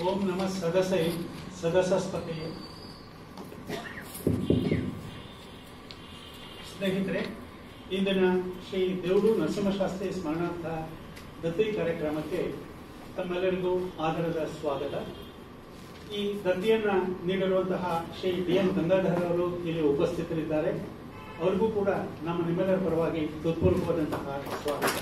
ಓಂ ನಮಃ ಸದಸೈ ಸದಸಸ್ಪತಿ. ಸ್ನೇಹಿತರೆ, ಇಂದಿನ ಶ್ರೀ ದೇವಡು ನರಸಿಂಹಶಾಸ್ತ್ರಿ ಸ್ಮರಣಾರ್ಥ ದತ್ತಿ ಕಾರ್ಯಕ್ರಮಕ್ಕೆ ತಮ್ಮೆಲ್ಲರಿಗೂ ಆದರದ ಸ್ವಾಗತ. ಈ ದತ್ತಿಯನ್ನು ನೀಡಿರುವಂತಹ ಶ್ರೀ ಡಿ.ಎನ್. ಗಂಗಾಧರ್ ಅವರು ಇಲ್ಲಿ ಉಪಸ್ಥಿತರಿದ್ದಾರೆ. ಅವರಿಗೂ ಕೂಡ ನಿಮ್ಮೆಲ್ಲರ ಪರವಾಗಿ ಹೃತ್ಪೂರ್ವಕವಾದಂತಹ ಸ್ವಾಗತ.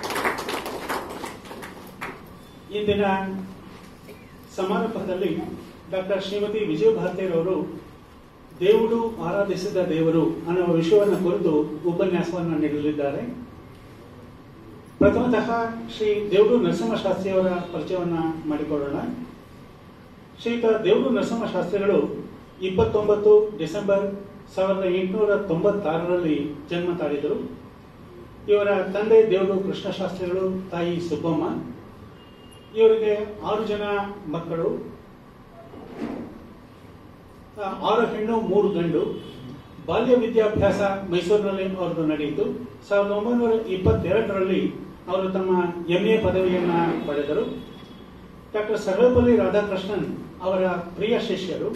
ಇಂದಿನ ಸಮಾರಂಭದಲ್ಲಿ ಡಾಕ್ಟರ್ ಶ್ರೀಮತಿ ವಿಜಯ ಭಾರತಿಯರವರು ದೇವುಡು ಆರಾಧಿಸಿದ ದೇವರು ಅನ್ನುವ ವಿಷಯವನ್ನು ಕುರಿತು ಉಪನ್ಯಾಸವನ್ನು ನೀಡಲಿದ್ದಾರೆ. ಪ್ರಥಮತಃ ಶ್ರೀ ದೇವುಡು ನರಸಿಂಹಶಾಸ್ತ್ರಿಯವರ ಪರಿಚಯವನ್ನು ಮಾಡಿಕೊಳ್ಳೋಣ. ಶ್ರೀಯುತ ದೇವುಡು ನರಸಿಂಹಶಾಸ್ತ್ರಿಗಳು 29 ಡಿಸೆಂಬರ್ 1896ರಲ್ಲಿ ಜನ್ಮ ತಾಳಿದರು. ಇವರ ತಂದೆ ದೇವುಡು ಕೃಷ್ಣಶಾಸ್ತ್ರಿಗಳು, ತಾಯಿ ಸುಬ್ಬಮ್ಮ. ಇವರಿಗೆ 6 ಜನ ಮಕ್ಕಳು, 6 ಹೆಣ್ಣು 3 ಗಂಡು. ಬಾಲ್ಯ ವಿದ್ಯಾಭ್ಯಾಸ ಮೈಸೂರಿನಲ್ಲಿ ಅವರದು ನಡೆಯಿತು. 1922ರಲ್ಲಿ ಅವರು ತಮ್ಮ MA ಪದವಿಯನ್ನ ಪಡೆದರು. ಡಾಕ್ಟರ್ ಸರ್ವೇಪಲ್ಲಿ ರಾಧಾಕೃಷ್ಣನ್ ಅವರ ಪ್ರಿಯ ಶಿಷ್ಯರು.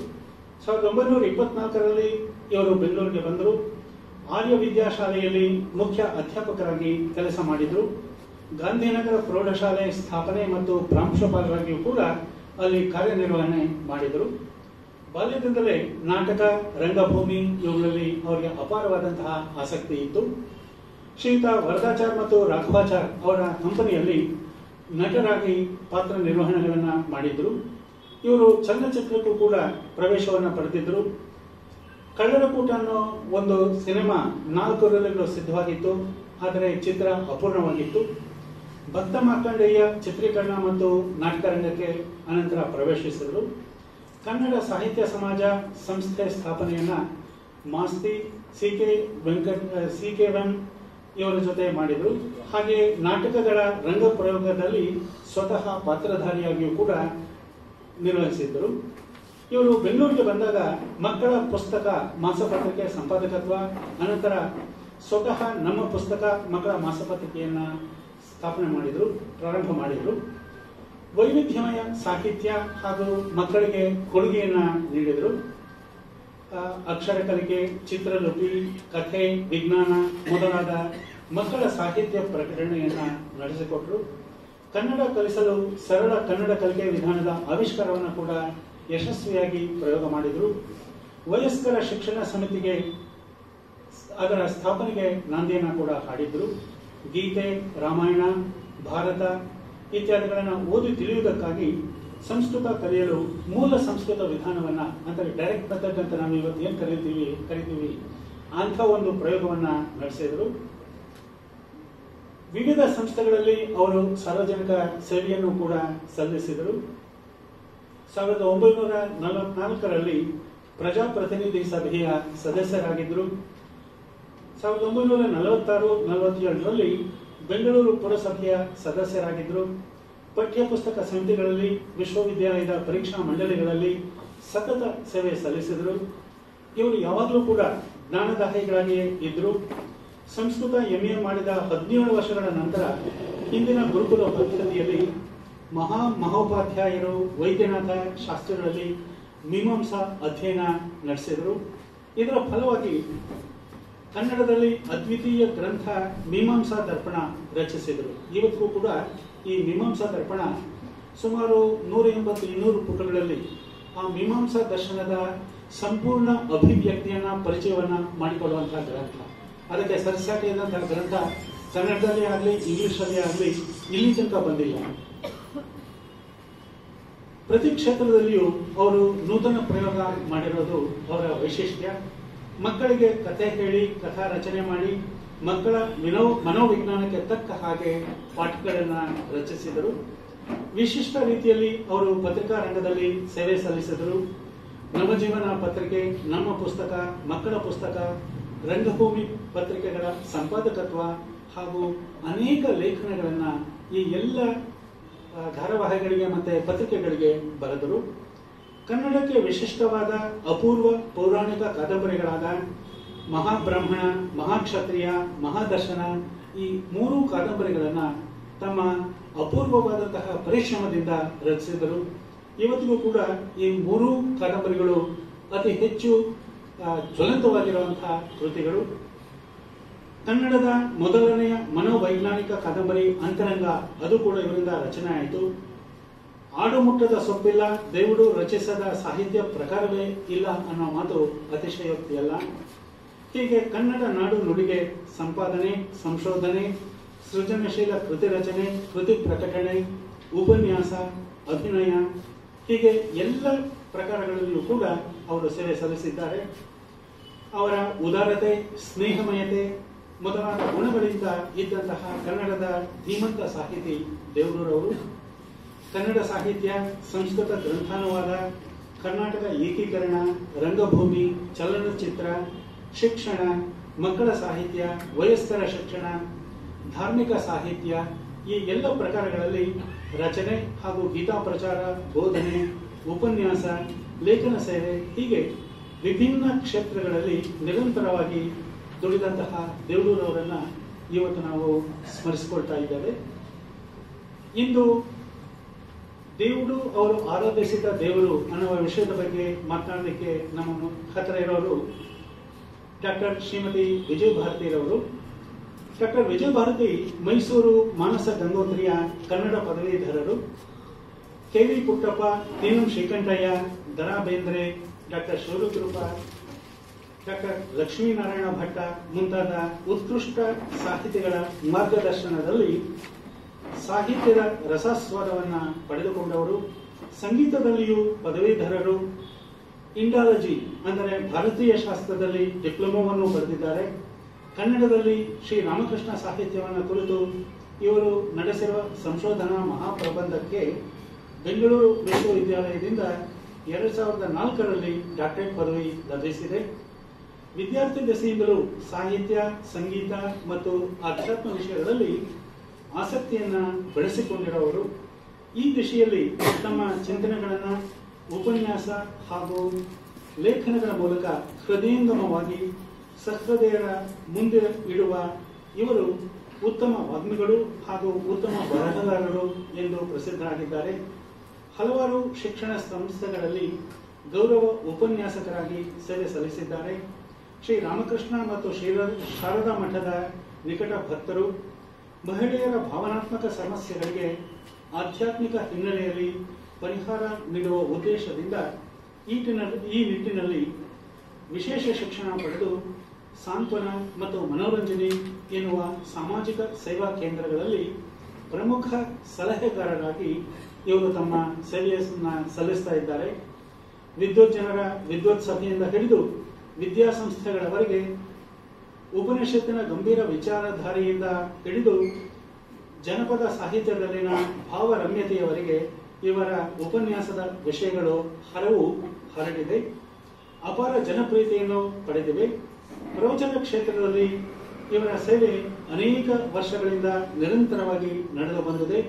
1924ರಲ್ಲಿ ಇವರು ಬೆಂಗಳೂರಿಗೆ ಬಂದರು. ಆರ್ಯ ವಿದ್ಯಾಶಾಲೆಯಲ್ಲಿ ಮುಖ್ಯ ಅಧ್ಯಾಪಕರಾಗಿ ಕೆಲಸ ಮಾಡಿದರು. ಗಾಂಧಿನಗರ ಪ್ರೌಢಶಾಲೆ ಸ್ಥಾಪನೆ ಮತ್ತು ಪ್ರಾಂಶುಪಾಲರಾಗಿಯೂ ಕೂಡ ಅಲ್ಲಿ ಕಾರ್ಯನಿರ್ವಹಣೆ ಮಾಡಿದರು. ಬಾಲ್ಯದಿಂದಲೇ ನಾಟಕ, ರಂಗಭೂಮಿ ಇವುಗಳಲ್ಲಿ ಅವರಿಗೆ ಅಪಾರವಾದಂತಹ ಆಸಕ್ತಿ ಇತ್ತು. ಶ್ರೀಯುತ ವರದಾಚಾರ್ ಮತ್ತು ರಾಘವಾಚಾರ್ ಅವರ ಕಂಪನಿಯಲ್ಲಿ ನಟರಾಗಿ ಪಾತ್ರ ನಿರ್ವಹಣೆಗಳನ್ನು ಮಾಡಿದ್ರು. ಇವರು ಚಲನಚಿತ್ರಕ್ಕೂ ಕೂಡ ಪ್ರವೇಶವನ್ನು ಪಡೆದಿದ್ದರು. ಕಳ್ಳರಕೂಟ ಅನ್ನೋ ಒಂದು ಸಿನಿಮಾ 4 ರೀಲ್ಗಳು ಸಿದ್ಧವಾಗಿತ್ತು, ಆದರೆ ಚಿತ್ರ ಅಪೂರ್ಣವಾಗಿತ್ತು. ಭಕ್ತ ಮಾರ್ಕಂಡೇಯ ಚಿತ್ರೀಕರಣ ಮತ್ತು ನಾಟಕ ರಂಗಕ್ಕೆ ಅನಂತರ ಪ್ರವೇಶಿಸಿದರು. ಕನ್ನಡ ಸಾಹಿತ್ಯ ಸಮಾಜ ಸಂಸ್ಥೆ ಸ್ಥಾಪನೆಯನ್ನ ಮಾಸ್ತಿ ಸಿ.ಕೆ.ವೆಂ ಇವರ ಜೊತೆ ಮಾಡಿದರು. ಹಾಗೆ ನಾಟಕಗಳ ರಂಗ ಪ್ರಯೋಗದಲ್ಲಿ ಸ್ವತಃ ಪಾತ್ರಧಾರಿಯಾಗಿಯೂ ಕೂಡ ನಿರ್ವಹಿಸಿದ್ದರು. ಇವರು ಬೆಂಗಳೂರಿಗೆ ಬಂದಾಗ ಮಕ್ಕಳ ಪುಸ್ತಕ ಮಾಸಪತ್ರಿಕೆ ಸಂಪಾದಕತ್ವ, ಅನಂತರ ಸ್ವತಃ ನಮ್ಮ ಪುಸ್ತಕ ಮಕ್ಕಳ ಮಾಸಪತ್ರಿಕೆಯನ್ನ ಪ್ರಾರಂಭ ಮಾಡಿದರು. ವೈವಿಧ್ಯಮಯ ಸಾಹಿತ್ಯ ಹಾಗೂ ಮಕ್ಕಳಿಗೆ ಕೊಡುಗೆಯನ್ನ ನೀಡಿದರು. ಅಕ್ಷರ ಕಲಿಕೆ, ಚಿತ್ರಲಿಪಿ, ಕಥೆ, ವಿಜ್ಞಾನ ಮೊದಲಾದ ಮಕ್ಕಳ ಸಾಹಿತ್ಯ ಪ್ರಕಟಣೆಯನ್ನ ನಡೆಸಿಕೊಟ್ಟರು. ಕನ್ನಡ ಕಲಿಸಲು ಸರಳ ಕನ್ನಡ ಕಲಿಕೆ ವಿಧಾನದ ಆವಿಷ್ಕಾರವನ್ನು ಕೂಡ ಯಶಸ್ವಿಯಾಗಿ ಪ್ರಯೋಗ ಮಾಡಿದರು. ವಯಸ್ಕರ ಶಿಕ್ಷಣ ಸಮಿತಿಗೆ ಅದರ ಸ್ಥಾಪನೆಗೆ ನಾಂದಿಯನ್ನು ಕೂಡ ಹಾಡಿದ್ರು. ಗೀತೆ, ರಾಮಾಯಣ, ಭಾರತ ಇತ್ಯಾದಿಗಳನ್ನು ಓದಿ ತಿಳಿಯುವುದಕ್ಕಾಗಿ ಸಂಸ್ಕೃತ ಕಲಿಯಲು ಮೂಲ ಸಂಸ್ಕೃತ ವಿಧಾನವನ್ನ, ಅಂದರೆ ಡೈರೆಕ್ಟ್ ಮೆಥಡ್ ಅಂತ ನಾವು ಇವತ್ತು ಏನು ಕರಿತೀವಿ ಅಂಥ ಒಂದು ಪ್ರಯೋಗವನ್ನ ನಡೆಸಿದರು. ವಿವಿಧ ಸಂಸ್ಥೆಗಳಲ್ಲಿ ಅವರು ಸಾರ್ವಜನಿಕ ಸೇವೆಯನ್ನು ಕೂಡ ಸಲ್ಲಿಸಿದರು. 1944ರಲ್ಲಿ ಪ್ರಜಾಪ್ರತಿನಿಧಿ ಸಭೆಯ ಸದಸ್ಯರಾಗಿದ್ದರು. 1946-47ರಲ್ಲಿ ಬೆಂಗಳೂರು ಪುರಸಭೆಯ ಸದಸ್ಯರಾಗಿದ್ದರು. ಪಠ್ಯಪುಸ್ತಕ ಸಮಿತಿಗಳಲ್ಲಿ, ವಿಶ್ವವಿದ್ಯಾಲಯದ ಪರೀಕ್ಷಾ ಮಂಡಳಿಗಳಲ್ಲಿ ಸತತ ಸೇವೆ ಸಲ್ಲಿಸಿದರು. ಇವರು ಯಾವಾಗಲೂ ಕೂಡ ಜ್ಞಾನದಾಹಿಗಳಾಗಿಯೇ ಇದ್ದರು. ಸಂಸ್ಕೃತ MA ಮಾಡಿದ 17 ವರ್ಷಗಳ ನಂತರ ಹಿಂದಿನ ಗುರುಕುಲ ಪದ್ಧತಿಯಲ್ಲಿ ಮಹೋಪಾಧ್ಯಾಯರು ವೈದ್ಯನಾಥ ಶಾಸ್ತ್ರಿಗಳಲ್ಲಿ ಮೀಮಾಂಸಾ ಅಧ್ಯಯನ ನಡೆಸಿದರು. ಇದರ ಫಲವಾಗಿ ಕನ್ನಡದಲ್ಲಿ ಅದ್ವಿತೀಯ ಗ್ರಂಥ ಮೀಮಾಂಸಾ ದರ್ಪಣ ರಚಿಸಿದರು. ಇವತ್ತಿಗೂ ಕೂಡ ಈ ಮೀಮಾಂಸಾ ದರ್ಪಣ ಸುಮಾರು 180-200 ಪುಟಗಳಲ್ಲಿ ಆ ಮೀಮಾಂಸಾ ದರ್ಶನದ ಸಂಪೂರ್ಣ ಅಭಿವ್ಯಕ್ತಿಯನ್ನ ಪರಿಚಯವನ್ನ ಮಾಡಿಕೊಳ್ಳುವಂತಹ ಗ್ರಂಥ. ಅದಕ್ಕೆ ಸರಿಸಾಟಿಯಾದಂತಹ ಗ್ರಂಥ ಕನ್ನಡದಲ್ಲಿ ಆಗಲಿ ಇಂಗ್ಲಿಷಲ್ಲಿ ಆಗಲಿ ಇಲ್ಲಿ ತನಕ ಬಂದಿಲ್ಲ. ಪ್ರತಿ ಕ್ಷೇತ್ರದಲ್ಲಿಯೂ ಅವರು ನೂತನ ಪ್ರಯೋಗ ಮಾಡಿರೋದು ಅವರ ವೈಶಿಷ್ಟ್ಯ. ಮಕ್ಕಳಿಗೆ ಕಥೆ ಹೇಳಿ, ಕಥಾ ರಚನೆ ಮಾಡಿ, ಮಕ್ಕಳ ಮನೋವಿಜ್ಞಾನಕ್ಕೆ ತಕ್ಕ ಹಾಗೆ ಪಾಠಗಳನ್ನ ರಚಿಸಿದರು. ವಿಶಿಷ್ಟ ರೀತಿಯಲ್ಲಿ ಅವರು ಪತ್ರಿಕಾ ರಂಗದಲ್ಲಿ ಸೇವೆ ಸಲ್ಲಿಸಿದರು. ನವಜೀವನ ಪತ್ರಿಕೆ, ನಮ್ಮ ಪುಸ್ತಕ, ಮಕ್ಕಳ ಪುಸ್ತಕ, ರಂಗಭೂಮಿ ಪತ್ರಿಕೆಗಳ ಸಂಪಾದಕತ್ವ ಹಾಗೂ ಅನೇಕ ಲೇಖನಗಳನ್ನ ಈ ಎಲ್ಲ ಧಾರಾವಾಹಿಗಳಿಗೆ ಮತ್ತೆ ಪತ್ರಿಕೆಗಳಿಗೆ ಬರೆದರು. ಕನ್ನಡಕ್ಕೆ ವಿಶಿಷ್ಟವಾದ ಅಪೂರ್ವ ಪೌರಾಣಿಕ ಕಾದಂಬರಿಗಳಾದ ಮಹಾಬ್ರಾಹ್ಮಣ, ಮಹಾಕ್ಷತ್ರಿಯ, ಮಹಾದರ್ಶನ ಈ 3 ಕಾದಂಬರಿಗಳನ್ನ ತಮ್ಮ ಅಪೂರ್ವವಾದಂತಹ ಪರಿಶ್ರಮದಿಂದ ರಚಿಸಿದರು. ಇವತ್ತಿಗೂ ಕೂಡ ಈ ಮೂರೂ ಕಾದಂಬರಿಗಳು ಅತಿ ಹೆಚ್ಚು ಜ್ವಲಂತವಾಗಿರುವಂತಹ ಕೃತಿಗಳು. ಕನ್ನಡದ ಮೊದಲನೆಯ ಮನೋವೈಜ್ಞಾನಿಕ ಕಾದಂಬರಿ ಅಂತರಂಗ, ಅದು ಕೂಡ ಇವರಿಂದ ರಚನೆ ಆಯಿತು. ಆಡುಮುಟ್ಟದ ಸೊಪ್ಪಿಲ್ಲ, ದೇವರು ರಚಿಸದ ಸಾಹಿತ್ಯ ಪ್ರಕಾರವೇ ಇಲ್ಲ ಅನ್ನೋ ಮಾತು ಅತಿಶಯೋಕ್ತಿಯಲ್ಲ. ಹೀಗೆ ಕನ್ನಡ ನಾಡು ನುಡಿಗೆ ಸಂಪಾದನೆ, ಸಂಶೋಧನೆ, ಸೃಜನಶೀಲ ಕೃತಿ ರಚನೆ, ಕೃತಿ ಪ್ರಕಟಣೆ, ಉಪನ್ಯಾಸ, ಅಭಿನಯ, ಹೀಗೆ ಎಲ್ಲ ಪ್ರಕಾರಗಳಲ್ಲೂ ಕೂಡ ಅವರು ಸೇವೆ ಸಲ್ಲಿಸಿದ್ದಾರೆ. ಅವರ ಉದಾರತೆ, ಸ್ನೇಹಮಯತೆ ಮೊದಲಾದ ಗುಣಗಳಿಂದ ಇದ್ದಂತಹ ಕನ್ನಡದ ಧೀಮಂತ ಸಾಹಿತಿ ದೇವರೂರವರು. ಕನ್ನಡ ಸಾಹಿತ್ಯ, ಸಂಸ್ಕೃತ ಗ್ರಂಥಾನುವಾದ, ಕರ್ನಾಟಕ ಏಕೀಕರಣ, ರಂಗಭೂಮಿ, ಚಲನಚಿತ್ರ, ಶಿಕ್ಷಣ, ಮಕ್ಕಳ ಸಾಹಿತ್ಯ, ವಯಸ್ಕರ ಶಿಕ್ಷಣ, ಧಾರ್ಮಿಕ ಸಾಹಿತ್ಯ, ಈ ಎಲ್ಲ ಪ್ರಕಾರಗಳಲ್ಲಿ ರಚನೆ ಹಾಗೂ ಗೀತಾ ಪ್ರಚಾರ, ಬೋಧನೆ, ಉಪನ್ಯಾಸ, ಲೇಖನ ಸೇವೆ, ಹೀಗೆ ವಿಭಿನ್ನ ಕ್ಷೇತ್ರಗಳಲ್ಲಿ ನಿರಂತರವಾಗಿ ದುಡಿದಂತಹ ದೇವರೂರವರನ್ನ ಇವತ್ತು ನಾವು ಸ್ಮರಿಸಿಕೊಳ್ತಾ ಇದ್ದೇವೆ. ಇಂದು ದೇವರು ಅವರು ಆರಾಧಿಸಿದ ದೇವರು ಅನ್ನುವ ವಿಷಯದ ಬಗ್ಗೆ ಮಾತನಾಡಲಿಕ್ಕೆ ನಮ್ಮ ಹತ್ತಿರ ಇರೋರು ಡಾಕ್ಟರ್ ಶ್ರೀಮತಿ ವಿಜಯ ಭಾರತಿರವರು. ಡಾಕ್ಟರ್ ವಿಜಯ ಭಾರತಿ ಮೈಸೂರು ಮಾನಸ ಗಂಗೋತ್ರಿಯ ಕನ್ನಡ ಪದವೀಧರರು. K V. Puttappa, Teenam Srikantaiah, Dara Bendre, doctor Shivarudrappa, doctor Lakshminarayana Bhatta ಮುಂತಾದ ಉತ್ಕೃಷ್ಟ ಸಾಹಿತಿಗಳ ಮಾರ್ಗದರ್ಶನದಲ್ಲಿ ಸಾಹಿತ್ಯದ ರಸಾಸ್ವಾದವನ್ನ ಪಡೆದುಕೊಂಡವರು. ಸಂಗೀತದಲ್ಲಿಯೂ ಪದವೀಧರರು. ಇಂಡಾಲಜಿ ಅಂದರೆ ಭಾರತೀಯ ಶಾಸ್ತ್ರದಲ್ಲಿ ಡಿಪ್ಲೊಮೊವನ್ನು ಪಡೆದಿದ್ದಾರೆ. ಕನ್ನಡದಲ್ಲಿ ಶ್ರೀ ರಾಮಕೃಷ್ಣ ಸಾಹಿತ್ಯವನ್ನು ಕುರಿತು ಇವರು ನಡೆಸಿರುವ ಸಂಶೋಧನಾ ಮಹಾಪ್ರಬಂಧಕ್ಕೆ ಬೆಂಗಳೂರು ವಿಶ್ವವಿದ್ಯಾಲಯದಿಂದ 2004ರಲ್ಲಿ ಡಾಕ್ಟರೇಟ್ ಪದವಿ ಲಭಿಸಿದೆ. ವಿದ್ಯಾರ್ಥಿ ದೆಸೆಯಿಂದಲೂ ಸಾಹಿತ್ಯ, ಸಂಗೀತ ಮತ್ತು ಆಧ್ಯಾತ್ಮ ವಿಷಯಗಳಲ್ಲಿ ಆಸಕ್ತಿಯನ್ನ ಬೆಳೆಸಿಕೊಂಡಿರುವವರು. ಈ ದಿಶೆಯಲ್ಲಿ ತಮ್ಮ ಚಿಂತನೆಗಳನ್ನು ಉಪನ್ಯಾಸ ಹಾಗೂ ಲೇಖನಗಳ ಮೂಲಕ ಹೃದಯಂಗಮವಾಗಿ ಸಹೃದಯರ ಮುಂದೆ ಇಡುವ ಇವರು ಉತ್ತಮ ವಾಗ್ಮಿಗಳು ಹಾಗೂ ಉತ್ತಮ ಬರಹಗಾರರು ಎಂದು ಪ್ರಸಿದ್ಧರಾಗಿದ್ದಾರೆ. ಹಲವಾರು ಶಿಕ್ಷಣ ಸಂಸ್ಥೆಗಳಲ್ಲಿ ಗೌರವ ಉಪನ್ಯಾಸಕರಾಗಿ ಸೇವೆ ಸಲ್ಲಿಸಿದ್ದಾರೆ. ಶ್ರೀ ರಾಮಕೃಷ್ಣ ಮತ್ತು ಶಾರದಾ ಮಠದ ನಿಕಟ ಭಕ್ತರು. ಮಹಿಳೆಯರ ಭಾವನಾತ್ಮಕ ಸಮಸ್ಯೆಗಳಿಗೆ ಆಧ್ಯಾತ್ಮಿಕ ಹಿನ್ನೆಲೆಯಲ್ಲಿ ಪರಿಹಾರ ನೀಡುವ ಉದ್ದೇಶದಿಂದ ಈ ನಿಟ್ಟಿನಲ್ಲಿ ವಿಶೇಷ ಶಿಕ್ಷಣ ಪಡೆದು ಸಾಂತ್ವನ ಮತ್ತು ಮನೋರಂಜನೆ ಎನ್ನುವ ಸಾಮಾಜಿಕ ಸೇವಾ ಕೇಂದ್ರಗಳಲ್ಲಿ ಪ್ರಮುಖ ಸಲಹೆಗಾರರಾಗಿ ಇವರು ತಮ್ಮ ಸೇವೆಯನ್ನು ಸಲ್ಲಿಸ್ತಾ ಇದ್ದಾರೆ. ವಿದ್ವಜ್ಜನರ ವಿದ್ವತ್ ಸಭೆಯಿಂದ ಹಿಡಿದು ವಿದ್ಯಾಸಂಸ್ಥೆಗಳವರೆಗೆ ಉಪನಿಷತ್ತಿನ ಗಂಭೀರ ವಿಚಾರಧಾರೆಯಿಂದ ಹಿಡಿದು ಜನಪದ ಸಾಹಿತ್ಯದಲ್ಲಿನ ಭಾವರಮ್ಯತೆಯವರೆಗೆ ಇವರ ಉಪನ್ಯಾಸದ ವಿಷಯಗಳು ಹರವು ಹರಡಿದೆ. ಅಪಾರ ಜನಪ್ರಿಯತೆಯನ್ನು ಪಡೆದಿವೆ. ಪ್ರವಚನ ಕ್ಷೇತ್ರದಲ್ಲಿ ಇವರ ಸೇವೆ ಅನೇಕ ವರ್ಷಗಳಿಂದ ನಿರಂತರವಾಗಿ ನಡೆದು ಬಂದಿದೆ.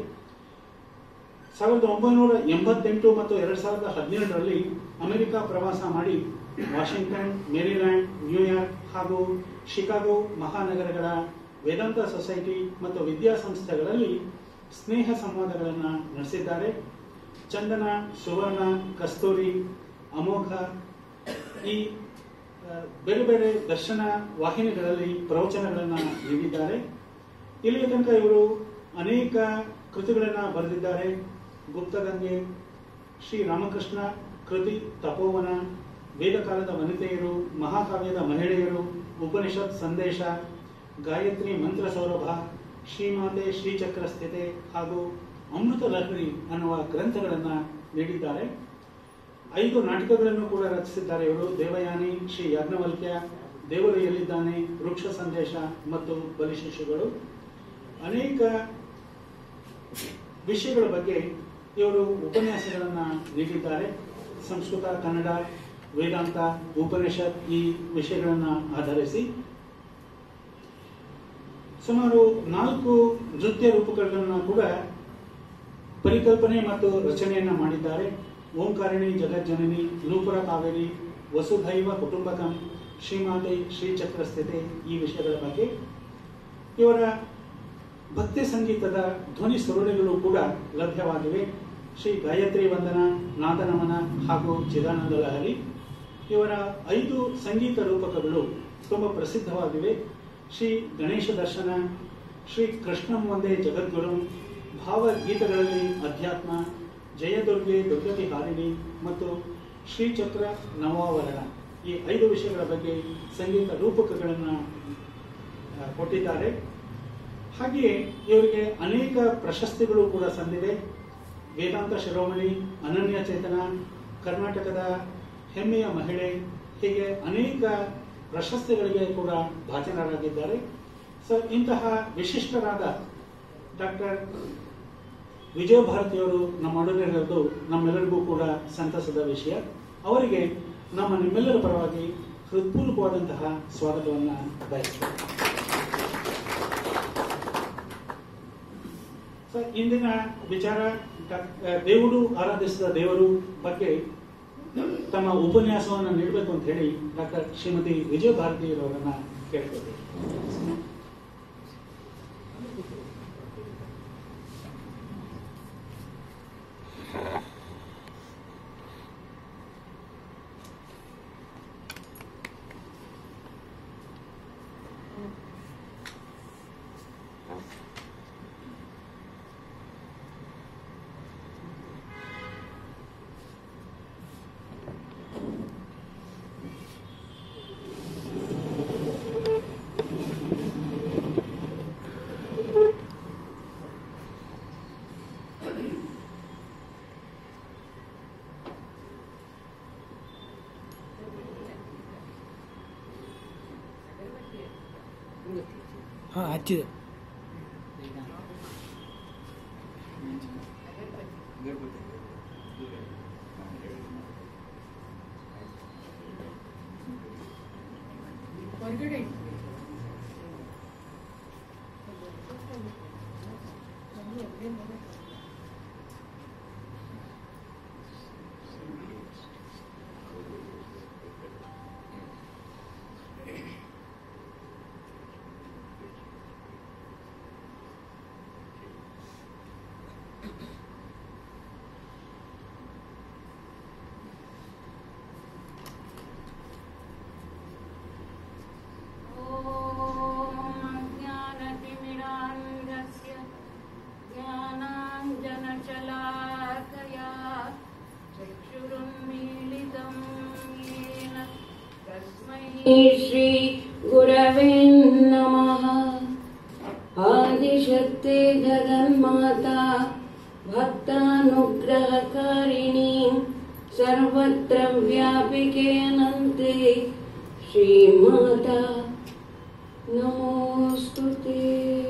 1988 ಮತ್ತು 2017ರಲ್ಲಿ ಅಮೆರಿಕ ಪ್ರವಾಸ ಮಾಡಿ ವಾಷಿಂಗ್ಟನ್, ಮೇರಿಲ್ಯಾಂಡ್, ನ್ಯೂಯಾರ್ಕ್ ಹಾಗೂ ಶಿಕಾಗೋ ಮಹಾನಗರಗಳ ವೇದಾಂತ ಸೊಸೈಟಿ ಮತ್ತು ವಿದ್ಯಾಸಂಸ್ಥೆಗಳಲ್ಲಿ ಸ್ನೇಹ ಸಂವಾದಗಳನ್ನು ನಡೆಸಿದ್ದಾರೆ. ಚಂದನ, ಸುವರ್ಣ, ಕಸ್ತೂರಿ, ಅಮೋಘ ಈ ಬೇರೆ ಬೇರೆ ದರ್ಶನ ವಾಹಿನಿಗಳಲ್ಲಿ ಪ್ರವಚನಗಳನ್ನು ನೀಡಿದ್ದಾರೆ. ಇಲ್ಲಿಯ ತನಕ ಇವರು ಅನೇಕ ಕೃತಿಗಳನ್ನು ಬರೆದಿದ್ದಾರೆ. ಗುಪ್ತಗಂಗೆ, ಶ್ರೀ ರಾಮಕೃಷ್ಣ ಕೃತಿ ತಪೋವನ, ವೇದಕಾಲದ ವನಿತೆಯರು, ಮಹಾಕಾವ್ಯದ ಮಹಿಳೆಯರು, ಉಪನಿಷತ್ ಸಂದೇಶ, ಗಾಯತ್ರಿ ಮಂತ್ರ ಸೌರಭ, ಶ್ರೀಮಾತೆ ಶ್ರೀಚಕ್ರ ಸ್ಥಿತೆ ಹಾಗೂ ಅಮೃತ ಲಹರಿ ಅನ್ನುವ ಗ್ರಂಥಗಳನ್ನು ನೀಡಿದ್ದಾರೆ. 5 ನಾಟಕಗಳನ್ನು ಕೂಡ ರಚಿಸಿದ್ದಾರೆ ಇವರು. ದೇವಯಾನಿ, ಶ್ರೀ ಯಾಜ್ಞವಲ್ಕ್ಯ, ದೇವರು ಎಲ್ಲಿದ್ದಾನೆ, ವೃಕ್ಷ ಸಂದೇಶ ಮತ್ತು ಬಲಿಶಿಶುಗಳು. ಅನೇಕ ವಿಷಯಗಳ ಬಗ್ಗೆ ಇವರು ಉಪನ್ಯಾಸಗಳನ್ನು ನೀಡಿದ್ದಾರೆ. ಸಂಸ್ಕೃತ, ಕನ್ನಡ, ವೇದಾಂತ, ಉಪನಿಷತ್ ಈ ವಿಷಯಗಳನ್ನು ಆಧರಿಸಿ ಸುಮಾರು 4 ನೃತ್ಯ ರೂಪಗಳನ್ನು ಕೂಡ ಪರಿಕಲ್ಪನೆ ಮತ್ತು ರಚನೆಯನ್ನ ಮಾಡಿದ್ದಾರೆ. ಓಂಕಾರಿಣಿ ಜಗಜ್ಜನನಿ, ನೂಪುರ ಕಾವೇರಿ, ವಸುಧೈವ ಕುಟುಂಬಕಂ, ಶ್ರೀಮಾತೆ ಶ್ರೀಚಕ್ರ ಸ್ಥಿತೆ ಈ ವಿಷಯಗಳ ಬಗ್ಗೆ. ಇವರ ಭಕ್ತಿ ಸಂಗೀತದ ಧ್ವನಿ ಸುರುಳಿಗಳು ಕೂಡ ಲಭ್ಯವಾಗಿವೆ. ಶ್ರೀ ಗಾಯತ್ರಿ ವಂದನ, ನಾದನಮನ ಹಾಗೂ ಚಿದಾನಂದ ಲಹರಿ ಇವರ 5 ಸಂಗೀತ ರೂಪಕಗಳು ತುಂಬ ಪ್ರಸಿದ್ಧವಾಗಿವೆ. ಶ್ರೀ ಗಣೇಶ ದರ್ಶನ, ಶ್ರೀ ಕೃಷ್ಣಂ ವಂದೇ ಜಗದ್ಗುರು, ಭಾವಗೀತಗಳಲ್ಲಿ ಅಧ್ಯಾತ್ಮ, ಜಯದುರ್ಗೆ ದುರ್ಗತಿ ಹಾರಿಣಿ ಮತ್ತು ಶ್ರೀಚಕ್ರ ನವಾವರಣ ಈ 5 ವಿಷಯಗಳ ಬಗ್ಗೆ ಸಂಗೀತ ರೂಪಕಗಳನ್ನು ಕೊಟ್ಟಿದ್ದಾರೆ. ಹಾಗೆಯೇ ಇವರಿಗೆ ಅನೇಕ ಪ್ರಶಸ್ತಿಗಳು ಕೂಡ ಸಂದಿವೆ. ವೇದಾಂತ ಶಿರೋಮಣಿ, ಅನನ್ಯ ಚೇತನ, ಕರ್ನಾಟಕದ ಹೆಮ್ಮೆಯ ಮಹಿಳೆ, ಹೀಗೆ ಅನೇಕ ಪ್ರಶಸ್ತಿಗಳಿಗೆ ಕೂಡ ಭಾಜನರಾಗಿದ್ದಾರೆ. ಇಂತಹ ವಿಶಿಷ್ಟರಾದ ಡಾಕ್ಟರ್ ವಿಜಯ ಭಾರತಿಯವರು ನಮ್ಮೊಡನಿರೋದು ನಮ್ಮೆಲ್ಲರಿಗೂ ಕೂಡ ಸಂತಸದ ವಿಷಯ. ಅವರಿಗೆ ನಿಮ್ಮೆಲ್ಲರ ಪರವಾಗಿ ಹೃತ್ಪೂರ್ವಕವಾದಂತಹ ಸ್ವಾಗತವನ್ನು ಬಯಸ್ತೇನೆ. ಇಂದಿನ ವಿಚಾರ ದೇವರು ಆರಾಧಿಸಿದ ದೇವರು ಬಗ್ಗೆ ತಮ್ಮ ಉಪನ್ಯಾಸವನ್ನು ನೀಡಬೇಕು ಅಂತ ಹೇಳಿ ಡಾಕ್ಟರ್ ಶ್ರೀಮತಿ ವಿಜಯ ಭಾರತಿಯವರನ್ನ ಕೇಳ್ಕೊಳ್ತೀವಿ. ಹಾಂ ಹಚ್ಚಿದೆ. ಹೊರಗಡೆ श्री गुरवे नमः। आदिशक्ति जगन्माता भक्तानुग्रहकारिणी सर्वत्र व्यापिके अनन्ते श्रीमाता नमोस्तुते।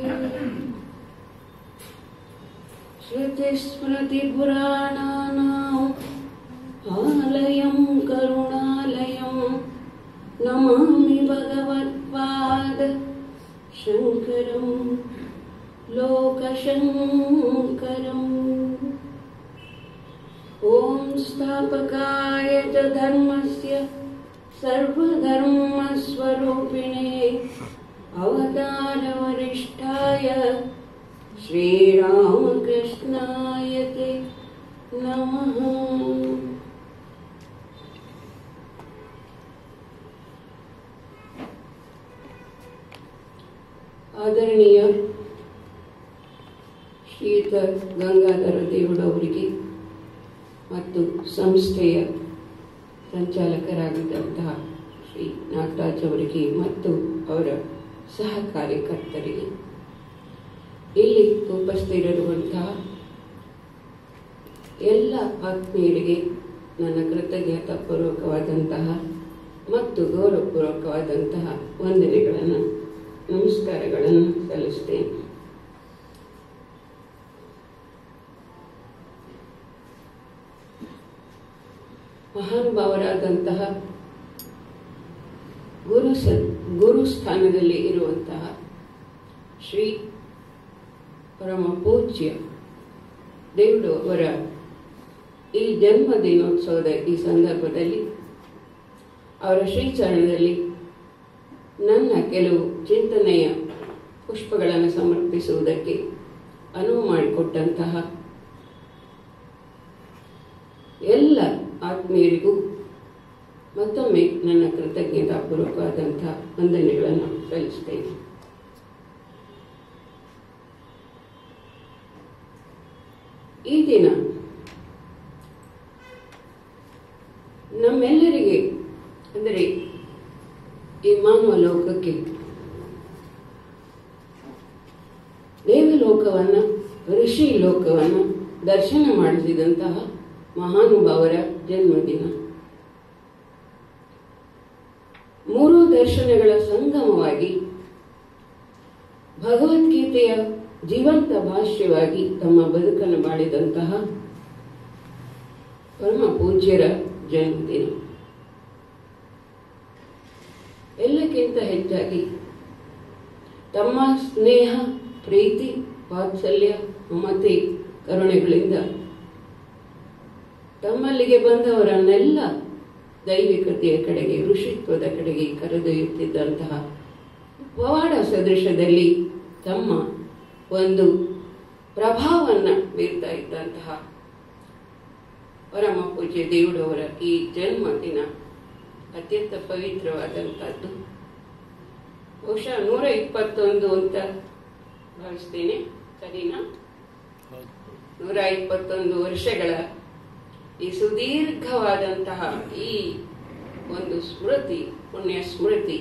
श्रुतिस्मृतिपुराणानाम् आलयं करुणालयं नमामि भगवत्पाद शङ्करं लोकशङ्करम्। ॐ स्थापकाय च धर्मस्य सर्वधर्मस्वरूपिणे अवतारवरिष्ठाय श्रीरामकृष्णाय ते नमः। ಆದರಣೀಯ ಶ್ರೀಯುತ ಗಂಗಾಧರ ದೇವರವರಿಗೆ ಮತ್ತು ಸಂಸ್ಥೆಯ ಸಂಚಾಲಕರಾಗಿದ್ದಂತಹ ಶ್ರೀ ನಾಗರಾಜ್ ಅವರಿಗೆ ಮತ್ತು ಅವರ ಸಹ ಕಾರ್ಯಕರ್ತರಿಗೆ, ಇಲ್ಲಿ ಉಪಸ್ಥಿತರಿರುವಂತಹ ಎಲ್ಲ ಆತ್ಮೀಯರಿಗೆ ನನ್ನ ಕೃತಜ್ಞತಾಪೂರ್ವಕವಾದಂತಹ ಮತ್ತು ಗೌರವಪೂರ್ವಕವಾದಂತಹ ವಂದನೆಗಳನ್ನು, ನಮಸ್ಕಾರಗಳನ್ನು ಸಲ್ಲಿಸ್ತೇನೆ. ಮಹಾನುಭಾವರಾದಂತಹ ಗುರು ಸ್ಥಾನದಲ್ಲಿ ಇರುವಂತಹ ಶ್ರೀ ಪರಮ ಪೂಜ್ಯ ದೇವರು ಅವರ ಈ ಜನ್ಮ ದಿನೋತ್ಸವದ ಈ ಸಂದರ್ಭದಲ್ಲಿ ಅವರ ಶ್ರೀಚರಣದಲ್ಲಿ ನನ್ನ ಕೆಲವು ಚಿಂತನೆಯ ಪುಷ್ಪಗಳನ್ನು ಸಮರ್ಪಿಸುವುದಕ್ಕೆ ಅನುವು ಮಾಡಿಕೊಟ್ಟಂತಹ ಎಲ್ಲ ಆತ್ಮೀಯರಿಗೂ ಮತ್ತೊಮ್ಮೆ ನನ್ನ ಕೃತಜ್ಞತಾಪೂರ್ವಕವಾದಂಥ ವಂದನೆಗಳನ್ನು ಸಲ್ಲಿಸ್ತೇನೆ. ಈ ದಿನ ನಮ್ಮೆಲ್ಲರಿಗೆ, ಅಂದರೆ ಈ ಮಾನವ ಲೋಕಕ್ಕೆ ದೇವಲೋಕವನ್ನು, ಋಷಿ ಲೋಕವನ್ನು ದರ್ಶನ ಮಾಡಿಸಿದಂತಹ ಮಹಾನುಭಾವರ ಜನ್ಮದಿನ. 3 ದರ್ಶನಗಳ ಸಂಗಮವಾಗಿ ಭಗವದ್ಗೀತೆಯ ಜೀವಂತ ಭಾಷ್ಯವಾಗಿ ತಮ್ಮ ಬದುಕನ್ನು ಮಾಡಿದಂತಹ ಪರಮ ಪೂಜ್ಯರ ಜನ್ಮದಿನ. ಎಲ್ಲಕ್ಕಿಂತ ಹೆಚ್ಚಾಗಿ ತಮ್ಮ ಸ್ನೇಹ, ಪ್ರೀತಿ, ವಾತ್ಸಲ್ಯ, ಮಮತೆ, ಕರುಣೆಗಳಿಂದ ತಮ್ಮಲ್ಲಿಗೆ ಬಂದವರನ್ನೆಲ್ಲ ದೈವಿಕತೆಯ ಕಡೆಗೆ, ಋಷಿತ್ವದ ಕಡೆಗೆ ಕರೆದೊಯ್ಯುತ್ತಿದ್ದಂತಹ ಪವಾಡ ಸದೃಶದಲ್ಲಿ ತಮ್ಮ ಒಂದು ಪ್ರಭಾವವನ್ನು ಬೀರ್ತಾ ಇದ್ದಂತಹ ಪರಮ ಪೂಜ್ಯ ದೇವರವರ ಈ ಜನ್ಮದಿನ ಅತ್ಯಂತ ಪವಿತ್ರವಾದಂಥದ್ದು. ಬಹುಶಃ 121 ಅಂತ ಭಾವಿಸ್ತೇನೆ, ಸರಿನಾ? 121 ವರ್ಷಗಳ ಈ ಸುದೀರ್ಘವಾದಂತಹ ಈ ಒಂದು ಸ್ಮೃತಿ, ಪುಣ್ಯ ಸ್ಮೃತಿ,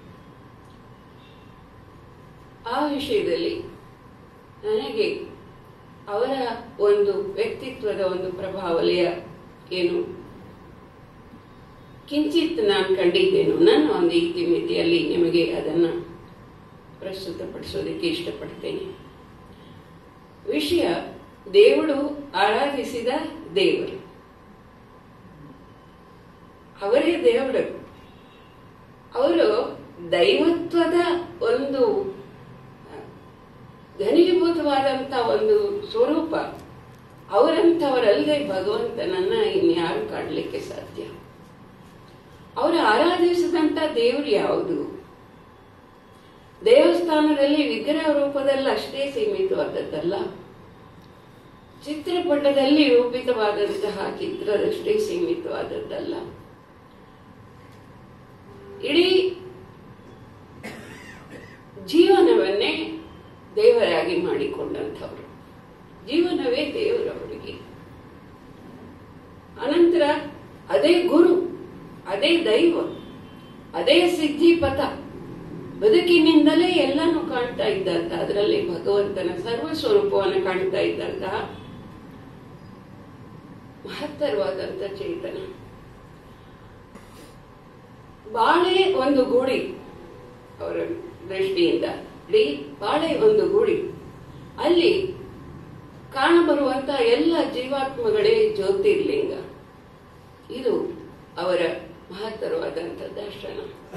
ಆ ವಿಷಯದಲ್ಲಿ ನನಗೆ ಅವರ ಒಂದು ವ್ಯಕ್ತಿತ್ವದ ಒಂದು ಪ್ರಭಾವಲಯ ಏನು ಕಿಂಚಿತ್ ನಾನು ಕಂಡಿದ್ದೇನು. ನನ್ನ ಒಂದು ಇತಿಮಿತಿಯಲ್ಲಿ ನಿಮಗೆ ಅದನ್ನು ಪ್ರಸ್ತುತಪಡಿಸೋದಕ್ಕೆ ಇಷ್ಟಪಡ್ತೇನೆ. ವಿಷಯ ದೇವರು ಆರಾಧಿಸಿದ ದೇವರು, ಅವರೇ ದೇವರು. ಅವರು ದೈವತ್ವದ ಒಂದು ಘನೀಭೂತವಾದಂಥ ಒಂದು ಸ್ವರೂಪ. ಅವರಂಥವರಲ್ಲದೆ ಭಗವಂತನನ್ನ ಇನ್ಯಾರು ಕಾಡಲಿಕ್ಕೆ ಸಾಧ್ಯ? ಅವರು ಆರಾಧಿಸಿದಂಥ ದೇವರು ಯಾವುದು? ದೇವಸ್ಥಾನದಲ್ಲಿ ವಿಗ್ರಹ ರೂಪದಲ್ಲಿ ಅಷ್ಟೇ ಸೀಮಿತವಾದದ್ದಲ್ಲ, ಚಿತ್ರಪಟದಲ್ಲಿ ರೂಪಿತವಾದಂತಹ ಚಿತ್ರದಷ್ಟೇ ಸೀಮಿತವಾದದ್ದಲ್ಲ. ಇಡೀ ಜೀವನವನ್ನೇ ದೇವರಾಗಿ ಮಾಡಿಕೊಂಡಂಥವರು. ಜೀವನವೇ ದೇವರವರಿಗೆ. ಅನಂತರ ಅದೇ ಗುರು, ಅದೇ ದೈವ, ಅದೇ ಸಿದ್ಧಿಪಥ. ಬದುಕಿನಿಂದಲೇ ಎಲ್ಲನೂ ಕಾಣ್ತಾ ಇದ್ದಂತ, ಅದರಲ್ಲಿ ಭಗವಂತನ ಸರ್ವ ಸ್ವರೂಪವನ್ನು ಕಾಣ್ತಾ ಇದ್ದಂತಹ ಮಹತ್ತರವಾದಂತ ಚೇತನ. ಬಾಳೆ ಒಂದು ಗೂಡಿ, ಅವರ ದೃಷ್ಟಿಯಿಂದ ಇಡೀ ಬಾಳೆ ಒಂದು ಗೂಡಿ. ಅಲ್ಲಿ ಕಾಣಬರುವಂತ ಎಲ್ಲ ಜೀವಾತ್ಮಗಳೇ ಜ್ಯೋತಿರ್ಲಿಂಗ. ಇದು ಅವರ ಮಹತ್ತರವಾದಂತ ದರ್ಶನ.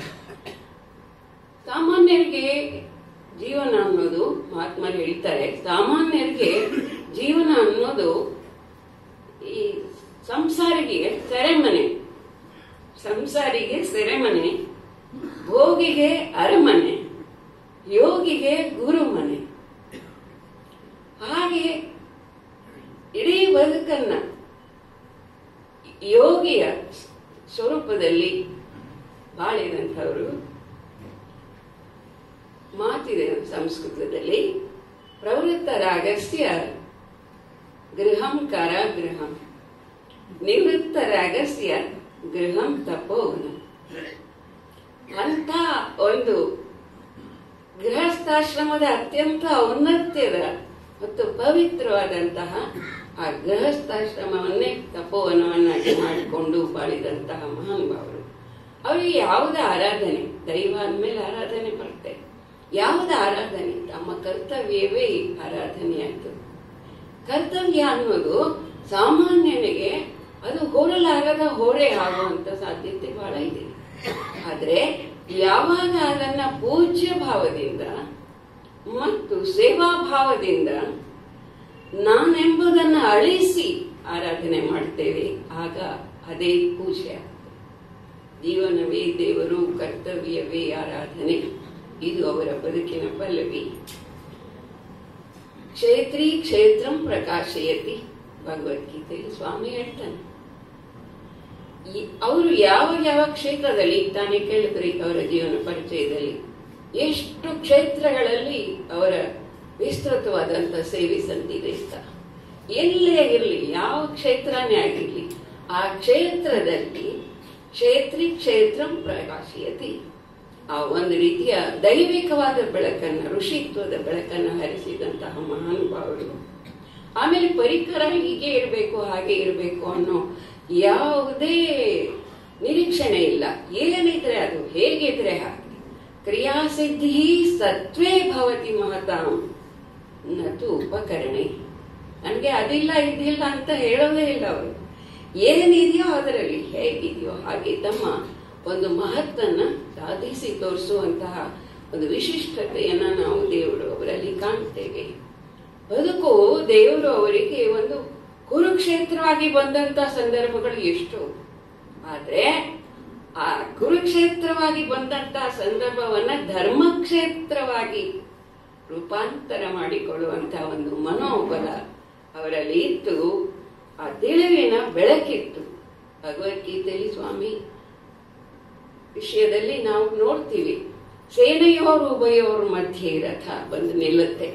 ಸಾಮಾನ್ಯರಿಗೆ ಜೀವನ ಅನ್ನೋದು, ಮಹಾತ್ಮರು ಹೇಳ್ತಾರೆ, ಸಾಮಾನ್ಯರಿಗೆ ಜೀವನ ಅನ್ನೋದು ಈ ಸಂಸಾರಿಗೆ ಸೆರೆಮನೆ, ಸಂಸಾರಿಗೆ ಸೆರೆಮನೆ, ಭೋಗಿಗೆ ಅರಮನೆ, ಯೋಗಿಗೆ ಗುರುಮನೆ. ಹಾಗೆ ಇಡೀ ಬದುಕನ್ನ ಯೋಗಿಯ ಸ್ವರೂಪದಲ್ಲಿ ಬಾಳಿದಂಥವರು. ಮಾತಿದೆ ಸಂಸ್ಕೃತದಲ್ಲಿ, ಪ್ರವೃತ್ತರಾಗಸ್ಯ ಗೃಹಂ ಕಾರಾಗೃಹಂ, ನಿವೃತ್ತರಾಗಸ್ಯ ಗೃಹಂ ತಪೋವನ. ಅಂತ ಒಂದು ಗೃಹಸ್ಥಾಶ್ರಮದ ಅತ್ಯಂತ ಔನ್ನತ್ಯದ ಮತ್ತು ಪವಿತ್ರವಾದಂತಹ ಆ ಗೃಹಸ್ಥಾಶ್ರಮವನ್ನೇ ತಪೋವನವನ್ನಾಗಿ ಮಾಡಿಕೊಂಡು ಬಾಳಿದಂತಹ ಮಹಾನುಭಾವರು. ಅವರಿಗೆ ಯಾವುದ ಆರಾಧನೆ, ದೈವ ಅಂದಮೇಲೆ ಆರಾಧನೆ ಬರುತ್ತೆ. ಯಾವುದ ಆರಾಧನೆ? ತಮ್ಮ ಕರ್ತವ್ಯವೇ ಆರಾಧನೆಯಾಯಿತು. ಕರ್ತವ್ಯ ಅನ್ನೋದು ಸಾಮಾನ್ಯನಿಗೆ ಅದು ಹೋರಲಾರದ ಹೊರೆ ಆಗುವಂತ ಸಾಧ್ಯತೆ ಬಹಳ ಇದೆ. ಆದ್ರೆ ಯಾವಾಗ ಅದನ್ನ ಪೂಜ್ಯ ಭಾವದಿಂದ ಮತ್ತು ಸೇವಾ ಭಾವದಿಂದ ನಾನೆಂಬುದನ್ನು ಅಳಿಸಿ ಆರಾಧನೆ ಮಾಡ್ತೇವೆ, ಆಗ ಅದೇ ಪೂಜೆ. ಜೀವನವೇ ದೇವರು, ಕರ್ತವ್ಯವೇ ಆರಾಧನೆ. ಇದು ಅವರ ಬದುಕಿನ ಪಲ್ಲವಿ. ಕ್ಷೇತ್ರೀ ಕ್ಷೇತ್ರಂ ಪ್ರಕಾಶಯತಿ, ಭಗವದ್ಗೀತೆಯಲ್ಲಿ ಸ್ವಾಮಿ ಹೇಳ್ತಾನೆ. ಅವರು ಯಾವ ಯಾವ ಕ್ಷೇತ್ರದಲ್ಲಿ, ತಾನೇ ಕೇಳಿದ್ರಿ ಅವರ ಜೀವನ ಪರಿಚಯದಲ್ಲಿ, ಎಷ್ಟು ಕ್ಷೇತ್ರಗಳಲ್ಲಿ ಅವರ ವಿಸ್ತೃತವಾದಂತ ಸೇವೆ ಸಂದಿದೆ ಅಂತ. ಎಲ್ಲೇ ಇರಲಿ, ಯಾವ ಕ್ಷೇತ್ರನೇ ಆಗಿರ್ಲಿ, ಆ ಕ್ಷೇತ್ರದಲ್ಲಿ ಕ್ಷೇತ್ರಿ ಕ್ಷೇತ್ರಂ ಪ್ರಕಾಶಯತಿ, ಆ ಒಂದು ರೀತಿಯ ದೈವಿಕವಾದ ಬೆಳಕನ್ನ, ಋಷಿತ್ವದ ಬೆಳಕನ್ನ ಹರಿಸಿದಂತಹ ಮಹಾನುಭಾವರು. ಆಮೇಲೆ ಪರಿಕರ ಹೀಗೆ ಇರಬೇಕು ಹಾಗೆ ಇರಬೇಕು ಅನ್ನೋ ಯಾವುದೇ ನಿರೀಕ್ಷಣೆ ಇಲ್ಲ. ಏನಿದ್ರೆ ಅದು, ಹೇಗಿದ್ರೆ ಹಾಗೆ. ಕ್ರಿಯಾಸಿದ್ಧಿ ಸತ್ವೇ ಭವತಿ ಮಹತಾಂ ನತು ಉಪಕರಣೆ. ನನಗೆ ಅದಿಲ್ಲ ಇದಿಲ್ಲ ಅಂತ ಹೇಳೋದೇ ಇಲ್ಲ ಅವರು. ಏನಿದೆಯೋ ಅದರಲ್ಲಿ, ಹೇಗಿದೆಯೋ ಹಾಗೆ ತಮ್ಮ ಒಂದು ಮಹತ್ತನ್ನ ಸಾಧಿಸಿ ತೋರಿಸುವಂತಹ ಒಂದು ವಿಶಿಷ್ಟತೆಯನ್ನ ನಾವು ದೇವರು ಅವರಲ್ಲಿ ಕಾಣ್ತೇವೆ. ಬದುಕು ದೇವರು ಅವರಿಗೆ ಒಂದು ಕುರುಕ್ಷೇತ್ರವಾಗಿ ಬಂದಂತ ಸಂದರ್ಭಗಳು ಎಷ್ಟು. ಆದ್ರೆ ಆ ಕುರುಕ್ಷೇತ್ರವಾಗಿ ಬಂದಂತಹ ಸಂದರ್ಭವನ್ನ ಧರ್ಮಕ್ಷೇತ್ರವಾಗಿ ರೂಪಾಂತರ ಮಾಡಿಕೊಳ್ಳುವಂತಹ ಒಂದು ಮನೋಬಲ ಅವರಲ್ಲಿ ಇತ್ತು. ಆ ತಿಳಿವಿನ ಬೆಳಕಿತ್ತು. ಭಗವದ್ಗೀತೆಯಲ್ಲಿ ಸ್ವಾಮಿ ವಿಷಯದಲ್ಲಿ ನಾವು ನೋಡ್ತೀವಿ, ಸೇನೆಯೋರು ಉಭಯೋರ ಮಧ್ಯೆ ರಥ ಬಂದು ನಿಲ್ಲುತ್ತೆ.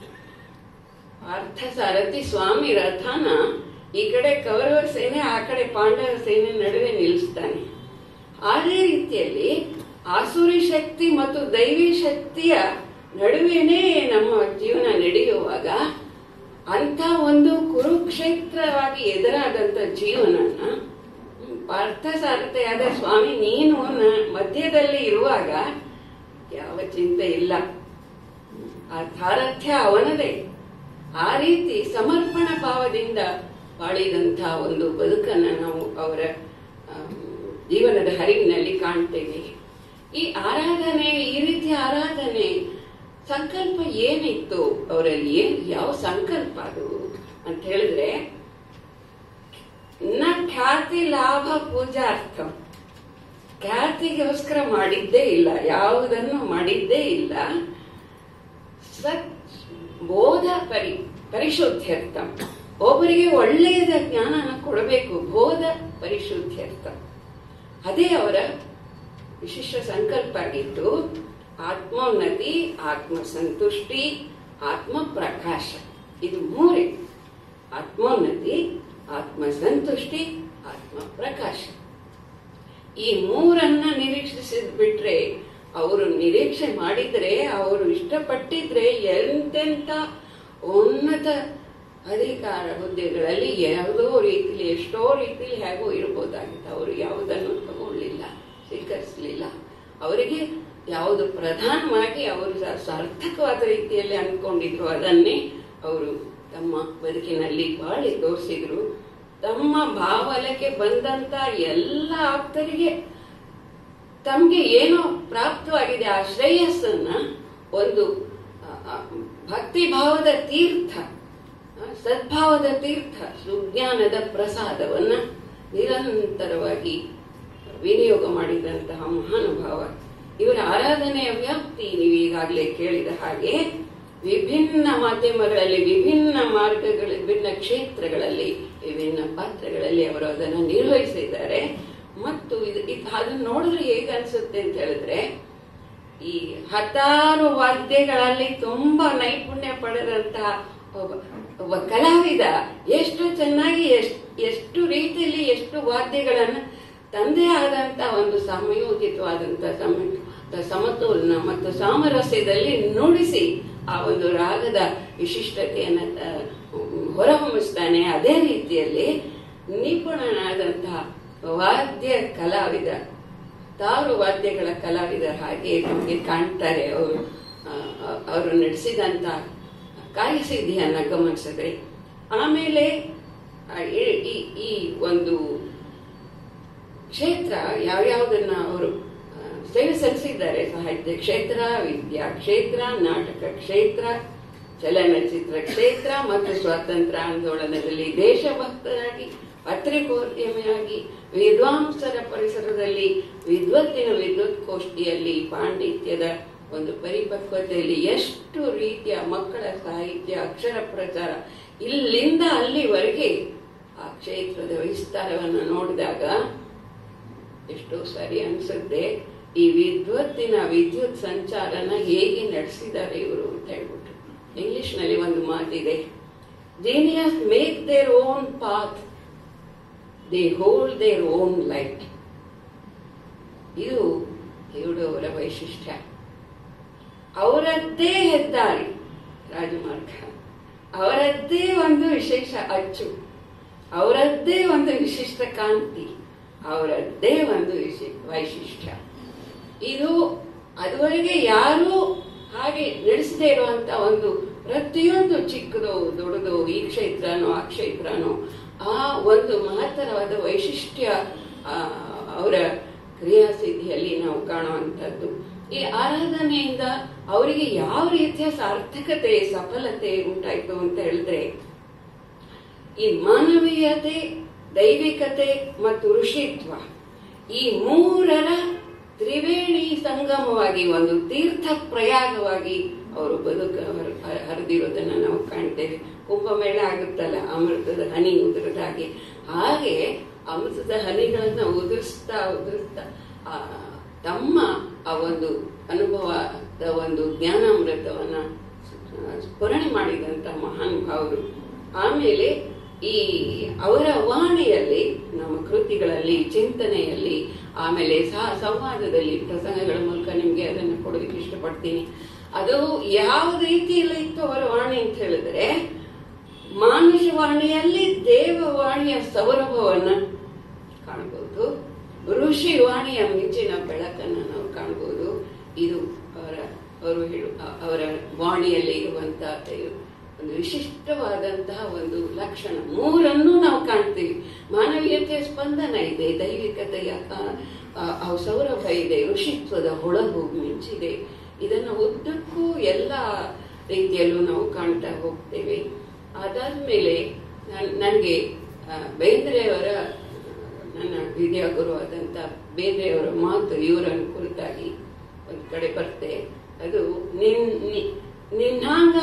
ಪಾರ್ಥ ಸಾರಥಿ ಸ್ವಾಮಿ ರಥನ ಈ ಕಡೆ ಕೌರವ ಸೇನೆ, ಆ ಕಡೆ ಪಾಂಡವ ಸೇನೆ ನಡುವೆ ನಿಲ್ಲಿಸ್ತಾನೆ. ಅದೇ ರೀತಿಯಲ್ಲಿ ಆಸುರಿ ಶಕ್ತಿ ಮತ್ತು ದೈವಿ ಶಕ್ತಿಯ ನಡುವೆನೇ ನಮ್ಮ ಜೀವನ ನಡೆಯುವಾಗ ಅಂತ ಒಂದು ಕುರುಕ್ಷೇತ್ರವಾಗಿ ಎದುರಾದಂತ ಜೀವನನ್ನ ಪಾರ್ಥ ಸಾರಥಿಯಾದ ಸ್ವಾಮಿ ನೀನು ಮಧ್ಯದಲ್ಲಿ ಇರುವಾಗ ಯಾವ ಚಿಂತೆ ಇಲ್ಲ, ಆ ಸಾರಥ್ಯ ಅವನದೇ. ಆ ರೀತಿ ಸಮರ್ಪಣ ಭಾವದಿಂದ ಬಾಳಿದಂತಹ ಒಂದು ಬದುಕನ್ನ ನಾವು ಅವರ ಜೀವನದ ಹರಿವಿನಲ್ಲಿ ಕಾಣ್ತೇವೆ. ಈ ಆರಾಧನೆ, ಈ ರೀತಿಯ ಆರಾಧನೆ ಸಂಕಲ್ಪ ಏನಿತ್ತು ಅವರಲ್ಲಿ, ಯಾವ ಸಂಕಲ್ಪ ಅದು ಅಂತ ಹೇಳಿದ್ರೆ, ನ ಖ್ಯಾತಿ ಲಾಭ ಪೂಜಾರ್ಥ, ಖ್ಯಾತಿಗೋಸ್ಕರ ಮಾಡಿದ್ದೇ ಇಲ್ಲ, ಯಾವುದನ್ನು ಮಾಡಿದ್ದೇ ಇಲ್ಲ. ಸತ್ ಬೋಧ ಪರಿಶುದ್ಧ್ಯರ್ಥ, ಒಬ್ಬರಿಗೆ ಒಳ್ಳೆಯದ ಜ್ಞಾನನ ಕೊಡಬೇಕು, ಬೋಧ ಪರಿಶುದ್ಧ್ಯರ್ಥ. ಅದೇ ಅವರ ವಿಶಿಷ್ಟ ಸಂಕಲ್ಪ ಆಗಿತ್ತು. ಆತ್ಮೋನ್ನತಿ, ಆತ್ಮ ಸಂತುಷ್ಟಿ, ಆತ್ಮ ಪ್ರಕಾಶ, ಇದು ಮೂರೇ. ಆತ್ಮೋನ್ನತಿ, ಆತ್ಮ ಸಂತುಷ್ಟಿ, ಆತ್ಮ ಪ್ರಕಾಶ. ಈ ಮೂರನ್ನ ನಿರೀಕ್ಷಿಸಿದ್ ಬಿಟ್ರೆ, ಅವರು ನಿರೀಕ್ಷೆ ಮಾಡಿದ್ರೆ, ಅವರು ಇಷ್ಟಪಟ್ಟಿದ್ರೆ ಎಂತೆಂತ ಉನ್ನತ ಅಧಿಕಾರ ಹುದ್ದೆಗಳಲ್ಲಿ ಯಾವುದೋ ರೀತಿಲಿ, ಎಷ್ಟೋ ರೀತಿಲಿ ಹೇಗೋ ಇರಬಹುದಾಗಿತ್ತು. ಅವರು ಯಾವುದನ್ನು ತಗೊಳ್ಳಿಲ್ಲ, ಸ್ವೀಕರಿಸಲಿಲ್ಲ. ಅವರಿಗೆ ಯಾವುದು ಪ್ರಧಾನವಾಗಿ ಅವರು ಸಾರ್ಥಕವಾದ ರೀತಿಯಲ್ಲಿ ಅಂದ್ಕೊಂಡಿದ್ರು ಅದನ್ನೇ ಅವರು ತಮ್ಮ ಬದುಕಿನಲ್ಲಿ ಬಾಳಿ ತೋರಿಸಿದ್ರು. ತಮ್ಮ ಭಾವಲಕ್ಕೆ ಬಂದಂತ ಎಲ್ಲ ಆಪ್ತರಿಗೆ ತಮ್ಗೆ ಏನೋ ಪ್ರಾಪ್ತವಾಗಿದೆ ಆ ಶ್ರೇಯಸ್ಸನ್ನ ಒಂದು ಭಕ್ತಿ ಭಾವದ ತೀರ್ಥ, ಸದ್ಭಾವದ ತೀರ್ಥ, ಸುಜ್ಞಾನದ ಪ್ರಸಾದವನ್ನ ನಿರಂತರವಾಗಿ ವಿನಿಯೋಗ ಮಾಡಿದಂತಹ ಮಹಾನುಭಾವ. ಇವರ ಆರಾಧನೆಯ ವ್ಯಾಪ್ತಿ ನೀವು ಈಗಾಗಲೇ ಕೇಳಿದ ಹಾಗೆ ವಿಭಿನ್ನ ಮಾಧ್ಯಮಗಳಲ್ಲಿ, ವಿಭಿನ್ನ ಮಾರ್ಗಗಳಲ್ಲಿ, ವಿಭಿನ್ನ ಕ್ಷೇತ್ರಗಳಲ್ಲಿ, ವಿಭಿನ್ನ ಪಾತ್ರಗಳಲ್ಲಿ ಅವರು ಅದನ್ನು ನಿರ್ವಹಿಸಿದ್ದಾರೆ. ಮತ್ತು ಅದನ್ನು ನೋಡಿದ್ರೆ ಹೇಗೆ ಅನ್ಸುತ್ತೆ ಅಂತ ಹೇಳಿದ್ರೆ, ಈ ಹತ್ತಾರು ವಾದ್ಯಗಳಲ್ಲಿ ತುಂಬಾ ನೈಪುಣ್ಯ ಪಡೆದಂತಹ ಒಬ್ಬ ಕಲಾವಿದ ಎಷ್ಟು ಚೆನ್ನಾಗಿ, ಎಷ್ಟು ರೀತಿಯಲ್ಲಿ, ಎಷ್ಟು ವಾದ್ಯಗಳನ್ನ ತಂದೆ ಆದಂತ ಒಂದು ಸಂಯೋಜಿತವಾದಂತಹ ಸಮತೋಲನ ಮತ್ತು ಸಾಮರಸ್ಯದಲ್ಲಿ ನುಡಿಸಿ ಆ ಒಂದು ರಾಗದ ವಿಶಿಷ್ಟತೆಯನ್ನ ಹೊರಹೊಮ್ಮಿಸ್ತಾನೆ. ಅದೇ ರೀತಿಯಲ್ಲಿ ನಿಪುಣನಾದಂತಹ ವಾದ್ಯ ಕಲಾವಿದ, ತಾರು ವಾದ್ಯಗಳ ಕಲಾವಿದ ಹಾಗೆ ನಮಗೆ ಕಾಣ್ತಾರೆ ಅವರು ನಡೆಸಿದಂತ ಕಾರ್ಯಸಿದ್ಧಿಯನ್ನ ಗಮನಿಸಿದ್ರೆ. ಆಮೇಲೆ ಈ ಒಂದು ಕ್ಷೇತ್ರ ಯಾವ್ಯಾವುದನ್ನ ಅವರು ಸೇವೆ ಸಲ್ಲಿಸಿದ್ದಾರೆ, ಸಾಹಿತ್ಯ ಕ್ಷೇತ್ರ, ವಿದ್ಯಾ ಕ್ಷೇತ್ರ, ನಾಟಕ ಕ್ಷೇತ್ರ, ಚಲನಚಿತ್ರ ಕ್ಷೇತ್ರ ಮತ್ತು ಸ್ವಾತಂತ್ರ್ಯ ಆಂದೋಲನದಲ್ಲಿ ದೇಶಭಕ್ತರಾಗಿ, ಪತ್ರಿಕೋದ್ಯಮಿಯಾಗಿ, ವಿದ್ವಾಂಸರ ಪರಿಸರದಲ್ಲಿ, ವಿದ್ವತ್ತಿನ ವಿದ್ವತ್ಗೋಷ್ಠಿಯಲ್ಲಿ, ಪಾಂಡಿತ್ಯದ ಒಂದು ಪರಿಪಕ್ವತೆಯಲ್ಲಿ ಎಷ್ಟು ರೀತಿಯ ಮಕ್ಕಳ ಸಾಹಿತ್ಯ, ಅಕ್ಷರ ಪ್ರಚಾರ, ಇಲ್ಲಿಂದ ಅಲ್ಲಿವರೆಗೆ ಆ ಕ್ಷೇತ್ರದ ವಿಸ್ತಾರವನ್ನು ನೋಡಿದಾಗ ಎಷ್ಟೋ ಸಾರಿ ಅನ್ಸುತ್ತೆ ಈ ವಿದ್ವತ್ತಿನ ವಿದ್ಯುತ್ ಸಂಚಾರನ ಹೇಗೆ ನಡೆಸಿದ್ದಾರೆ ಇವರು ಅಂತ ಹೇಳ್ಬಿಟ್ಟು. ಇಂಗ್ಲಿಷ್ ನಲ್ಲಿ ಒಂದು ಮಾತಿದೆ, genius make their own path, they hold their own light. ಇದು ಇವರವರ ವೈಶಿಷ್ಟ್ಯ. ಅವರದ್ದೇ ಹೆದ್ದಾರಿ ರಾಜಮಾರ್ಗ, ಅವರದ್ದೇ ಒಂದು ವಿಶೇಷ ಅಚ್ಚು, ಅವರದ್ದೇ ಒಂದು ವಿಶಿಷ್ಟ ಕಾಂತಿ, ಅವರದ್ದೇ ಒಂದು ವೈಶಿಷ್ಟ್ಯ. ಇದು ಅದುವರೆಗೆ ಯಾರೂ ಹಾಗೆ ನಡೆಸದೇ ಇರುವಂತ ಒಂದು ಪ್ರತಿಯೊಂದು ಚಿಕ್ಕದು ದೊಡ್ಡದು, ಈ ಕ್ಷೇತ್ರನೋ ಆ ಕ್ಷೇತ್ರನೋ, ಆ ಒಂದು ಮಹತ್ತರವಾದ ವೈಶಿಷ್ಟ್ಯ ಅವರ ಕ್ರಿಯಾಸಿದ್ಧಿಯಲ್ಲಿ ನಾವು ಕಾಣುವಂಥದ್ದು. ಈ ಆರಾಧನೆಯಿಂದ ಅವರಿಗೆ ಯಾವ ರೀತಿಯ ಸಾರ್ಥಕತೆ, ಸಫಲತೆ ಉಂಟಾಯ್ತು ಅಂತ ಹೇಳಿದ್ರೆ, ಈ ಮಾನವೀಯತೆ, ದೈವಿಕತೆ ಮತ್ತು ಋಷಿತ್ವ ಈ ಮೂರರ ತ್ರಿವೇಣಿ ಸಂಗಮವಾಗಿ ಒಂದು ತೀರ್ಥ ಪ್ರಯಾಗವಾಗಿ ಅವರು ಹರಿದಿರೋದನ್ನ ನಾವು ಕಾಣ್ತೇವೆ. ಕುಂಭಮೇಳ ಆಗುತ್ತಲ್ಲ, ಅಮೃತದ ಹನಿ ಉದುರದ ಹಾಗೆ ಅಮೃತದ ಹನಿಗಳನ್ನ ಉದುರಿಸ್ತಾ ತಮ್ಮ ಆ ಒಂದು ಅನುಭವದ ಒಂದು ಜ್ಞಾನಾಮೃತವನ್ನ ಸ್ಮರಣೆ ಮಾಡಿದಂತ ಮಹಾನ್ ಭಾವರು. ಆಮೇಲೆ ಈ ಅವರ ವಾಣಿಯಲ್ಲಿ, ನಮ್ಮ ಕೃತಿಗಳಲ್ಲಿ, ಚಿಂತನೆಯಲ್ಲಿ, ಆಮೇಲೆ ಸಂವಾದದಲ್ಲಿ, ಪ್ರಸಂಗಗಳ ಮೂಲಕ ನಿಮ್ಗೆ ಅದನ್ನು ಕೊಡೋದಕ್ಕೆ ಇಷ್ಟಪಡ್ತೀನಿ. ಅದು ಯಾವ ರೀತಿಯಲ್ಲಿ ಇತ್ತು ಅವರ ವಾಣಿ ಅಂತ ಹೇಳಿದ್ರೆ, ಮಾನುಷ ವಾಣಿಯಲ್ಲಿ ದೇವವಾಣಿಯ ಸೌರಭವನ್ನ ಕಾಣಬಹುದು, ಋಷಿ ವಾಣಿಯ ಮಿಂಚಿನ ಬೆಳಕನ್ನ ನಾವು ಕಾಣಬಹುದು. ಇದು ಅವರ ವಾಣಿಯಲ್ಲಿ ಇರುವಂತಹ ಒಂದು ವಿಶಿಷ್ಟವಾದಂತಹ ಒಂದು ಲಕ್ಷಣ. ಮೂರನ್ನು ನಾವು ಕಾಣ್ತೀವಿ. ಮಾನವೀಯತೆಯ ಸ್ಪಂದನ ಇದೆ, ದೈವಿಕತೆಯ ಸೌರಭ ಇದೆ, ಋಷಿತ್ವದ ಹೊಳಗು ಮಿಂಚಿದೆ. ಇದನ್ನು ಉದ್ದಕ್ಕೂ ಎಲ್ಲ ರೀತಿಯಲ್ಲೂ ನಾವು ಕಾಣ್ತಾ ಹೋಗ್ತೇವೆ. ಅದಾದ್ಮೇಲೆ ನನಗೆ ಬೇಂದ್ರೆಯವರ, ನನ್ನ ವಿದ್ಯಾಗುರುವಾದಂತ ಬೇಂದ್ರೆಯವರ ಮಾತು ಇವರನ್ನು ಕುರಿತಾಗಿ ಒಂದು ಕಡೆ ಬರ್ತೆ. ಅದು ನಿನ್ನಾಂಗ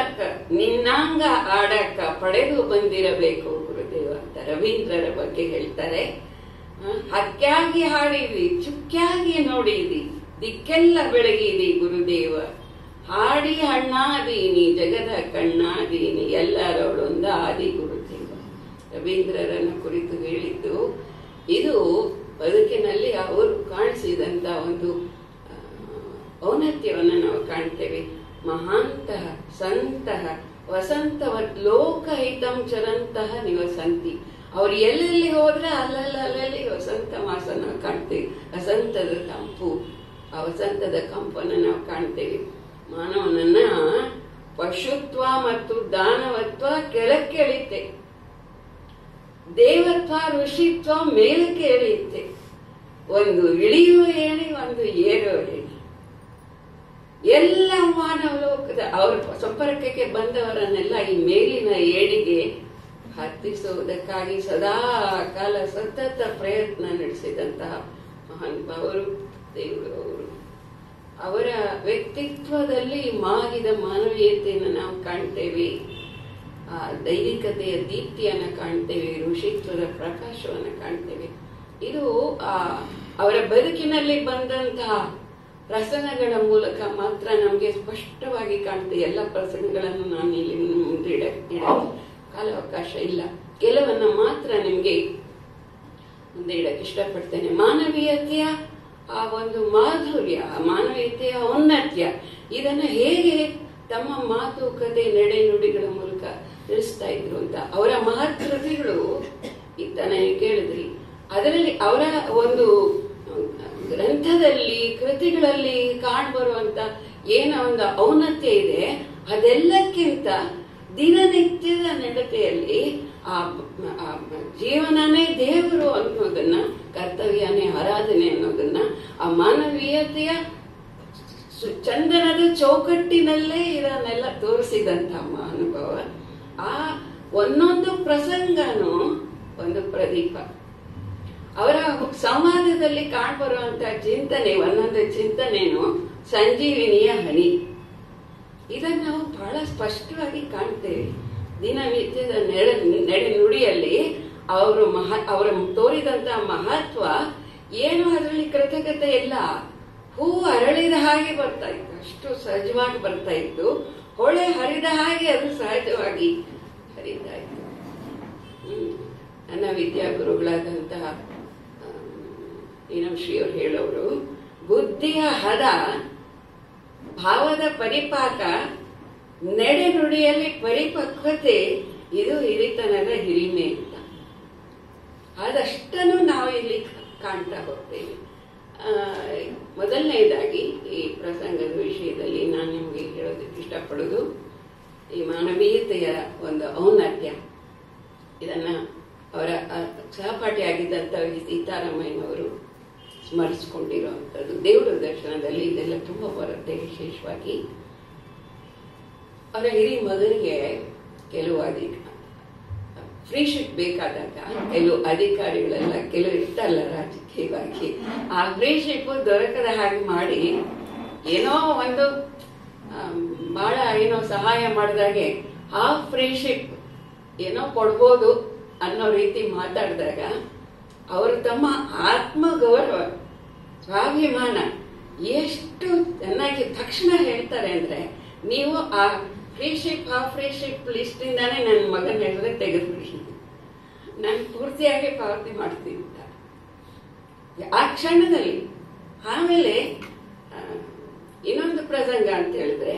ಆಡಕ್ಕ ಪಡೆದು ಬಂದಿರಬೇಕು ಗುರುದೇವ ಅಂತ ರವೀಂದ್ರರ ಬಗ್ಗೆ ಹೇಳ್ತಾರೆ. ಹಕ್ಕಾಗಿ ಹಾಡಿದಿ, ಚುಕ್ಕಾಗಿ ನೋಡಿದಿ, ದಿಕ್ಕೆಲ್ಲ ಬೆಳಗಿದಿ ಗುರುದೇವ, ಹಾಡಿ ಹಣ್ಣಾದೀನಿ, ಜಗದ ಕಣ್ಣಾದೀನಿ, ಎಲ್ಲರೊಳೊಂದ ಆದಿ ಗುರುದೇವ. ರವೀಂದ್ರರನ್ನು ಕುರಿತು ಹೇಳಿದ್ದು ಇದು ಬದುಕಿನಲ್ಲಿ ಅವರು ಕಾಣಿಸಿದಂತ ಒಂದು ಔನ್ನತ್ಯವನ್ನು ನಾವು ಕಾಣ್ತೇವೆ. ಮಹಾಂತಹ ಸಂತಹ ವಸಂತವತ್ ಲೋಕಹಿತಂ ಚರಂತಹ ನಿವಸಂತಿ. ಅವ್ರು ಎಲ್ಲೆಲ್ಲಿ ಹೋದ್ರೆ ಅಲ್ಲಲ್ಲಿ ವಸಂತ ಮಾಸ ನಾವು ಕಾಣ್ತೇವೆ. ವಸಂತದ ತಂಪು, ಆ ವಸಂತದ ಕಂಪನ್ನು ನಾವು ಕಾಣ್ತೇವೆ. ಮಾನವನನ್ನ ಪಶುತ್ವ ಮತ್ತು ದಾನವತ್ವ ಕೆಳಕ್ಕೆ ಎಳೆಯುತ್ತೆ, ದೇವತ್ವ ಋಷಿತ್ವ ಮೇಲಕ್ಕೆ ಎಳೆಯುತ್ತೆ. ಒಂದು ಇಳಿಯುವ ಏಣಿ, ಒಂದು ಏರುವ ಏಣಿ. ಎಲ್ಲ ಮಾನವ ಲೋಕದ ಅವರ ಸಂಪರ್ಕಕ್ಕೆ ಬಂದವರನ್ನೆಲ್ಲ ಈ ಮೇಲಿನ ಏಣಿಗೆ ಹತ್ತಿಸುವುದಕ್ಕಾಗಿ ಸದಾ ಕಾಲ ಸತತ ಪ್ರಯತ್ನ ನಡೆಸಿದಂತಹ ಮಹಾನುಭಾವರು ದೇವರು ಅವರು. ಅವರ ವ್ಯಕ್ತಿತ್ವದಲ್ಲಿ ಮಾಗಿದ ಮಾನವೀಯತೆಯನ್ನು ನಾವು ಕಾಣ್ತೇವೆ, ಆ ದೈವಿಕತೆಯ ದೀಪ್ತಿಯನ್ನು ಕಾಣ್ತೇವೆ, ಋಷಿತ್ವದ ಪ್ರಕಾಶವನ್ನು ಕಾಣ್ತೇವೆ. ಇದು ಅವರ ಬದುಕಿನಲ್ಲಿ ಬಂದಂತಹ ಪ್ರಸಂಗಗಳ ಮೂಲಕ ಮಾತ್ರ ನಮಗೆ ಸ್ಪಷ್ಟವಾಗಿ ಕಾಣ್ತೇವೆ. ಎಲ್ಲ ಪ್ರಸಂಗಗಳನ್ನು ನಾನು ಇಲ್ಲಿ ಮುಂದೆ ಕಾಲಾವಕಾಶ ಇಲ್ಲ, ಕೆಲವನ್ನ ಮಾತ್ರ ನಿಮ್ಗೆ ಮುಂದೆ ಇಡಕ್ಕೆ ಇಷ್ಟಪಡ್ತೇನೆ. ಮಾನವೀಯತೆಯ ಆ ಒಂದು ಮಾಧುರ್ಯ, ಮಾನವೀಯತೆಯ ಔನ್ನತ್ಯ, ಇದನ್ನ ಹೇಗೆ ತಮ್ಮ ಮಾತುಕತೆ, ನಡೆ ನುಡಿಗಳ ಮೂಲಕ ತಿಳಿಸ್ತಾ ಇದ್ರು ಅಂತ ಅವರ ಮಹತ್ಕೃತಿಗಳು ಇತ್ತ ಕೇಳಿದ್ರಿ. ಅದರಲ್ಲಿ ಅವರ ಒಂದು ಗ್ರಂಥದಲ್ಲಿ, ಕೃತಿಗಳಲ್ಲಿ ಕಾಣ್ಬರುವಂತ ಏನೋ ಒಂದು ಔನ್ನತ್ಯ ಇದೆ. ಅದೆಲ್ಲಕ್ಕಿಂತ ದಿನನಿತ್ಯದ ನಡತೆಯಲ್ಲಿ ಆ ಜೀವನನೇ ದೇವರು ಅನ್ನೋದನ್ನ, ಕರ್ತವ್ಯನೇ ಆರಾಧನೆ ಅನ್ನೋದನ್ನ, ಆ ಮಾನವೀಯತೆಯ ಚಂದನದ ಚೌಕಟ್ಟಿನಲ್ಲೇ ಇದನ್ನೆಲ್ಲ ತೋರಿಸಿದಂತ ಅನುಭವ. ಆ ಒಂದೊಂದು ಪ್ರಸಂಗನೂ ಒಂದು ಪ್ರದೀಪ. ಅವರ ಸಂವಾದದಲ್ಲಿ ಕಾಣ್ಬರುವಂತಹ ಚಿಂತನೆ, ಒಂದೊಂದು ಚಿಂತನೆನು ಸಂಜೀವಿನಿಯ ಹನಿ. ಇದನ್ನು ನಾವು ಬಹಳ ಸ್ಪಷ್ಟವಾಗಿ ಕಾಣ್ತೇವೆ. ದಿನನಿತ್ಯದ ನಡೆ ನುಡಿಯಲ್ಲಿ ಅವರು ತೋರಿದಂತಹ ಮಹತ್ವ ಏನು ಅದರಲ್ಲಿ ಕೃತಜ್ಞತೆ ಇಲ್ಲ. ಹೂ ಅರಳಿದ ಹಾಗೆ ಬರ್ತಾ ಇತ್ತು, ಅಷ್ಟು ಸಹಜವಾಗಿ ಬರ್ತಾ ಇತ್ತು. ಹೊಳೆ ಹರಿದ ಹಾಗೆ ಅದು ಸಹಜವಾಗಿ ಹರಿತಾ ಇತ್ತು. ನನ್ನ ವಿದ್ಯಾಗುರುಗಳಾದಂತಹ ಶ್ರೀಯವರು ಹೇಳೋರು, ಬುದ್ಧಿಯ ಹದ, ಭಾವದ ಪರಿಪಾಕ, ನಡೆನುಡಿಯಲ್ಲಿ ಪರಿಪಕ್ವತೆ, ಇದು ಹಿರಿತನದ ಹಿರಿಮೆ ಅಂತ. ಅದಷ್ಟನ್ನು ನಾವು ಇಲ್ಲಿ ಕಾಣ್ತಾ ಹೋಗ್ತೇವೆ. ಮೊದಲನೇದಾಗಿ ಈ ಪ್ರಸಂಗದ ವಿಷಯದಲ್ಲಿ ನಾನು ನಿಮಗೆ ಹೇಳೋದಕ್ಕೆ ಇಷ್ಟಪಡೋದು ಈ ಮಾನವೀಯತೆಯ ಒಂದು ಔನ್ನತ್ಯ. ಇದನ್ನ ಅವರ ಸಹಪಾಠಿಯಾಗಿದ್ದಂಥ ಸೀತಾರಾಮಯ್ಯನವರು ಸ್ಮರಿಸಿಕೊಂಡಿರುವಂಥದ್ದು. ದೇವರ ದರ್ಶನದಲ್ಲಿ ಇದೆಲ್ಲ ತುಂಬ ಬರುತ್ತೆ. ವಿಶೇಷವಾಗಿ ಅವರ ಹಿರಿ ಮಗನಿಗೆ ಕೆಲವು ಫ್ರೀಶಿಪ್ ಬೇಕಾದಾಗ ಕೆಲವು ಅಧಿಕಾರಿಗಳೆಲ್ಲ ಕೆಲವು ಇರ್ತಲ್ಲ ರಾಜಕೀಯವಾಗಿ, ಆ ಫ್ರೀಶಿಪ್ ದೊರಕದ ಹಾಗೆ ಮಾಡಿ ಏನೋ ಒಂದು ಬಹಳ ಏನೋ ಸಹಾಯ ಮಾಡಿದಾಗೆ ಆ ಫ್ರೀಶಿಪ್ ಏನೋ ಕೊಡ್ಬೋದು ಅನ್ನೋ ರೀತಿ ಮಾತಾಡಿದಾಗ ಅವರು ತಮ್ಮ ಆತ್ಮಗೌರವ, ಸ್ವಾಭಿಮಾನ ಎಷ್ಟು ಚೆನ್ನಾಗಿ ತಕ್ಷಣ ಹೇಳ್ತಾರೆ ಅಂದ್ರೆ, ನೀವು ಆ ಫ್ರೀಶಿಪ್ ಲಿಸ್ಟ್ ಇಂದಾನೆ ನನ್ನ ಮಗನ ಹೆಸರೇ ತೆಗೆದ್ಬಿಡಿ, ನಾನು ಪೂರ್ತಿಯಾಗಿ ಪಾವತಿ ಮಾಡ್ತೀನಿ ಅಂತ ಆ ಕ್ಷಣದಲ್ಲಿ. ಆಮೇಲೆ ಇನ್ನೊಂದು ಪ್ರಸಂಗ ಅಂತ ಹೇಳಿದ್ರೆ,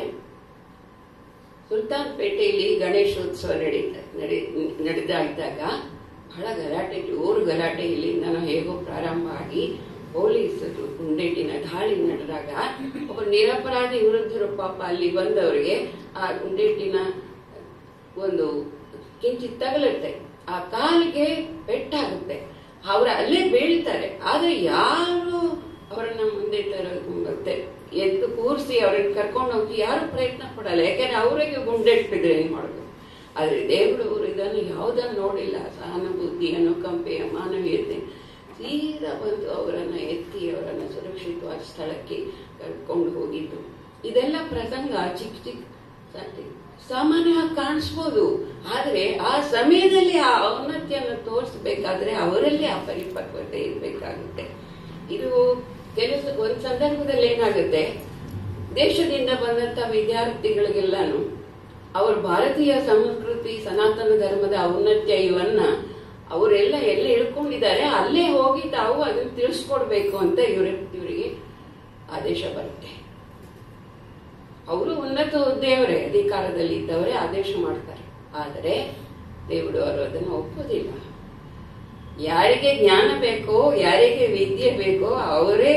ಸುಲ್ತಾನ್ ಪೇಟೆಯಲ್ಲಿ ಗಣೇಶೋತ್ಸವ ನಡೆದ ಇದ್ದಾಗ ಬಹಳ ಗಲಾಟೆ, ಜೋರು ಗಲಾಟೆ. ಇಲ್ಲಿಂದ ಹೇಗೋ ಪ್ರಾರಂಭ ಆಗಿ ಪೊಲೀಸರು ಗುಂಡೇಟಿನ ದಾಳಿ ನಡೆದಾಗ ಒಬ್ಬ ನಿರಪರಾಧಿ ವಿರುದ್ಧರು ಪಾಪ ಅಲ್ಲಿ ಬಂದವರಿಗೆ ಆ ಗುಂಡೇಟಿನ ಒಂದು ಕಿಂಚಿತ್ ತಗಲುತ್ತೆ, ಆ ಕಾಲಿಗೆ ಪೆಟ್ಟಾಗುತ್ತೆ, ಅವ್ರ ಅಲ್ಲೇ ಬೀಳ್ತಾರೆ. ಆದ್ರೆ ಯಾರು ಅವರನ್ನ ಮುಂದೆ ಮತ್ತೆ ಎದ್ದು ಕೂರಿಸಿ ಅವ್ರನ್ನ ಕರ್ಕೊಂಡು ಹೋಗಿ ಯಾರು ಪ್ರಯತ್ನ ಪಡಲ್ಲ, ಯಾಕಂದ್ರೆ ಅವರಿಗೆ ಗುಂಡೇಟ್ ಬಿದ್ರೆ ಏನ್ ಮಾಡೋದು. ಆದ್ರೆ ದೇವರು ಇದನ್ನು ಯಾವುದನ್ನು ನೋಡಿಲ್ಲ. ಸಹಾನುಭೂತಿ, ಅನುಕಂಪೆ, ಮಾನವೀಯತೆ, ಸೀದಾ ಬಂದು ಅವರನ್ನ ಎತ್ತಿ ಅವರನ್ನ ಸುರಕ್ಷಿತವಾದ ಸ್ಥಳಕ್ಕೆ ಕರ್ಕೊಂಡು ಹೋಗಿದ್ದು. ಇದೆಲ್ಲ ಪ್ರಸಂಗ ಚಿಕ್ಕ ಸಾಮಾನ್ಯವಾಗಿ ಕಾಣಿಸ್ಬೋದು, ಆದ್ರೆ ಆ ಸಮಯದಲ್ಲಿ ಆ ಔನ್ನತ್ಯವನ್ನು ತೋರಿಸಬೇಕಾದ್ರೆ ಅವರಲ್ಲಿ ಆ ಪರಿಪಕ್ವತೆ ಇರಬೇಕಾಗುತ್ತೆ. ಇದು ಒಂದ್ ಸಂದರ್ಭದಲ್ಲಿ ಏನಾಗುತ್ತೆ, ದೇಶದಿಂದ ಬಂದಂತ ವಿದ್ಯಾರ್ಥಿಗಳಿಗೆಲ್ಲಾನು ಅವ್ರ ಭಾರತೀಯ ಸಂಸ್ಕೃತಿ, ಸನಾತನ ಧರ್ಮದ ಔನ್ನತ್ಯ ಇವನ್ನ ಅವರೆಲ್ಲ ಎಲ್ಲ ಇಳ್ಕೊಂಡಿದ್ದಾರೆ, ಅಲ್ಲೇ ಹೋಗಿ ತಾವು ಅದನ್ನ ತಿಳಿಸ್ಕೊಡ್ಬೇಕು ಅಂತ ಇವರಿಗೆ ಆದೇಶ ಬರುತ್ತೆ. ಅವರು ಉನ್ನತ ಹುದ್ದೆಯವರೇ, ಅಧಿಕಾರದಲ್ಲಿ ಇದ್ದವರೇ ಆದೇಶ ಮಾಡ್ತಾರೆ. ಆದರೆ ದೇವರು ಅವರು ಅದನ್ನು ಒಪ್ಪೋದಿಲ್ಲ. ಯಾರಿಗೆ ಜ್ಞಾನ ಬೇಕೋ, ಯಾರಿಗೆ ವಿದ್ಯೆ ಬೇಕೋ ಅವರೇ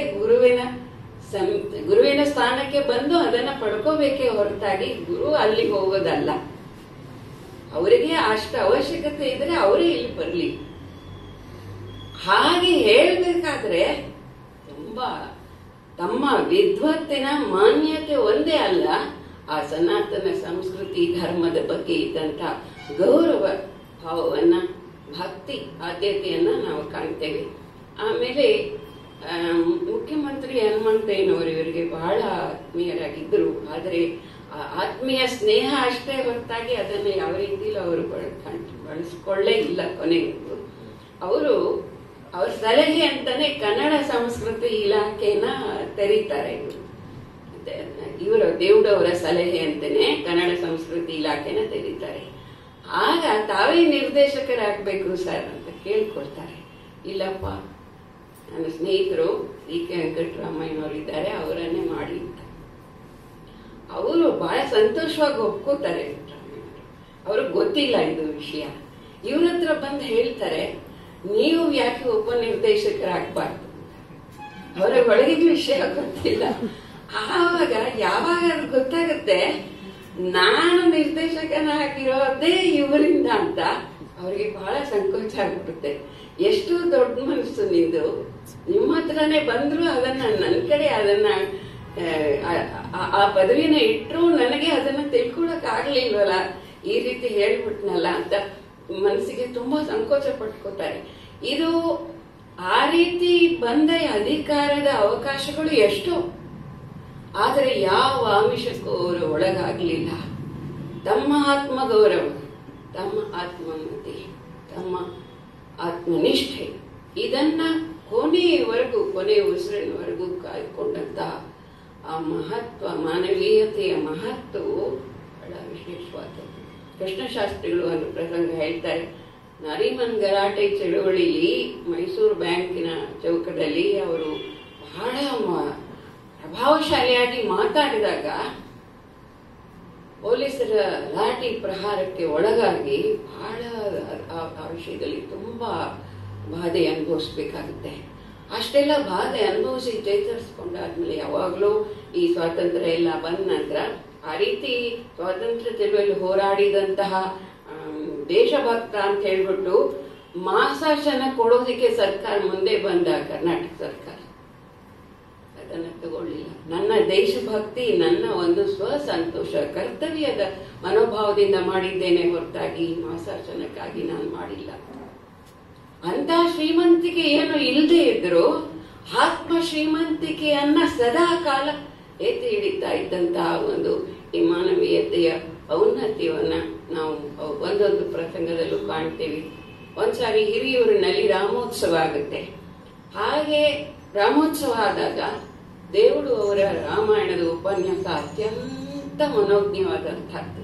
ಗುರುವಿನ ಸ್ಥಾನಕ್ಕೆ ಬಂದು ಅದನ್ನ ಪಡ್ಕೋಬೇಕೇ ಹೊರತಾಗಿ ಗುರು ಅಲ್ಲಿಗೆ ಹೋಗೋದಲ್ಲ. ಅವರಿಗೆ ಅಷ್ಟು ಅವಶ್ಯಕತೆ ಇದ್ರೆ ಅವರೇ ಇಲ್ಲಿ ಬರ್ಲಿ. ಹಾಗೆ ಹೇಳ್ಬೇಕಾದ್ರೆ ತುಂಬಾ ತಮ್ಮ ವಿದ್ವತ್ತಿನ ಮಾನ್ಯತೆ ಒಂದೇ ಅಲ್ಲ, ಆ ಸನಾತನ ಸಂಸ್ಕೃತಿ ಧರ್ಮದ ಬಗ್ಗೆ ಇದ್ದಂತ ಗೌರವ ಭಾವವನ್ನ, ಭಕ್ತಿ, ಆದ್ಯತೆಯನ್ನ ನಾವು ಕಾಣ್ತೇವೆ. ಆಮೇಲೆ ಮುಖ್ಯಮಂತ್ರಿ ಹನುಮಂತಯ್ಯನವರು ಇವರಿಗೆ ಬಹಳ ಆತ್ಮೀಯರಾಗಿದ್ದರು. ಆದರೆ ಆತ್ಮೀಯ ಸ್ನೇಹ ಅಷ್ಟೇ ಹೊರತಾಗಿ ಅದನ್ನು ಯಾವ ರೀತಿಯಲ್ಲಿ ಅವರು ಬಳಸ್ಕೊಳ್ಳೇ ಇಲ್ಲ. ಕೊನೆಗೂ ಅವರು ಅವ್ರ ಸಲಹೆ ಅಂತಾನೆ ಕನ್ನಡ ಸಂಸ್ಕೃತಿ ಇಲಾಖೆನ ತೆರೀತಾರೆ. ಇವರು ದೇವಡವರ ಸಲಹೆ ಅಂತಾನೆ ಕನ್ನಡ ಸಂಸ್ಕೃತಿ ಇಲಾಖೆನ ತೆರೀತಾರೆ. ಆಗ ತಾವೇ ನಿರ್ದೇಶಕರಾಗಬೇಕು ಸರ್ ಅಂತ ಕೇಳ್ಕೊಳ್ತಾರೆ. ಇಲ್ಲಪ್ಪ, ನನ್ನ ಸ್ನೇಹಿತರು ಡಿ.ಕೆ. ವೆಂಕಟರಾಮಯ್ಯನವರು ಇದ್ದಾರೆ, ಅವರನ್ನೇ ಮಾಡಿ ಅಂತ. ಅವರು ಬಹಳ ಸಂತೋಷವಾಗಿ ಒಪ್ಕೋತಾರೆ. ಅವ್ರಿಗೆ ಗೊತ್ತಿಲ್ಲ ಇದು ವಿಷಯ. ಇವ್ರ ಹತ್ರ ಬಂದು ಹೇಳ್ತಾರೆ, ನೀವು ಯಾಕೆ ಉಪನಿರ್ದೇಶಕರಾಗಬಾರ್ದು? ಅವರ ಒಳಗಿನ ವಿಷಯ ಗೊತ್ತಿಲ್ಲ. ಆವಾಗ ಯಾವಾಗ ಅದು ಗೊತ್ತಾಗುತ್ತೆ, ನಾನು ನಿರ್ದೇಶಕನಾಗಿರೋದೇ ಇವರಿಂದ ಅಂತ ಅವ್ರಿಗೆ ಬಹಳ ಸಂಕೋಚ ಆಗ್ಬಿಡುತ್ತೆ. ಎಷ್ಟು ದೊಡ್ಡ ಮನಸ್ಸು ನಿಂದು, ನಿಮ್ಮ ಹತ್ರನೇ ಬಂದ್ರು ಅದನ್ನ ನನ್ನ ಕಡೆ ಅದನ್ನ ಆ ಪದವಿನ ಇಟ್ಟರು ನನಗೆ ಅದನ್ನ ತಿಳ್ಕೊಳಕ್ ಆಗ್ಲಿಲ್ವಲ್ಲ, ಈ ರೀತಿ ಹೇಳ್ಬಿಟ್ನಲ್ಲ ಅಂತ ಮನಸ್ಸಿಗೆ ತುಂಬಾ ಸಂಕೋಚ ಪಟ್ಕೋತಾರೆ. ಇದು ಆ ರೀತಿ ಬಂದ ಅಧಿಕಾರದ ಅವಕಾಶಗಳು ಎಷ್ಟೋ, ಆದರೆ ಯಾವ ಆಮಿಷಕ್ಕೂ ಅವರು ಒಳಗಾಗಲಿಲ್ಲ. ತಮ್ಮ ಆತ್ಮಗೌರವ, ತಮ್ಮ ಆತ್ಮಮತಿ, ತಮ್ಮ ಆತ್ಮನಿಷ್ಠೆ ಇದನ್ನ ಕೊನೆಯ ಉಸಿರಿನವರೆಗೂ ಕಾಯ್ಕೊಂಡಂತ ಆ ಮಹತ್ವ, ಮಾನವೀಯತೆಯ ಮಹತ್ವವು ಬಹಳ ವಿಶೇಷವಾದದ್ದು. ಕೃಷ್ಣಶಾಸ್ತ್ರಿಗಳು ಒಂದು ಪ್ರಸಂಗ ಹೇಳ್ತಾರೆ. ನರಿಮನ್ ಗಲಾಟೆ ಚಳುವಳಿಲಿ ಮೈಸೂರು ಬ್ಯಾಂಕಿನ ಚೌಕದಲ್ಲಿ ಅವರು ಬಹಳ ಪ್ರಭಾವಶಾಲಿಯಾಗಿ ಮಾತಾಡಿದಾಗ ಪೊಲೀಸರ ಲಾಠಿ ಪ್ರಹಾರಕ್ಕೆ ಒಳಗಾಗಿ ಬಹಳ ಆ ವಿಷಯದಲ್ಲಿ ತುಂಬಾ ಬಾಧೆ ಅನುಭವಿಸ್ಬೇಕಾಗುತ್ತೆ. ಅಷ್ಟೆಲ್ಲ ಬಾಧೆ ಅನುಭವಿಸಿ ಚೇತರಿಸ್ಕೊಂಡಾದ್ಮೇಲೆ ಯಾವಾಗ್ಲೂ ಈ ಸ್ವಾತಂತ್ರ್ಯ ಎಲ್ಲ ಬಂದ ನಂತರ ಆ ರೀತಿ ಸ್ವಾತಂತ್ರ್ಯ ಚಳುವಳಿಯಲ್ಲಿ ಹೋರಾಡಿದಂತಹ ದೇಶಭಕ್ತ ಅಂತ ಹೇಳ್ಬಿಟ್ಟು ಮಾಸಾಶನ ಕೊಡೋದಕ್ಕೆ ಸರ್ಕಾರ ಮುಂದೆ ಬಂದ ಕರ್ನಾಟಕ ಸರ್ಕಾರ ಅದನ್ನ ತಗೊಳ್ಳಿಲ್ಲ. ನನ್ನ ದೇಶಭಕ್ತಿ, ನನ್ನ ಒಂದು ಸ್ವಸಂತೋಷ, ಕರ್ತವ್ಯದ ಮನೋಭಾವದಿಂದ ಮಾಡಿದ್ದೇನೆ ಹೊರತಾಗಿ ಮಾಸಾಶನಕ್ಕಾಗಿ ನಾನು ಮಾಡಿಲ್ಲ. ಅಂತ ಶ್ರೀಮಂತಿಕೆ ಏನು ಇಲ್ಲದೆ ಇದ್ರು ಆತ್ಮ ಶ್ರೀಮಂತಿಕೆಯನ್ನ ಸದಾ ಕಾಲ ಎತ್ತಿ ಹಿಡಿತಾ ಇದ್ದಂತಹ ಒಂದು ಈ ಮಾನವೀಯತೆಯ ಔನ್ನತ್ಯವನ್ನ ನಾವು ಒಂದೊಂದು ಪ್ರಸಂಗದಲ್ಲೂ ಕಾಣ್ತೇವೆ. ಒಂದ್ಸಾರಿ ಹಿರಿಯೂರಿನಲ್ಲಿ ರಾಮೋತ್ಸವ ಆಗುತ್ತೆ. ಹಾಗೆ ರಾಮೋತ್ಸವ ಆದಾಗ ದೇವರು ಅವರ ರಾಮಾಯಣದ ಉಪನ್ಯಾಸ ಅತ್ಯಂತ ಮನೋಜ್ಞವಾದಂತಹದ್ದು.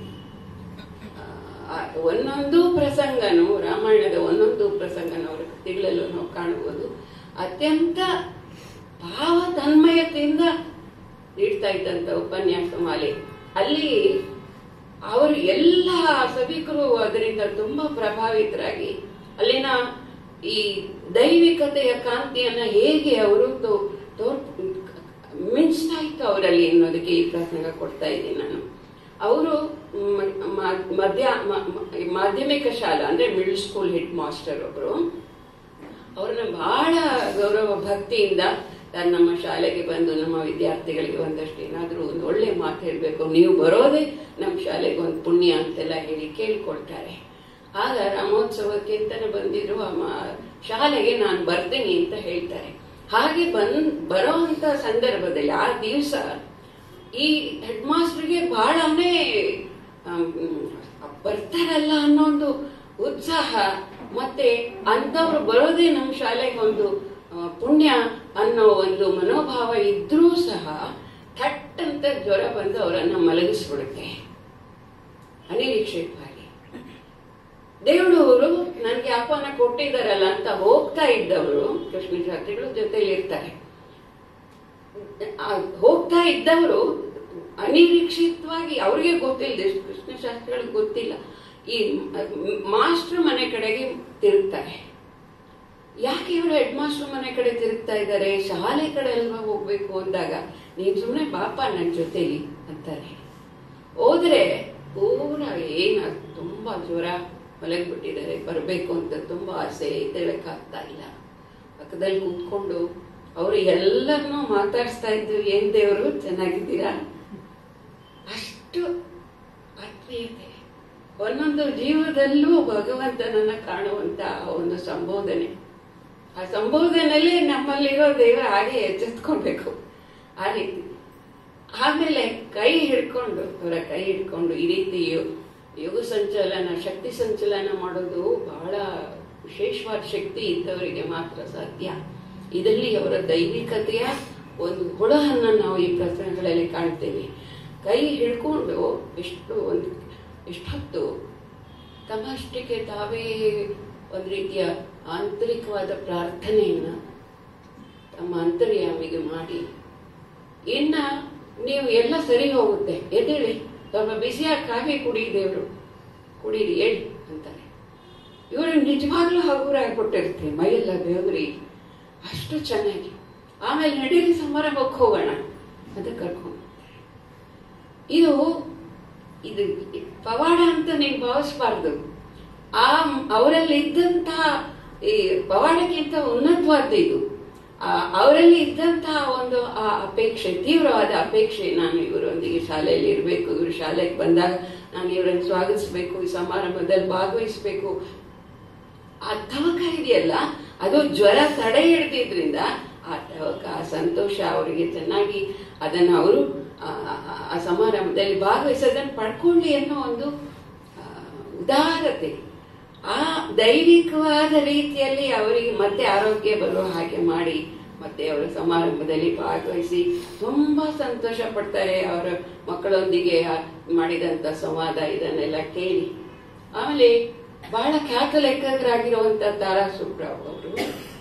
ಒಂದೊಂದು ಪ್ರಸಂಗನು, ರಾಮಾಯಣದ ಒಂದೊಂದು ಪ್ರಸಂಗನ ಅವರ ಕೃತಿಗಳಲ್ಲೂ ನಾವು ಕಾಣಬಹುದು. ಅತ್ಯಂತ ಭಾವ ತನ್ಮಯತೆಯಿಂದ ನೀಡ್ತಾ ಇದ್ದಂತ ಉಪನ್ಯಾಸ ಮಾಲೆ. ಅಲ್ಲಿ ಅವರು ಎಲ್ಲ ಸಭಿಕರು ಅದರಿಂದ ತುಂಬಾ ಪ್ರಭಾವಿತರಾಗಿ ಅಲ್ಲಿನ ಈ ದೈವಿಕತೆಯ ಕಾಂತಿಯನ್ನ ಹೇಗೆ ಅವರು ಮಿಂಚ್ತಾ ಇತ್ತು ಅವರಲ್ಲಿ ಅನ್ನೋದಕ್ಕೆ ಈ ಪ್ರಸಂಗ ಕೊಡ್ತಾ ಇದ್ದೀನಿ ನಾನು. ಅವರು ಮಾಧ್ಯಮಿಕ ಶಾಲಾ ಅಂದ್ರೆ ಮಿಡಲ್ ಸ್ಕೂಲ್ ಹೆಡ್ ಮಾಸ್ಟರ್ ಒಬ್ರು. ಅವ್ರನ್ನ ಬಹಳ ಗೌರವ ಭಕ್ತಿಯಿಂದ ನಮ್ಮ ಶಾಲೆಗೆ ಬಂದು ನಮ್ಮ ವಿದ್ಯಾರ್ಥಿಗಳಿಗೆ ಒಂದಷ್ಟು ಏನಾದ್ರೂ ಒಂದು ಒಳ್ಳೆ ಮಾತು ಹೇಳ್ಬೇಕು, ನೀವು ಬರೋದೇ ನಮ್ಮ ಶಾಲೆಗೆ ಒಂದು ಪುಣ್ಯ ಅಂತೆಲ್ಲ ಹೇಳಿ ಕೇಳ್ಕೊಳ್ತಾರೆ. ಆಗ ರಾಮೋತ್ಸವಕ್ಕೆ ಅಂತಾನೆ ಬಂದಿದ್ರು, ಶಾಲೆಗೆ ನಾನು ಬರ್ತೀನಿ ಅಂತ ಹೇಳ್ತಾರೆ. ಹಾಗೆ ಬರೋ ಅಂತ ಸಂದರ್ಭದಲ್ಲಿ ಆ ದಿವಸ ಈ ಹೆಡ್ ಮಾಸ್ಟರ್ಗೆ ಬಹಳನೇ ಬರ್ತಾರಲ್ಲ ಅನ್ನೋ ಒಂದು ಉತ್ಸಾಹ, ಮತ್ತೆ ಅಂತವ್ರು ಬರೋದೇ ನಮ್ಮ ಶಾಲೆಗೆ ಒಂದು ಪುಣ್ಯ ಅನ್ನೋ ಒಂದು ಮನೋಭಾವ ಇದ್ರೂ ಸಹ ಥಟ್ ಅಂತ ಜ್ವರ ಬಂದು ಅವರನ್ನ ಮಲಗಿಸ್ಬಿಡುತ್ತೆ ಅನಿರೀಕ್ಷಿತವಾಗಿ. ದೇವಳವರು ನನಗೆ ಆಹ್ವಾನ ಕೊಟ್ಟಿದ್ದಾರಲ್ಲ ಅಂತ ಹೋಗ್ತಾ ಇದ್ದವರು ಕೃಷ್ಣಶಾಸ್ತ್ರಿಗಳು ಜೊತೆಲಿ ಇರ್ತಾರೆ. ಹೋಗ್ತಾ ಇದ್ದವರು ಅನಿರೀಕ್ಷಿತವಾಗಿ, ಅವ್ರಿಗೆ ಗೊತ್ತಿಲ್ಲ, ಕೃಷ್ಣಶಾಸ್ತ್ರಿಗಳಿಗೆ ಗೊತ್ತಿಲ್ಲ, ಈ ಮಾಸ್ಟರ್ ಮನೆ ಕಡೆಗೆ ತಿರುಗ್ತಾರೆ. ಯಾಕೆ ಇವರು ಹೆಡ್ ಮಾಸ್ಟರ್ ಮನೆ ಕಡೆ ತಿರುಗ್ತಾ ಇದ್ದಾರೆ, ಶಾಲೆ ಕಡೆ ಅಲ್ವಾ ಹೋಗ್ಬೇಕು ಅಂದಾಗ, ನೀನ್ ಸುಮ್ನೆ ಬಾಪ ನನ್ನ ಜೊತೆಲಿ ಅಂತಾರೆ. ಹೋದ್ರೆ ಪೂರ ತುಂಬಾ ಜ್ವರ, ಮಲಗ್ಬಿಟ್ಟಿದ್ದಾರೆ, ಬರ್ಬೇಕು ಅಂತ ತುಂಬಾ ಆಸೆ, ಎದ್ದೇಳಕ್ಕಾಗ್ತಾ ಇಲ್ಲ. ಪಕ್ಕದಲ್ಲಿ ಕೂತ್ಕೊಂಡು ಅವರು ಎಲ್ಲರನ್ನೂ ಮಾತಾಡಿಸ್ತಾ ಇದ್ರು, ಏನ್ ದೇವರು ಚೆನ್ನಾಗಿದ್ದೀರಾ, ಅಷ್ಟು ಆತ್ಮೀಯತೆ. ಒಂದೊಂದು ಜೀವದಲ್ಲೂ ಭಗವಂತನನ್ನ ಕಾಣುವಂತ ಒಂದು ಸಂಬೋಧನೆ. ಆ ಸಂಬೋಧನೆಯಲ್ಲಿ ನಮ್ಮಲ್ಲಿರೋ ದೇವರು ಹಾಗೆ ಎಚ್ಚೆತ್ಕೊಳ್ಬೇಕು ಆ ರೀತಿ. ಆಮೇಲೆ ಅವರ ಕೈ ಹಿಡ್ಕೊಂಡು ಈ ರೀತಿ ಯುಗ ಸಂಚಲನ, ಶಕ್ತಿ ಸಂಚಲನ ಮಾಡೋದು ಬಹಳ ವಿಶೇಷವಾದ ಶಕ್ತಿ ಇದ್ದವರಿಗೆ ಮಾತ್ರ ಸಾಧ್ಯ. ಇದರಲ್ಲಿ ಅವರ ದೈವಿಕತೆಯ ಒಂದು ಹುಳಹನ್ನ ನಾವು ಈ ಪ್ರಸಂಗಗಳಲ್ಲಿ ಕಾಣ್ತೇವೆ. ಕೈ ಹಿಡ್ಕೊಂಡು ಎಷ್ಟೊತ್ತು ತಮ್ಮಷ್ಟಕ್ಕೆ ತಾವೇ ಒಂದು ರೀತಿಯ ಆಂತರಿಕವಾದ ಪ್ರಾರ್ಥನೆಯನ್ನ ತಮ್ಮ ಅಂತರ್ಯಾಮಿಗೆ ಮಾಡಿ, ಇನ್ನ ನೀವು ಎಲ್ಲ ಸರಿ ಹೋಗುತ್ತೆ, ಎದ್ದೇಳಿ, ಸ್ವಲ್ಪ ಬಿಸಿಯಾಗಿ ಕಾಫಿ ಕುಡಿ, ದೇವರು ಕುಡೀರಿ, ಹೇಳಿ ಅಂತಾರೆ. ಇವರು ನಿಜವಾಗ್ಲೂ ಹಗುರ ಆಗ್ಬಿಟ್ಟಿರುತ್ತೆ ಮೈಯೆಲ್ಲ ದೇವ್ರಿ, ಅಷ್ಟು ಚೆನ್ನಾಗಿ. ಆಮೇಲೆ ನಡೀರಿ ಸಮಾರಂಭಕ್ಕೆ ಹೋಗೋಣ ಅಂತ ಕರ್ಕೊಂಡು ಇದು ಪವಾಡ ಅಂತ ನೀವು ಭಾವಿಸಬಾರ್ದು. ಅವರಲ್ಲಿ ಇದ್ದಂತಹ ಈ ಪವಾಡಕ್ಕಿಂತ ಉನ್ನತವಾದ ಇದು. ಅವರಲ್ಲಿ ಇದ್ದಂತಹ ಒಂದು ಆ ಅಪೇಕ್ಷೆ, ತೀವ್ರವಾದ ಅಪೇಕ್ಷೆ, ನಾನು ಇವರೊಂದಿಗೆ ಶಾಲೆಯಲ್ಲಿ ಇರಬೇಕು, ಇವರು ಶಾಲೆಗೆ ಬಂದಾಗ ನಾನು ಇವರನ್ನು ಸ್ವಾಗತಿಸಬೇಕು, ಈ ಸಮಾರಂಭದಲ್ಲಿ ಭಾಗವಹಿಸಬೇಕು. ಆ ತವಕ ಇದೆಯಲ್ಲ, ಅದು ಜ್ವರ ತಡೆ ಹಿಡಿದಿದ್ರಿಂದ ಆ ತವಕ, ಆ ಸಂತೋಷ ಅವರಿಗೆ ಚೆನ್ನಾಗಿ ಅದನ್ನು ಅವರು ಆ ಸಮಾರಂಭದಲ್ಲಿ ಭಾಗವಹಿಸೋದನ್ನು ಪಡ್ಕೊಳ್ಳಿ ಅನ್ನೋ ಒಂದು ಉದಾರತೆ, ಆ ದೈವಿಕವಾದ ರೀತಿಯಲ್ಲಿ ಅವರಿಗೆ ಮತ್ತೆ ಆರೋಗ್ಯ ಬರುವ ಹಾಗೆ ಮಾಡಿ ಮತ್ತೆ ಅವರ ಸಮಾರಂಭದಲ್ಲಿ ಭಾಗವಹಿಸಿ ತುಂಬಾ ಸಂತೋಷ ಪಡ್ತಾರೆ. ಅವರ ಮಕ್ಕಳೊಂದಿಗೆ ಮಾಡಿದಂತ ಸಂವಾದ ಇದನ್ನೆಲ್ಲ ಕೇಳಿ. ಆಮೇಲೆ ಬಹಳ ಖ್ಯಾತ ಲೇಖಕರಾಗಿರುವಂತ ತಾರಾ ಸುಬ್ರಾವ್ ಅವರು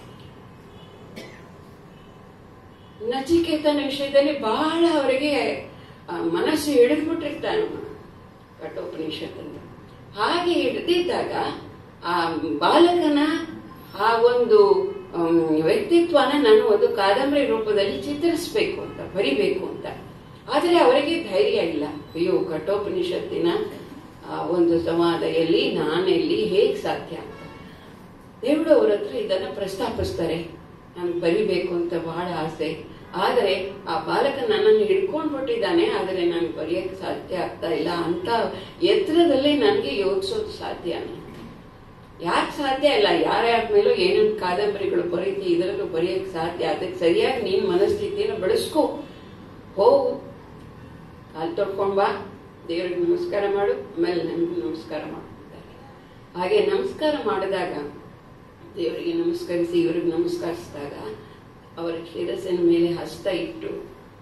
ನಚಿಕೇತನ ವಿಷಯದಲ್ಲಿ ಬಹಳ ಅವರಿಗೆ ಮನಸ್ಸು ಹಿಡಿದ್ಬಿಟ್ಟಿರ್ತಾನೆ ಕಠೋಪನಿಷತ್ತನ್ನು. ಹಾಗೆ ಹಿಡಿದಿದ್ದಾಗ ಆ ಬಾಲಕನ ಆ ಒಂದು ವ್ಯಕ್ತಿತ್ವನ ನಾನು ಒಂದು ಕಾದಂಬರಿ ರೂಪದಲ್ಲಿ ಚಿತ್ರಿಸಬೇಕು ಅಂತ, ಬರಿಬೇಕು ಅಂತ. ಆದರೆ ಅವರಿಗೆ ಧೈರ್ಯ ಇಲ್ಲ. ಅಯ್ಯೋ, ಕಠೋಪನಿಷತ್ತಿನ ಒಂದು ಸಂವಾದದಲ್ಲಿ ನಾನೆಲ್ಲಿ ಹೇಗ್ ಸಾಧ್ಯ ಅಂತ. ದೇವರು ಅವರ ಹತ್ರ ಇದನ್ನ ಪ್ರಸ್ತಾಪಿಸ್ತಾರೆ. ನಾನು ಬರಿಬೇಕು ಅಂತ ಬಹಳ ಆಸೆ, ಆದರೆ ಆ ಬಾಲಕ ನನ್ನನ್ನು ಹಿಡ್ಕೊಂಡ್ಬಿಟ್ಟಿದ್ದಾನೆ, ಆದರೆ ನಾನು ಬರೆಯಕ್ಕೆ ಸಾಧ್ಯ ಆಗ್ತಾ ಇಲ್ಲ ಅಂತ ಎತ್ತರದಲ್ಲಿ ನನಗೆ ಯೋಚಿಸೋದು ಸಾಧ್ಯ. ಯಾಕೆ ಸಾಧ್ಯ ಇಲ್ಲ? ಯಾರ್ಯಾರ ಮೇಲೂ ಏನೇನು ಕಾದಂಬರಿಗಳು ಬರೀತಿ, ಇದರಲ್ಲೂ ಬರೆಯಕ್ಕೆ ಸಾಧ್ಯ. ಅದಕ್ಕೆ ಸರಿಯಾಗಿ ನೀನ್ ಮನಸ್ಥಿತಿಯನ್ನು ಬೆಳೆಸ್ಕೋ. ಹೋಗು, ಕಾಲು ತೊಡ್ಕೊಂಡ್ ಬಾ, ದೇವ್ರಿಗೆ ನಮಸ್ಕಾರ ಮಾಡು, ಆಮೇಲೆ ನನ್ಗೆ ನಮಸ್ಕಾರ ಮಾಡ್ತಾರೆ. ಹಾಗೆ ನಮಸ್ಕಾರ ಮಾಡಿದಾಗ, ದೇವರಿಗೆ ನಮಸ್ಕರಿಸಿ ಇವ್ರಿಗೆ ನಮಸ್ಕರಿಸಿದಾಗ ಅವರ ಶಿರಸ್ಸಿನ ಮೇಲೆ ಹಸ್ತ ಇಟ್ಟು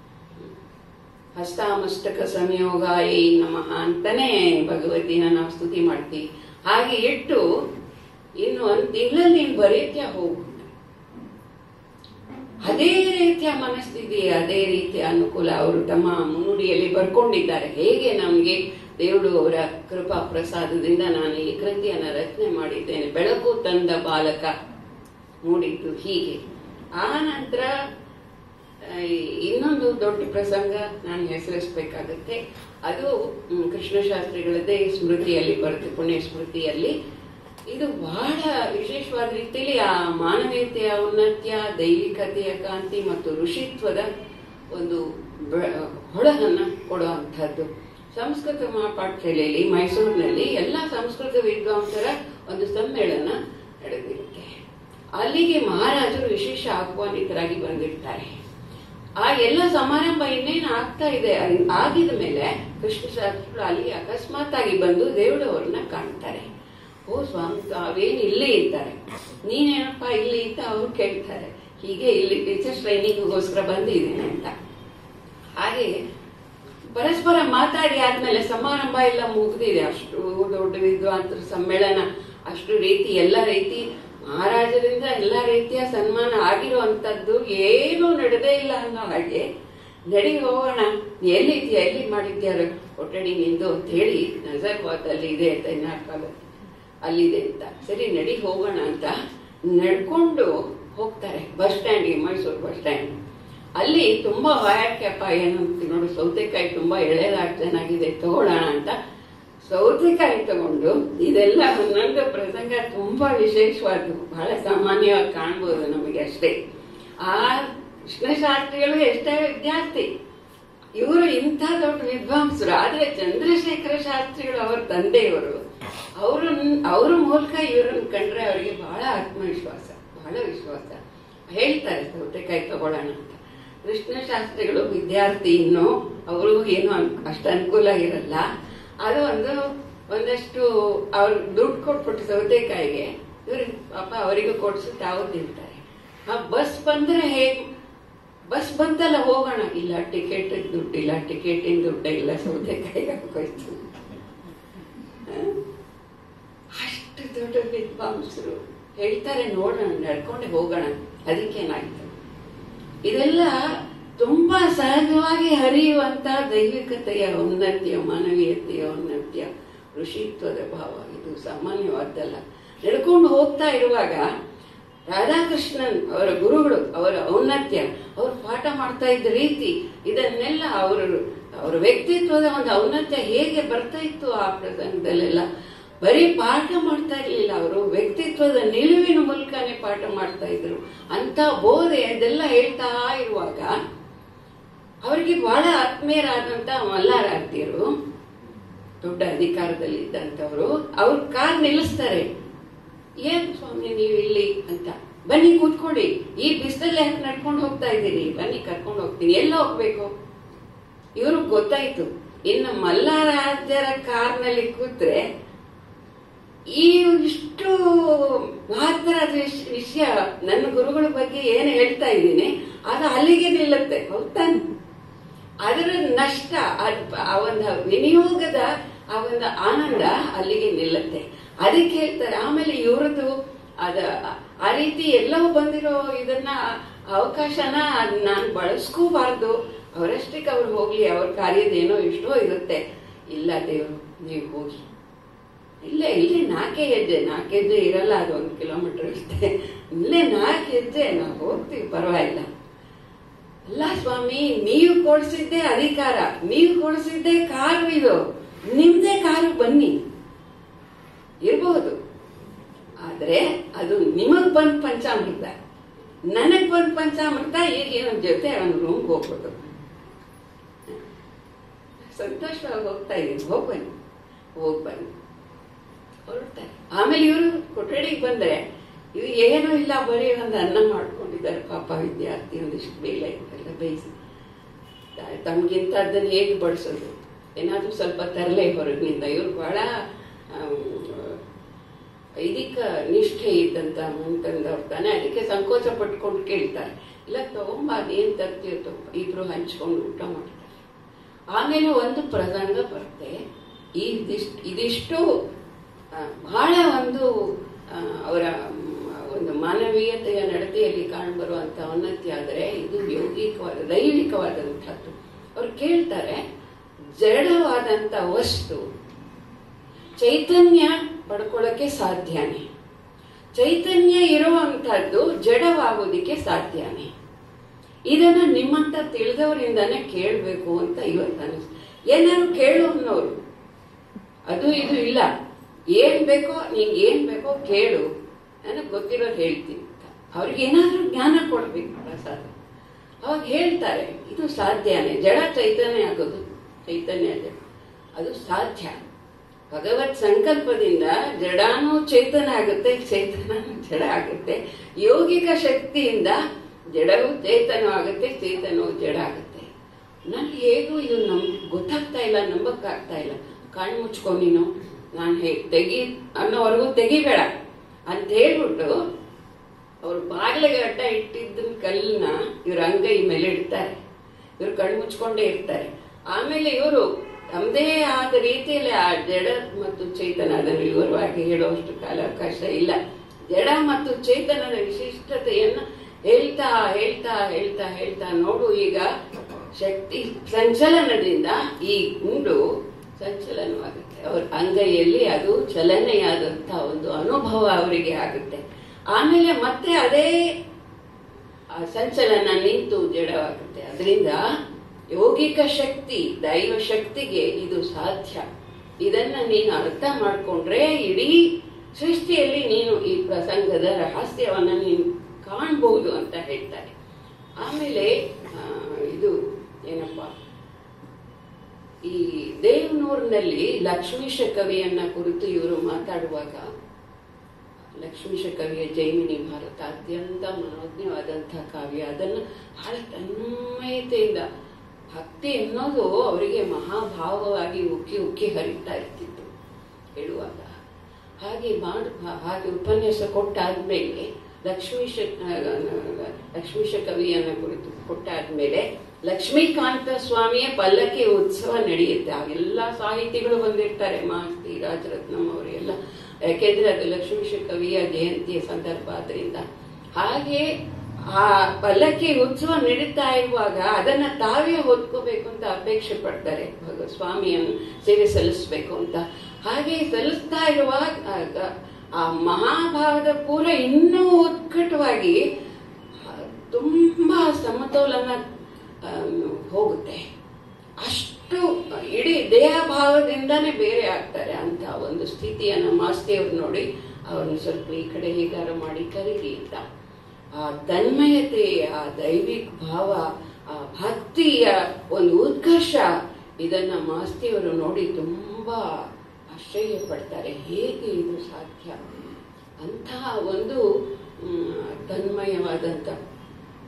ಹಸ್ತಾಮಸ್ತಕ ಸಂಯೋಗಾಯಿ ನಮಃ ಅಂತಾನೆ ಭಗವತಿನ ನಾವು ಸ್ತುತಿ ಮಾಡ್ತೀವಿ. ಹಾಗೆ ಇಟ್ಟು ಇನ್ನು ಒಂದು ತಿಂಗಳಲ್ಲಿ ನೀನು ಬರೀತ್ಯ ಹೋಗು. ಅದೇ ರೀತಿಯ ಮನಸ್ಥಿತಿ, ಅದೇ ರೀತಿಯ ಅನುಕೂಲ ಅವರು ತಮ್ಮ ಮುನ್ನುಡಿಯಲ್ಲಿ ಬರ್ಕೊಂಡಿದ್ದಾರೆ. ಹೇಗೆ ನಮ್ಗೆ ದೇವರು ಅವರ ಕೃಪಾ ಪ್ರಸಾದದಿಂದ ನಾನು ಈ ಕೃತಿಯನ್ನ ರಚನೆ ಮಾಡಿದ್ದೇನೆ. ಬೆಳಕು ತಂದ ಬಾಲಕ ಮೂಡಿದ್ದು ಹೀಗೆ. ಆ ನಂತರ ಇನ್ನೊಂದು ದೊಡ್ಡ ಪ್ರಸಂಗ ನಾನು ಹೆಸರಿಸಬೇಕಾಗತ್ತೆ. ಅದು ಕೃಷ್ಣಶಾಸ್ತ್ರಿಗಳದ್ದೇ ಸ್ಮೃತಿಯಲ್ಲಿ ಬರುತ್ತೆ, ಪುಣ್ಯ ಸ್ಮೃತಿಯಲ್ಲಿ. ಇದು ಬಹಳ ವಿಶೇಷವಾದ ರೀತಿಯಲ್ಲಿ ಆ ಮಾನವೀಯತೆಯ ಔನ್ನತ್ಯ, ದೈವಿಕತೆಯ ಕಾಂತಿ ಮತ್ತು ಋಷಿತ್ವದ ಒಂದು ಹೊಳಹನ್ನ ಕೊಡುವಂತಹದ್ದು. ಸಂಸ್ಕೃತ ಮಹಾಪಾಠಶಾಲೆಯಲ್ಲಿ ಮೈಸೂರಿನಲ್ಲಿ ಎಲ್ಲ ಸಂಸ್ಕೃತ ವಿದ್ವಾಂಸರ ಒಂದು ಸಮ್ಮೇಳನ ನಡೆದಿರುತ್ತೆ. ಅಲ್ಲಿಗೆ ಮಹಾರಾಜರು ವಿಶೇಷ ಆಹ್ವಾನಿತರಾಗಿ ಬಂದಿರ್ತಾರೆ. ಆ ಎಲ್ಲ ಸಮಾರಂಭ ಇನ್ನೇನು ಆಗ್ತಾ ಇದೆ. ಆಗಿದ ಮೇಲೆ ಕೃಷ್ಣಶಾಸ್ತ್ರಿಗಳು ಅಲ್ಲಿ ಅಕಸ್ಮಾತ್ ಆಗಿ ಬಂದು ದೇವರವ್ರನ್ನ ಕಾಣ್ತಾರೆ. ಓ ಸ್ವಾಮಿ, ತಾವೇನು ಇಲ್ಲಿ ಇದ್ದಾರೆ, ನೀನೇನಪ್ಪ ಇಲ್ಲಿ ಅಂತ ಅವ್ರು ಕೇಳ್ತಾರೆ. ಹೀಗೆ ಇಲ್ಲಿ ಟೀಚರ್ಸ್ ಟ್ರೈನಿಂಗ್ಗೋಸ್ಕರ ಬಂದಿದ್ದೇನೆ ಅಂತ. ಹಾಗೆ ಪರಸ್ಪರ ಮಾತಾಡಿ ಆದ್ಮೇಲೆ ಸಮಾರಂಭ ಎಲ್ಲ ಮುಗಿದಿದೆ. ಅಷ್ಟು ದೊಡ್ಡ ವಿದ್ವಾಂಸರ ಸಮ್ಮೇಳನ, ಅಷ್ಟು ರೀತಿ ಎಲ್ಲ ರೀತಿ ಮಹಾರಾಜರಿಂದ ಎಲ್ಲ ರೀತಿಯ ಸನ್ಮಾನ ಆಗಿರುವಂತದ್ದು ಏನೂ ನಡೆದೇ ಇಲ್ಲ ಅನ್ನೋ ಹಾಗೆ, ನಡಿ ಹೋಗೋಣ, ಎಲ್ಲಿ ಮಾಡಿದ್ಯಾರು ಕೊಠಡಿ ನಿಂದು ಅಂತ ಹೇಳಿ ನಜರ್ಬಾದ್ ಅಲ್ಲಿ ಇದೆ ಅಂತ ಇನ್ನಾಕಾಲ ಅಲ್ಲಿದೆ ಅಂತ. ಸರಿ ನಡಿ ಹೋಗೋಣ ಅಂತ ನಡ್ಕೊಂಡು ಹೋಗ್ತಾರೆ ಬಸ್ ಸ್ಟ್ಯಾಂಡ್ಗೆ, ಮೈಸೂರು ಬಸ್ ಸ್ಟ್ಯಾಂಡ್. ಅಲ್ಲಿ ತುಂಬಾ ವಾಯಕ್ಯಪ್ಪ ಏನು ನೋಡು, ಸೌತೆಕಾಯಿ ತುಂಬಾ ಎಳೆದಾಗಿ ಚೆನ್ನಾಗಿದೆ, ತಗೊಳ್ಳೋಣ ಅಂತ ಸೌತೆಕಾಯಿ ತಗೊಂಡು, ಇದೆಲ್ಲ ಒಂದೊಂದು ಪ್ರಸಂಗ ತುಂಬಾ ವಿಶೇಷವಾದ್ದು, ಬಹಳ ಸಾಮಾನ್ಯವಾಗಿ ಕಾಣ್ಬೋದು ನಮಗೆ ಅಷ್ಟೇ. ಆ ಕೃಷ್ಣಶಾಸ್ತ್ರಿಗಳು ಎಷ್ಟೇ ವಿದ್ಯಾರ್ಥಿ, ಇವರು ಇಂಥ ದೊಡ್ಡ ವಿದ್ವಾಂಸರು. ಆದ್ರೆ ಚಂದ್ರಶೇಖರ ಶಾಸ್ತ್ರಿಗಳು ಅವರ ತಂದೆಯವರು, ಅವ್ರ ಮೂಲಕ ಇವರನ್ನು ಕಂಡ್ರೆ ಅವರಿಗೆ ಬಹಳ ಆತ್ಮವಿಶ್ವಾಸ, ಬಹಳ ವಿಶ್ವಾಸ. ಹೇಳ್ತಾರೆ ಸೌತೆಕಾಯಿ ತಗೊಳ್ಳೋಣ ಅಂತ. ಕೃಷ್ಣಶಾಸ್ತ್ರಿಗಳು ವಿದ್ಯಾರ್ಥಿ, ಇನ್ನು ಅವರು ಏನು ಅಷ್ಟು ಅನುಕೂಲ ಇರಲ್ಲ. ಅದು ಒಂದಷ್ಟು ಅವ್ರು ದುಡ್ಡು ಕೊಟ್ಬಿಟ್ಟು ಸೌತೆಕಾಯಿಗೆ ಇವ್ರು ಪಾಪ ಅವರಿಗೂ ಕೊಡ್ಸಿ ತಾವು ತಿಂತಾರೆ. ಆ ಬಸ್ ಬಂದ್ರೆ ಹೇಗ್, ಬಸ್ ಬಂತಲ್ಲ ಹೋಗೋಣ, ಇಲ್ಲ ಟಿಕೆಟ್ ದುಡ್ಡಿಲ್ಲ, ಟಿಕೆಟಿನ ದುಡ್ಡಿಲ್ಲ, ಸೌತೆಕಾಯಿಗೆ ಹಾಕೋಯ್ತು. ಅಷ್ಟು ದೊಡ್ಡ ವಿದ್ವಾಂಸರು ಹೇಳ್ತಾರೆ, ನೋಡೋಣ ನಡ್ಕೊಂಡೆ ಹೋಗೋಣ, ಅದಕ್ಕೇನಾಯ್ತು. ಇದೆಲ್ಲ ತುಂಬಾ ಸಹಜವಾಗಿ ಹರಿಯುವಂತ ದೈವಿಕತೆಯ ಔನ್ನತ್ಯ, ಮಾನವೀಯತೆಯ ಔನ್ನತ್ಯ, ಋಷಿತ್ವದ ಭಾವ. ಇದು ಸಾಮಾನ್ಯವಾದ್ದಲ್ಲ. ನಡ್ಕೊಂಡು ಹೋಗ್ತಾ ಇರುವಾಗ ರಾಧಾಕೃಷ್ಣನ್ ಅವರ ಗುರುಗಳು, ಅವರ ಔನ್ನತ್ಯ, ಅವರು ಪಾಠ ಮಾಡ್ತಾ ಇದ್ದ ರೀತಿ, ಇದನ್ನೆಲ್ಲ ಅವರ ವ್ಯಕ್ತಿತ್ವದ ಒಂದು ಔನ್ನತ್ಯ ಹೇಗೆ ಬರ್ತಾ ಇತ್ತು ಆ ಪ್ರಸಂಗದಲ್ಲೆಲ್ಲ. ಬರೀ ಪಾಠ ಮಾಡ್ತಾ ಇರ್ಲಿಲ್ಲ, ಅವರು ವ್ಯಕ್ತಿತ್ವದ ನಿಲುವಿನ ಮೂಲಕನೇ ಪಾಠ ಮಾಡ್ತಾ ಇದ್ರು. ಅಂತ ಬೋಧೆ ಅದೆಲ್ಲ ಹೇಳ್ತಾ ಇರುವಾಗ ಅವರಿಗೆ ಬಹಳ ಆತ್ಮೀಯರಾದಂತ ಮಲ್ಲಾರಾಧ್ಯರು, ದೊಡ್ಡ ಅಧಿಕಾರದಲ್ಲಿ ಇದ್ದಂಥವ್ರು, ಅವ್ರ ಕಾರ್ ನಿಲ್ಲಿಸ್ತಾರೆ. ಏನ್ ಸ್ವಾಮಿ ನೀವು ಇಲ್ಲಿ ಅಂತ, ಬನ್ನಿ ಕೂತ್ಕೊಳ್ಳಿ, ಈ ಬಿಸಿಲಲ್ಲಿ ಯಾಕೆ ನಡ್ಕೊಂಡು ಹೋಗ್ತಾ ಇದ್ದೀರಿ, ಬನ್ನಿ ಕರ್ಕೊಂಡು ಹೋಗ್ತೀನಿ. ಎಲ್ಲ ಹೋಗ್ಬೇಕು? ಇವ್ರಿಗೆ ಗೊತ್ತಾಯ್ತು, ಇನ್ನು ಮಲ್ಲಾರಾಧ್ಯರ ಕಾರ್ನಲ್ಲಿ ಕೂತ್ರೆ ಈ ಇಷ್ಟು ಮಹತ್ತರಾದ ವಿಷಯ ನನ್ನ ಗುರುಗಳ ಬಗ್ಗೆ ಏನು ಹೇಳ್ತಾ ಇದ್ದೀನಿ ಅದು ಅಲ್ಲಿಗೆ ನಿಲ್ಲುತ್ತೆ, ಹೌದಾನೆ? ಅದರ ನಷ್ಟ, ಆ ಒಂದು ವಿನಿಯೋಗದ ಆ ಒಂದು ಆನಂದ ಅಲ್ಲಿಗೆ ನಿಲ್ಲುತ್ತೆ. ಅದಕ್ಕೆ ಹೇಳ್ತಾರೆ. ಆಮೇಲೆ ಇವ್ರದ್ದು ಆ ರೀತಿ ಎಲ್ಲವೂ ಬಂದಿರೋ ಇದನ್ನ ಅವಕಾಶನ ನಾನು ಬಳಸ್ಕೋಬಾರ್ದು, ಅವರಷ್ಟಕ್ಕೆ ಅವ್ರು ಹೋಗ್ಲಿ, ಅವ್ರ ಕಾರ್ಯದೇನೋ ಎಷ್ಟೋ ಇರುತ್ತೆ. ಇಲ್ಲ ದೇವರು, ನೀವು ಹೋಗಿ, ಇಲ್ಲೇ 4 ಹೆಜ್ಜೆ ಇರಲ್ಲ, ಅದು 1 ಕಿಲೋಮೀಟರ್ ಇರುತ್ತೆ, ಇಲ್ಲೇ 4 ಹೆಜ್ಜೆ ನಾವು ಹೋಗ್ತೀವಿ, ಪರವಾಗಿಲ್ಲ. ಅಲ್ಲ ಸ್ವಾಮಿ, ನೀವು ಕೊಡಿಸಿದ್ದೇ ಅಧಿಕಾರ, ನೀವು ಕೊಡಿಸಿದ್ದೇ ಕಾರು, ಇದು ನಿಮ್ದೇ ಕಾರು, ಬನ್ನಿ ಇರಬಹುದು. ಆದ್ರೆ ಅದು ನಿಮಗ್ ಬಂದ್ ಪಂಚಾಮೃತ, ನನಗ್ ಬಂದ್ ಪಂಚಾಮೃತ. ಈಗ ನನ್ನ ಜೊತೆ ಅವನ ರೂಮ್ಗೆ ಹೋಗ್ಬೋದು, ಸಂತೋಷವಾಗಿ ಹೋಗ್ತಾ ಇದೀನಿ, ಹೋಗ್ಬನ್ನಿ ಹೊರಡ್ತಾರೆ. ಆಮೇಲೆ ಇವರು ಕೊಠಡಿಗೆ ಬಂದ್ರೆ ಇವು ಏನೂ ಇಲ್ಲ, ಬರೀ ಒಂದು ಅನ್ನ ಮಾಡ್ಕೊಂಡಿದ್ದಾರೆ ಪಾಪ ವಿದ್ಯಾರ್ಥಿ, ಒಂದಿಷ್ಟು ಬೇಳೆ ಎಲ್ಲ ಬೇಯಿಸಿ ತಮ್ಗಿಂತದ್ದನ್ನು ಹೇಗೆ ಬಡಿಸೋದು, ಏನಾದ್ರೂ ಸ್ವಲ್ಪ ತರಲೆ ಹೊರಗಿನಿಂದ. ಇವ್ರು ಬಹಳ ವೈದಿಕ ನಿಷ್ಠೆ ಇದ್ದಂತ ಮುಂತಂದವ್ರು ತಾನೆ, ಅದಕ್ಕೆ ಸಂಕೋಚ ಪಟ್ಕೊಂಡು ಕೇಳ್ತಾರೆ. ಇಲ್ಲ ತಗೊಂಬ, ಅದೇನ್ ತರ್ತೀಯೋ ಇಬ್ರು ಹಂಚ್ಕೊಂಡು ಊಟ ಮಾಡ್ತಾರೆ. ಆಮೇಲೆ ಒಂದು ಪ್ರಸಂಗ ಬರುತ್ತೆ. ಇದಿಷ್ಟು ಬಹಳ ಒಂದು ಅವರ ಒಂದು ಮಾನವೀಯತೆಯ ನಡತೆಯಲ್ಲಿ ಕಾಣಬರುವಂತ ಉನ್ನತಿ. ಆದರೆ ಇದು ಯೌಗಿಕವಾದ ದೈವಿಕವಾದಂಥದ್ದು. ಅವ್ರು ಕೇಳ್ತಾರೆ, ಜಡವಾದಂತ ವಸ್ತು ಚೈತನ್ಯ ಪಡ್ಕೊಳ್ಳಕ್ಕೆ ಸಾಧ್ಯನೇ? ಚೈತನ್ಯ ಇರುವಂತಹದ್ದು ಜಡವಾಗೋದಿಕ್ಕೆ ಸಾಧ್ಯನೇ? ಇದನ್ನ ನಿಮ್ಮಂತ ತಿಳಿದವರಿಂದಾನೆ ಕೇಳ್ಬೇಕು ಅಂತ ಇವತ್ತು ಅನಿಸ್ತು. ಏನಾದ್ರು ಕೇಳು ಅನ್ನೋರು, ಅದು ಇದು ಇಲ್ಲ, ಏನ್ ಬೇಕೋ ನಿಂಗೆ ಏನ್ ಬೇಕೋ ಕೇಳು, ನನಗ್ ಗೊತ್ತಿರೋದು ಹೇಳ್ತೀನಿ ಅಂತ. ಅವ್ರಿಗೆ ಏನಾದ್ರೂ ಜ್ಞಾನ ಕೊಡ್ಬೇಕು, ಪ್ರಸಾದ. ಅವಾಗ ಹೇಳ್ತಾರೆ, ಇದು ಸಾಧ್ಯನೇ? ಜಡ ಚೈತನ್ಯ ಆಗೋದು, ಚೈತನ್ಯ ಜಡ, ಅದು ಸಾಧ್ಯ. ಭಗವತ್ ಸಂಕಲ್ಪದಿಂದ ಜಡಾನು ಚೇತನ ಆಗುತ್ತೆ, ಚೇತನೂ ಜಡ ಆಗುತ್ತೆ. ಯೋಗಿಕ ಶಕ್ತಿಯಿಂದ ಜಡವು ಚೇತನವಾಗುತ್ತೆ, ಚೇತನವು ಜಡ ಆಗುತ್ತೆ. ನನ್ಗೆ ಹೇಗೂ ಇದು ಗೊತ್ತಾಗ್ತಾ ಇಲ್ಲ, ನಂಬಕ್ಕಾಗ್ತಾ ಇಲ್ಲ. ಕಣ್ಣು ಮುಚ್ಕೊ ನೀನು, ನಾನು ತೆಗಿ ಅನ್ನೋವರೆಗೂ ತೆಗಿಬೇಡ ಅಂತ ಹೇಳ್ಬಿಟ್ಟು ಅವ್ರು ಬಾಗಿಲಿಗೆ ಅಡ್ಡ ಇಟ್ಟಿದ್ದ ಕಲ್ಲನ್ನ ಇವ್ರ ಅಂಗೈ ಮೇಲೆ ಇಡ್ತಾರೆ. ಇವ್ರು ಕಣ್ಣು ಮುಚ್ಕೊಂಡೇ ಇರ್ತಾರೆ. ಆಮೇಲೆ ಇವರು ತಮ್ಮದೇ ಆದ ರೀತಿಯಲ್ಲಿ ಆ ಜಡ ಮತ್ತು ಚೇತನ, ಅದನ್ನು ವಿವರವಾಗಿ ಹೇಳುವಷ್ಟು ಕಾಲಾವಕಾಶ ಇಲ್ಲ. ಜಡ ಮತ್ತು ಚೇತನದ ವಿಶಿಷ್ಟತೆಯನ್ನ ಹೇಳ್ತಾ ಹೇಳ್ತಾ ಹೇಳ್ತಾ ಹೇಳ್ತಾ ನೋಡು. ಈಗ ಶಕ್ತಿ ಸಂಚಲನದಿಂದ ಈ ಗುಂಡು ಸಂಚಲನವಾಗುತ್ತೆ. ಅವ್ರ ಅಂಗೈಯಲ್ಲಿ ಅದು ಚಲನೆಯಾದಂತ ಒಂದು ಅನುಭವ ಅವರಿಗೆ ಆಗುತ್ತೆ. ಆಮೇಲೆ ಮತ್ತೆ ಅದೇ ಸಂಚಲನ ನಿಂತು ಜಡವಾಗುತ್ತೆ. ಅದರಿಂದ ಯೋಗಿಕ ಶಕ್ತಿ, ದೈವ ಶಕ್ತಿಗೆ ಇದು ಸಾಧ್ಯ. ಇದನ್ನ ನೀನು ಅರ್ಥ ಮಾಡ್ಕೊಂಡ್ರೆ ಇಡೀ ಸೃಷ್ಟಿಯಲ್ಲಿ ನೀನು ಈ ಪ್ರಸಂಗದ ರಹಸ್ಯವನ್ನ ನೀನು ಕಾಣಬಹುದು ಅಂತ ಹೇಳ್ತಾರೆ. ಆಮೇಲೆ ಇದು ಏನಪ್ಪ, ಈ ದೇವನೂರಿನಲ್ಲಿ ಲಕ್ಷ್ಮೀಶ ಕವಿಯನ್ನ ಕುರಿತು ಇವರು ಮಾತಾಡುವಾಗ, ಲಕ್ಷ್ಮೀಶ ಕವಿಯ ಜೈಮಿನಿ ಭಾರತ ಅತ್ಯಂತ ಮನೋಜ್ಞವಾದಂತಹ ಕಾವ್ಯ. ಅದನ್ನು ಬಹಳ ತನ್ಮಯತೆಯಿಂದ, ಭಕ್ತಿ ಅನ್ನೋದು ಅವರಿಗೆ ಮಹಾಭಾವವಾಗಿ ಉಕ್ಕಿ ಉಕ್ಕಿ ಹರಿತಾ ಇರ್ತಿತ್ತು ಹೇಳುವಾಗ. ಹಾಗೆ ಉಪನ್ಯಾಸ ಕೊಟ್ಟಾದ್ಮೇಲೆ ಲಕ್ಷ್ಮೀಶ ಕವಿಯನ್ನ ಕುರಿತು ಕೊಟ್ಟಾದ್ಮೇಲೆ ಲಕ್ಷ್ಮೀಕಾಂತ ಸ್ವಾಮಿಯ ಪಲ್ಲಕ್ಕಿ ಉತ್ಸವ ನಡೆಯುತ್ತೆ. ಆ ಎಲ್ಲಾ ಸಾಹಿತಿಗಳು ಬಂದಿರ್ತಾರೆ, ಮಾಸ್ತಿ, ರಾಜರತ್ನಂ ಅವರೆಲ್ಲ, ಯಾಕೆಂದ್ರೆ ಅದು ಲಕ್ಷ್ಮೀಶ ಕವಿಯ ಜಯಂತಿಯ ಸಂದರ್ಭ ಆದ್ರಿಂದ. ಹಾಗೆ ಆ ಪಲ್ಲಕ್ಕಿ ಉತ್ಸವ ನಡೀತಾ ಇರುವಾಗ ಅದನ್ನ ತಾವೇ ಹೊತ್ಕೋಬೇಕು ಅಂತ ಅಪೇಕ್ಷೆ ಪಡ್ತಾರೆ, ಸ್ವಾಮಿಯನ್ನು ಸೇವೆ ಸಲ್ಲಿಸ್ಬೇಕು ಅಂತ. ಹಾಗೆ ಸಲ್ಲಿಸ್ತಾ ಇರುವಾಗ ಆ ಮಹಾಭಾವದ ಪೂರ ಇನ್ನೂ ಉತ್ಕಟವಾಗಿ ತುಂಬಾ ಸಮತೋಲನ ಹೋಗುತ್ತೆ. ಅಷ್ಟು ಇಡೀ ದೇಹ ಭಾವದಿಂದಾನೇ ಬೇರೆ ಆಗ್ತಾರೆ ಅಂತ ಒಂದು ಸ್ಥಿತಿಯನ್ನ ಮಾಸ್ತಿಯವ್ರು ನೋಡಿ ಅವ್ರನ್ನ ಸ್ವಲ್ಪ ಈ ಕಡೆ ಹೀಗಾರ ಮಾಡಿ ಕರೀರಿ ಅಂತ. ಆ ತನ್ಮಯತೆ, ಆ ದೈವಿಕ ಭಾವ, ಆ ಭಕ್ತಿಯ ಒಂದು ಉತ್ಕರ್ಷ, ಇದನ್ನ ಮಾಸ್ತಿಯವರು ನೋಡಿ ತುಂಬಾ ಆಶ್ಚರ್ಯ ಪಡ್ತಾರೆ. ಹೇಗೆ ಇದು ಸಾಧ್ಯ? ಅಂತಹ ಒಂದು ತನ್ಮಯವಾದಂತ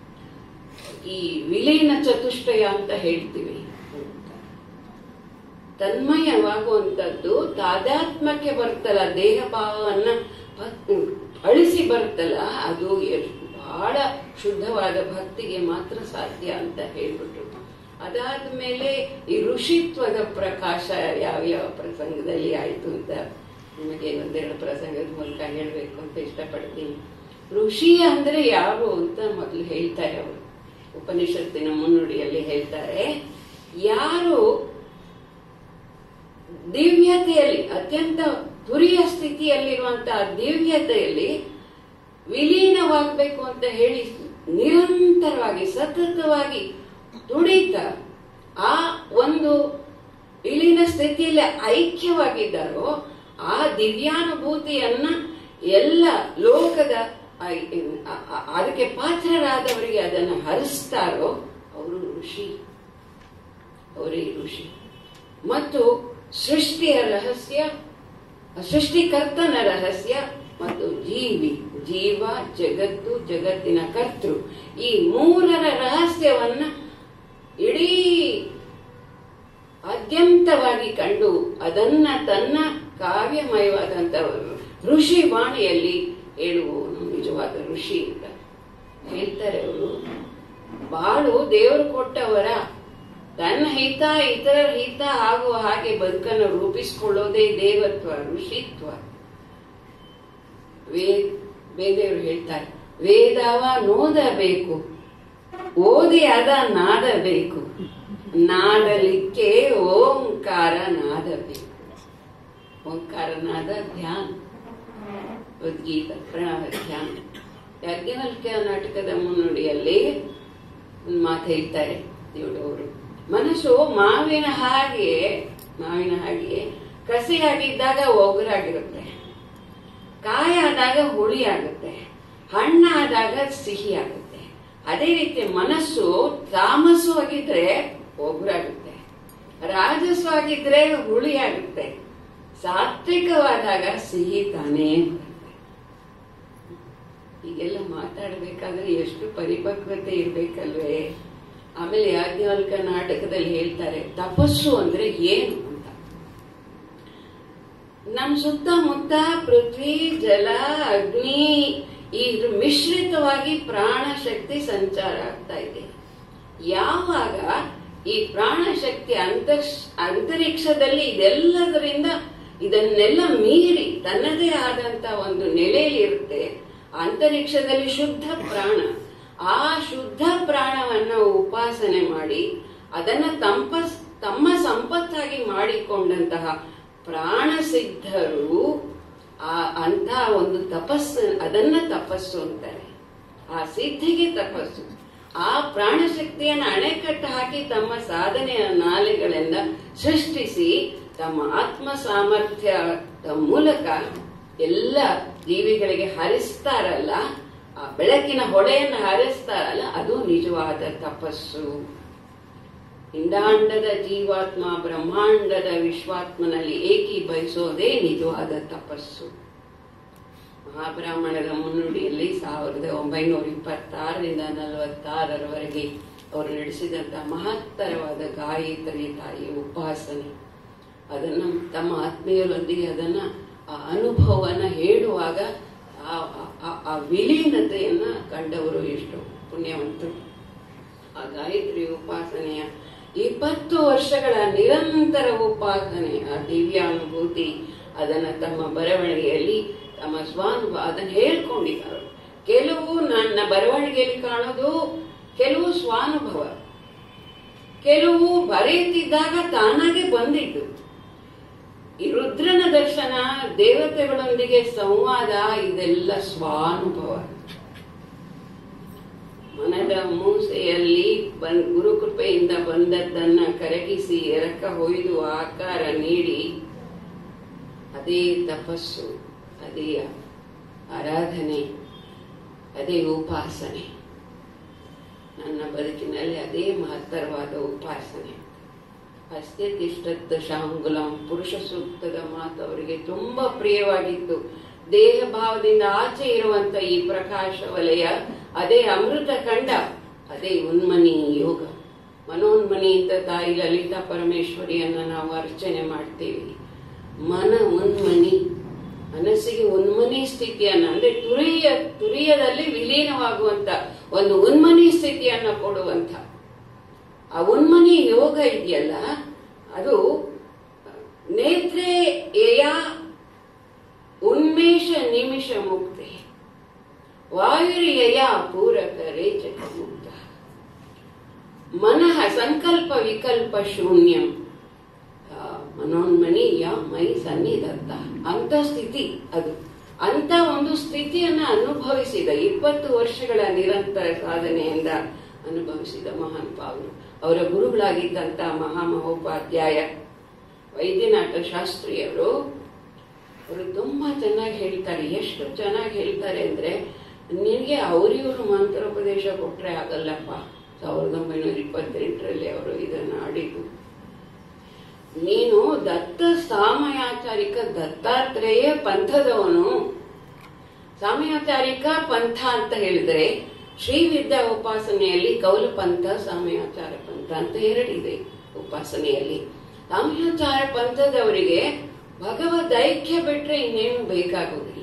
ಈ ವಿಲೀನ ಚತುಷ್ಟಯ ಅಂತ ಹೇಳ್ತೀವಿ. ತನ್ಮಯವಾಗುವಂಥದ್ದು ತಾದಾತ್ಮ್ಯಕ್ಕೆ ಬರ್ತಲ್ಲ, ದೇಹ ಭಾವವನ್ನ ಅಳಿಸಿ ಬರ್ತಲ್ಲ, ಅದು ಬಹಳ ಶುದ್ಧವಾದ ಭಕ್ತಿಗೆ ಮಾತ್ರ ಸಾಧ್ಯ ಅಂತ ಹೇಳ್ಬಿಟ್ರು. ಅದಾದ್ಮೇಲೆ ಈ ಋಷಿತ್ವದ ಪ್ರಕಾಶ ಯಾವ್ಯಾವ ಪ್ರಸಂಗದಲ್ಲಿ ಆಯ್ತು ಅಂತ ನಿಮಗೆ ಒಂದೆರಡು ಪ್ರಸಂಗದ ಮೂಲಕ ಹೇಳ್ಬೇಕು ಅಂತ ಇಷ್ಟಪಡ್ತೀನಿ. ಋಷಿ ಅಂದ್ರೆ ಯಾರು ಅಂತ ಮೊದಲು ಹೇಳ್ತಾರೆ ಅವರು. ಉಪನಿಷತ್ತಿನ ಮುನ್ನುಡಿಯಲ್ಲಿ ಹೇಳ್ತಾರೆ, ಯಾರು ದಿವ್ಯತೆಯಲ್ಲಿ ಅತ್ಯಂತ ತುರಿಯ ಸ್ಥಿತಿಯಲ್ಲಿರುವಂತಹ ದಿವ್ಯತೆಯಲ್ಲಿ ವಿಲೀನವಾಗಬೇಕು ಅಂತ ಹೇಳಿ ನಿರಂತರವಾಗಿ ಸತತವಾಗಿ ತುಡಿತ ಆ ಒಂದು ವಿಲೀನ ಸ್ಥಿತಿಯಲ್ಲಿ ಐಕ್ಯವಾಗಿದ್ದಾರೋ ಆ ದಿವ್ಯಾನುಭೂತಿಯನ್ನ ಎಲ್ಲ ಲೋಕದ ಅದಕ್ಕೆ ಪಾತ್ರರಾದವರಿಗೆ ಅದನ್ನು ಹರಿಸ್ತಾರೋ ಅವರು ಋಷಿ, ಅವರೇ ಋಷಿ. ಮತ್ತು ಸೃಷ್ಟಿಯ ರಹಸ್ಯ, ಸೃಷ್ಟಿಕರ್ತನ ರಹಸ್ಯ ಮತ್ತು ಜೀವ, ಜಗತ್ತು, ಜಗತ್ತಿನ ಕರ್ತೃ, ಈ ಮೂರರ ರಹಸ್ಯವನ್ನ ಇಡೀ ಆದ್ಯಂತವಾಗಿ ಕಂಡು ಅದನ್ನ ತನ್ನ ಕಾವ್ಯಮಯವಾದಂತ ಋಷಿ ವಾಣಿಯಲ್ಲಿ ಹೇಳುವವನು ನಿಜವಾದ ಋಷಿ ಅಂತ ಹೇಳ್ತಾರೆ ಅವರು. ಬಾಳು ದೇವರು ಕೊಟ್ಟವರ, ತನ್ನ ಹಿತ ಇತರರ ಹಿತ ಆಗುವ ಹಾಗೆ ಬದುಕನ್ನು ರೂಪಿಸಿಕೊಳ್ಳೋದೇ ದೇವತ್ವ, ಋಷಿತ್ವ. ವೇದವರು ಹೇಳ್ತಾರೆ, ವೇದವ ನೋದಬೇಕು, ಓದಿ ಅದ ನಾದಬೇಕು, ನಾದಲಿಕ್ಕೆ ಓಂಕಾರ ನಾದಬೇಕು. ಓಂಕಾರ ನಾದ ಧ್ಯಾನ, ಉದ್ಗೀತ, ಪ್ರಣವ ಧ್ಯಾನ. ಯಾಜ್ಞವಲ್ಕ್ಯ ನಾಟಕದ ಮುನ್ನುಡಿಯಲ್ಲಿ ಒಂದು ಮಾತು ಹೇಳ್ತಾರೆ ದೇವರವರು, ಮನಸ್ಸು ಮಾವಿನ ಹಾಗೆ ಕಸಿಯಾಗಿದ್ದಾಗ ಒಗರಾಗಿರುತ್ತೆ, ಕಾಯಾದಾಗ ಹುಳಿ ಆಗುತ್ತೆ, ಹಣ್ಣಾದಾಗ ಸಿಹಿ ಆಗುತ್ತೆ. ಅದೇ ರೀತಿ ಮನಸ್ಸು ತಾಮಸು ಆಗಿದ್ರೆ ಒಗರಾಗುತ್ತೆ, ರಾಜಸವಾಗಿದ್ರೆ ಹುಳಿ ಆಗುತ್ತೆ, ಸಾತ್ವಿಕವಾದಾಗ ಸಿಹಿ ತಾನೇ ಬರುತ್ತೆ. ಹೀಗೆಲ್ಲ ಮಾತಾಡ್ಬೇಕಾದ್ರೆ ಎಷ್ಟು ಪರಿಪಕ್ವತೆ ಇರ್ಬೇಕಲ್ವೇ. ಆಮೇಲೆ ಯಾಜ್ಞವಲ್ಕ್ಯ ನಾಟಕದಲ್ಲಿ ಹೇಳ್ತಾರೆ, ತಪಸ್ಸು ಅಂದ್ರೆ ಏನು ಅಂತ. ನಮ್ ಸುತ್ತಮುತ್ತ ಪೃಥ್ವಿ, ಜಲ, ಅಗ್ನಿ ಈ ಮಿಶ್ರಿತವಾಗಿ ಪ್ರಾಣ ಶಕ್ತಿ ಸಂಚಾರ ಆಗ್ತಾ ಇದೆ. ಯಾವಾಗ ಈ ಪ್ರಾಣ ಶಕ್ತಿ ಅಂತರಿಕ್ಷದಲ್ಲಿ ಇದನ್ನೆಲ್ಲ ಮೀರಿ ತನ್ನದೇ ಆದಂತ ಒಂದು ನೆಲೆಯಲ್ಲಿ ಇರುತ್ತೆ. ಅಂತರಿಕ್ಷದಲ್ಲಿ ಶುದ್ಧ ಪ್ರಾಣ, ಆ ಶುದ್ಧ ಪ್ರಾಣವನ್ನ ಉಪಾಸನೆ ಮಾಡಿ ಅದನ್ನ ತಮ್ಮ ಸಂಪತ್ತಾಗಿ ಮಾಡಿಕೊಂಡಂತಹ ಪ್ರಾಣ ಸಿದ್ಧರು ಅಂತ ಒಂದು ತಪಸ್ಸು, ಅದನ್ನ ತಪಸ್ಸು ಅಂತಾರೆ. ಆ ಸಿದ್ಧಿಗೆ ತಪಸ್ಸು. ಆ ಪ್ರಾಣಶಕ್ತಿಯನ್ನು ಅಣೆಕಟ್ಟು ಹಾಕಿ ತಮ್ಮ ಸಾಧನೆಯ ನಾಲೆಗಳಿಂದ ಸೃಷ್ಟಿಸಿ ತಮ್ಮ ಆತ್ಮ ಸಾಮರ್ಥ್ಯದ ಮೂಲಕ ಎಲ್ಲ ಜೀವಿಗಳಿಗೆ ಹರಿಸ್ತಾರಲ್ಲ, ಆ ಬೆಳಕಿನ ಹೊಳೆಯನ್ನು ಹರಿಸ್ತಾರಲ್ಲ, ಅದು ನಿಜವಾದ ತಪಸ್ಸು. ಪಿಂಡಾಂಡದ ಜೀವಾತ್ಮ ಬ್ರಹ್ಮಾಂಡದ ವಿಶ್ವಾತ್ಮನಲ್ಲಿ ಏಕೀಭವಿಸೋದೇ ನಿಜವಾದ ತಪಸ್ಸು. ಮಹಾಬ್ರಾಹ್ಮಣದ ಮುನ್ನುಡಿಯಲ್ಲಿ 1926ರಿಂದ 46ರವರೆಗೆ ಅವರು ನಡೆಸಿದಂತ ಮಹತ್ತರವಾದ ಗಾಯತ್ರಿ ತಾಯಿ ಉಪಾಸನೆ, ಅದನ್ನ ತಮ್ಮ ಆತ್ಮೀಯರೊಂದಿಗೆ ಅದನ್ನ ಆ ಅನುಭವವನ್ನ ಹೇಳುವಾಗ ಆ ವಿಲೀನತೆಯನ್ನ ಕಂಡವರು ಎಷ್ಟು ಪುಣ್ಯವಂತರು. ಆ ಗಾಯತ್ರಿ ಉಪಾಸನೆಯ 20 ವರ್ಷಗಳ ನಿರಂತರ ಉಪಾಸನೆ, ಆ ದಿವ್ಯಾನುಭೂತಿ, ಅದನ್ನ ತಮ್ಮ ಬರವಣಿಗೆಯಲ್ಲಿ ತಮ್ಮ ಸ್ವಾನುಭವ ಅದನ್ನ ಹೇಳ್ಕೊಂಡಿದ್ದಾರೆ. ಕೆಲವು ನನ್ನ ಬರವಣಿಗೆಯಲ್ಲಿ ಕಾಣೋದು, ಕೆಲವು ಸ್ವಾನುಭವ, ಕೆಲವು ಬರೆಯುತ್ತಿದ್ದಾಗ ತಾನಾಗೆ ಬಂದಿದ್ದು. ಈ ರುದ್ರನ ದರ್ಶನ, ದೇವತೆಗಳೊಂದಿಗೆ ಸಂವಾದ, ಇದೆಲ್ಲ ಸ್ವಾನುಭವ. ಮನದ ಮೂಸೆಯಲ್ಲಿ ಗುರುಕೃಪೆಯಿಂದ ಬಂದದ್ದನ್ನ ಕರಗಿಸಿ ಎರಕ ಹೊಯ್ದು ಆಕಾರ ನೀಡಿ, ಅದೇ ತಪಸ್ಸು, ಅದೇ ಆರಾಧನೆ, ಅದೇ ಉಪಾಸನೆ. ನನ್ನ ಬದುಕಿನಲ್ಲಿ ಅದೇ ಮಹತ್ತರವಾದ ಉಪಾಸನೆ. ಅಸ್ತೆ ತಿಷ್ಟದ ಶಾಂಗುಲಂ, ಪುರುಷ ಸೂಕ್ತದ ಮಾತು ಅವರಿಗೆ ತುಂಬಾ ಪ್ರಿಯವಾಗಿತ್ತು. ದೇಹ ಭಾವದಿಂದ ಆಚೆ ಇರುವಂತ ಈ ಪ್ರಕಾಶ ವಲಯ, ಅದೇ ಅಮೃತ ಕಂಡ, ಅದೇ ಉನ್ಮನಿ ಯೋಗ. ಮನೋನ್ಮನಿ ಅಂತ ತಾಯಿ ಲಲಿತಾ ಪರಮೇಶ್ವರಿಯನ್ನ ನಾವು ಅರ್ಚನೆ ಮಾಡ್ತೀವಿ. ಮನ ಉನ್ಮನಿ, ಮನಸ್ಸಿಗೆ ಉನ್ಮನಿ ಸ್ಥಿತಿಯನ್ನ ಅಂದ್ರೆ ತುರಿಯದಲ್ಲಿ ವಿಲೀನವಾಗುವಂತ ಒಂದು ಉನ್ಮನಿ ಸ್ಥಿತಿಯನ್ನ ಕೊಡುವಂತ ಆ ಉನ್ಮನಿ ಯೋಗ ಇದೆಯಲ್ಲ, ಅದು ನೇತ್ರೇ ಯಯಾ ಉನ್ಮೇಷ ನಿಮಿಷ ಮುಕ್ತಿ ವಾಯುರ್ಯಯ ಪೂರಕ ರೇಚಕ ಮುಕ್ತ ಮನಃ ಸಂಕಲ್ಪ ವಿಕಲ್ಪ ಶೂನ್ಯಂ ಮನೋನ್ಮನಿ ಯ ಮೈ ಸನ್ನಿಧತ್ತ ಅಂತ ಸ್ಥಿತಿ. ಅದು ಅಂತ ಒಂದು ಸ್ಥಿತಿಯನ್ನ ಅನುಭವಿಸಿದ 20 ವರ್ಷಗಳ ನಿರಂತರ ಸಾಧನೆಯಿಂದ ಅನುಭವಿಸಿದ ಮಹಾನ್ ಪಾವರು. ಅವರ ಗುರುಗಳಾಗಿದ್ದಂತ ಮಹಾಮಹೋಪಾಧ್ಯಾಯ ವೈದ್ಯನಾಥ ಶಾಸ್ತ್ರಿಯವರು ಅವರು ತುಂಬಾ ಚೆನ್ನಾಗಿ ಹೇಳ್ತಾರೆ. ಎಷ್ಟು ಚೆನ್ನಾಗಿ ಹೇಳ್ತಾರೆ ಅಂದ್ರೆ, ನಿನಗೆ ಅವರಿವರು ಮಂತ್ರೋಪದೇಶ ಕೊಟ್ರೆ ಆಗಲ್ಲಪ್ಪ. 1928ರಲ್ಲಿ ಅವರು ಇದನ್ನ ಆಡಿದ್ದು. ನೀನು ದತ್ತ ಸಾಮಯಾಚಾರಿಕ ದತ್ತಾತ್ರೇಯ ಪಂಥದವನು. ಸಾಮಯಾಚಾರಿಕ ಪಂಥ ಅಂತ ಹೇಳಿದ್ರೆ ಶ್ರೀ ವಿದ್ಯಾ ಉಪಾಸನೆಯಲ್ಲಿ ಕೌಲ ಪಂಥ, ಸಾಮಯಾಚಾರ ಪಂಥ ಅಂತ ಎರಡಿದೆ ಉಪಾಸನೆಯಲ್ಲಿ. ಸಾಮಯಾಚಾರ ಪಂಥದವರಿಗೆ ಭಗವದ್ ಐಕ್ಯ ಬಿಟ್ರೆ ಇನ್ನೇನು ಬೇಕಾಗುವುದಿಲ್ಲ.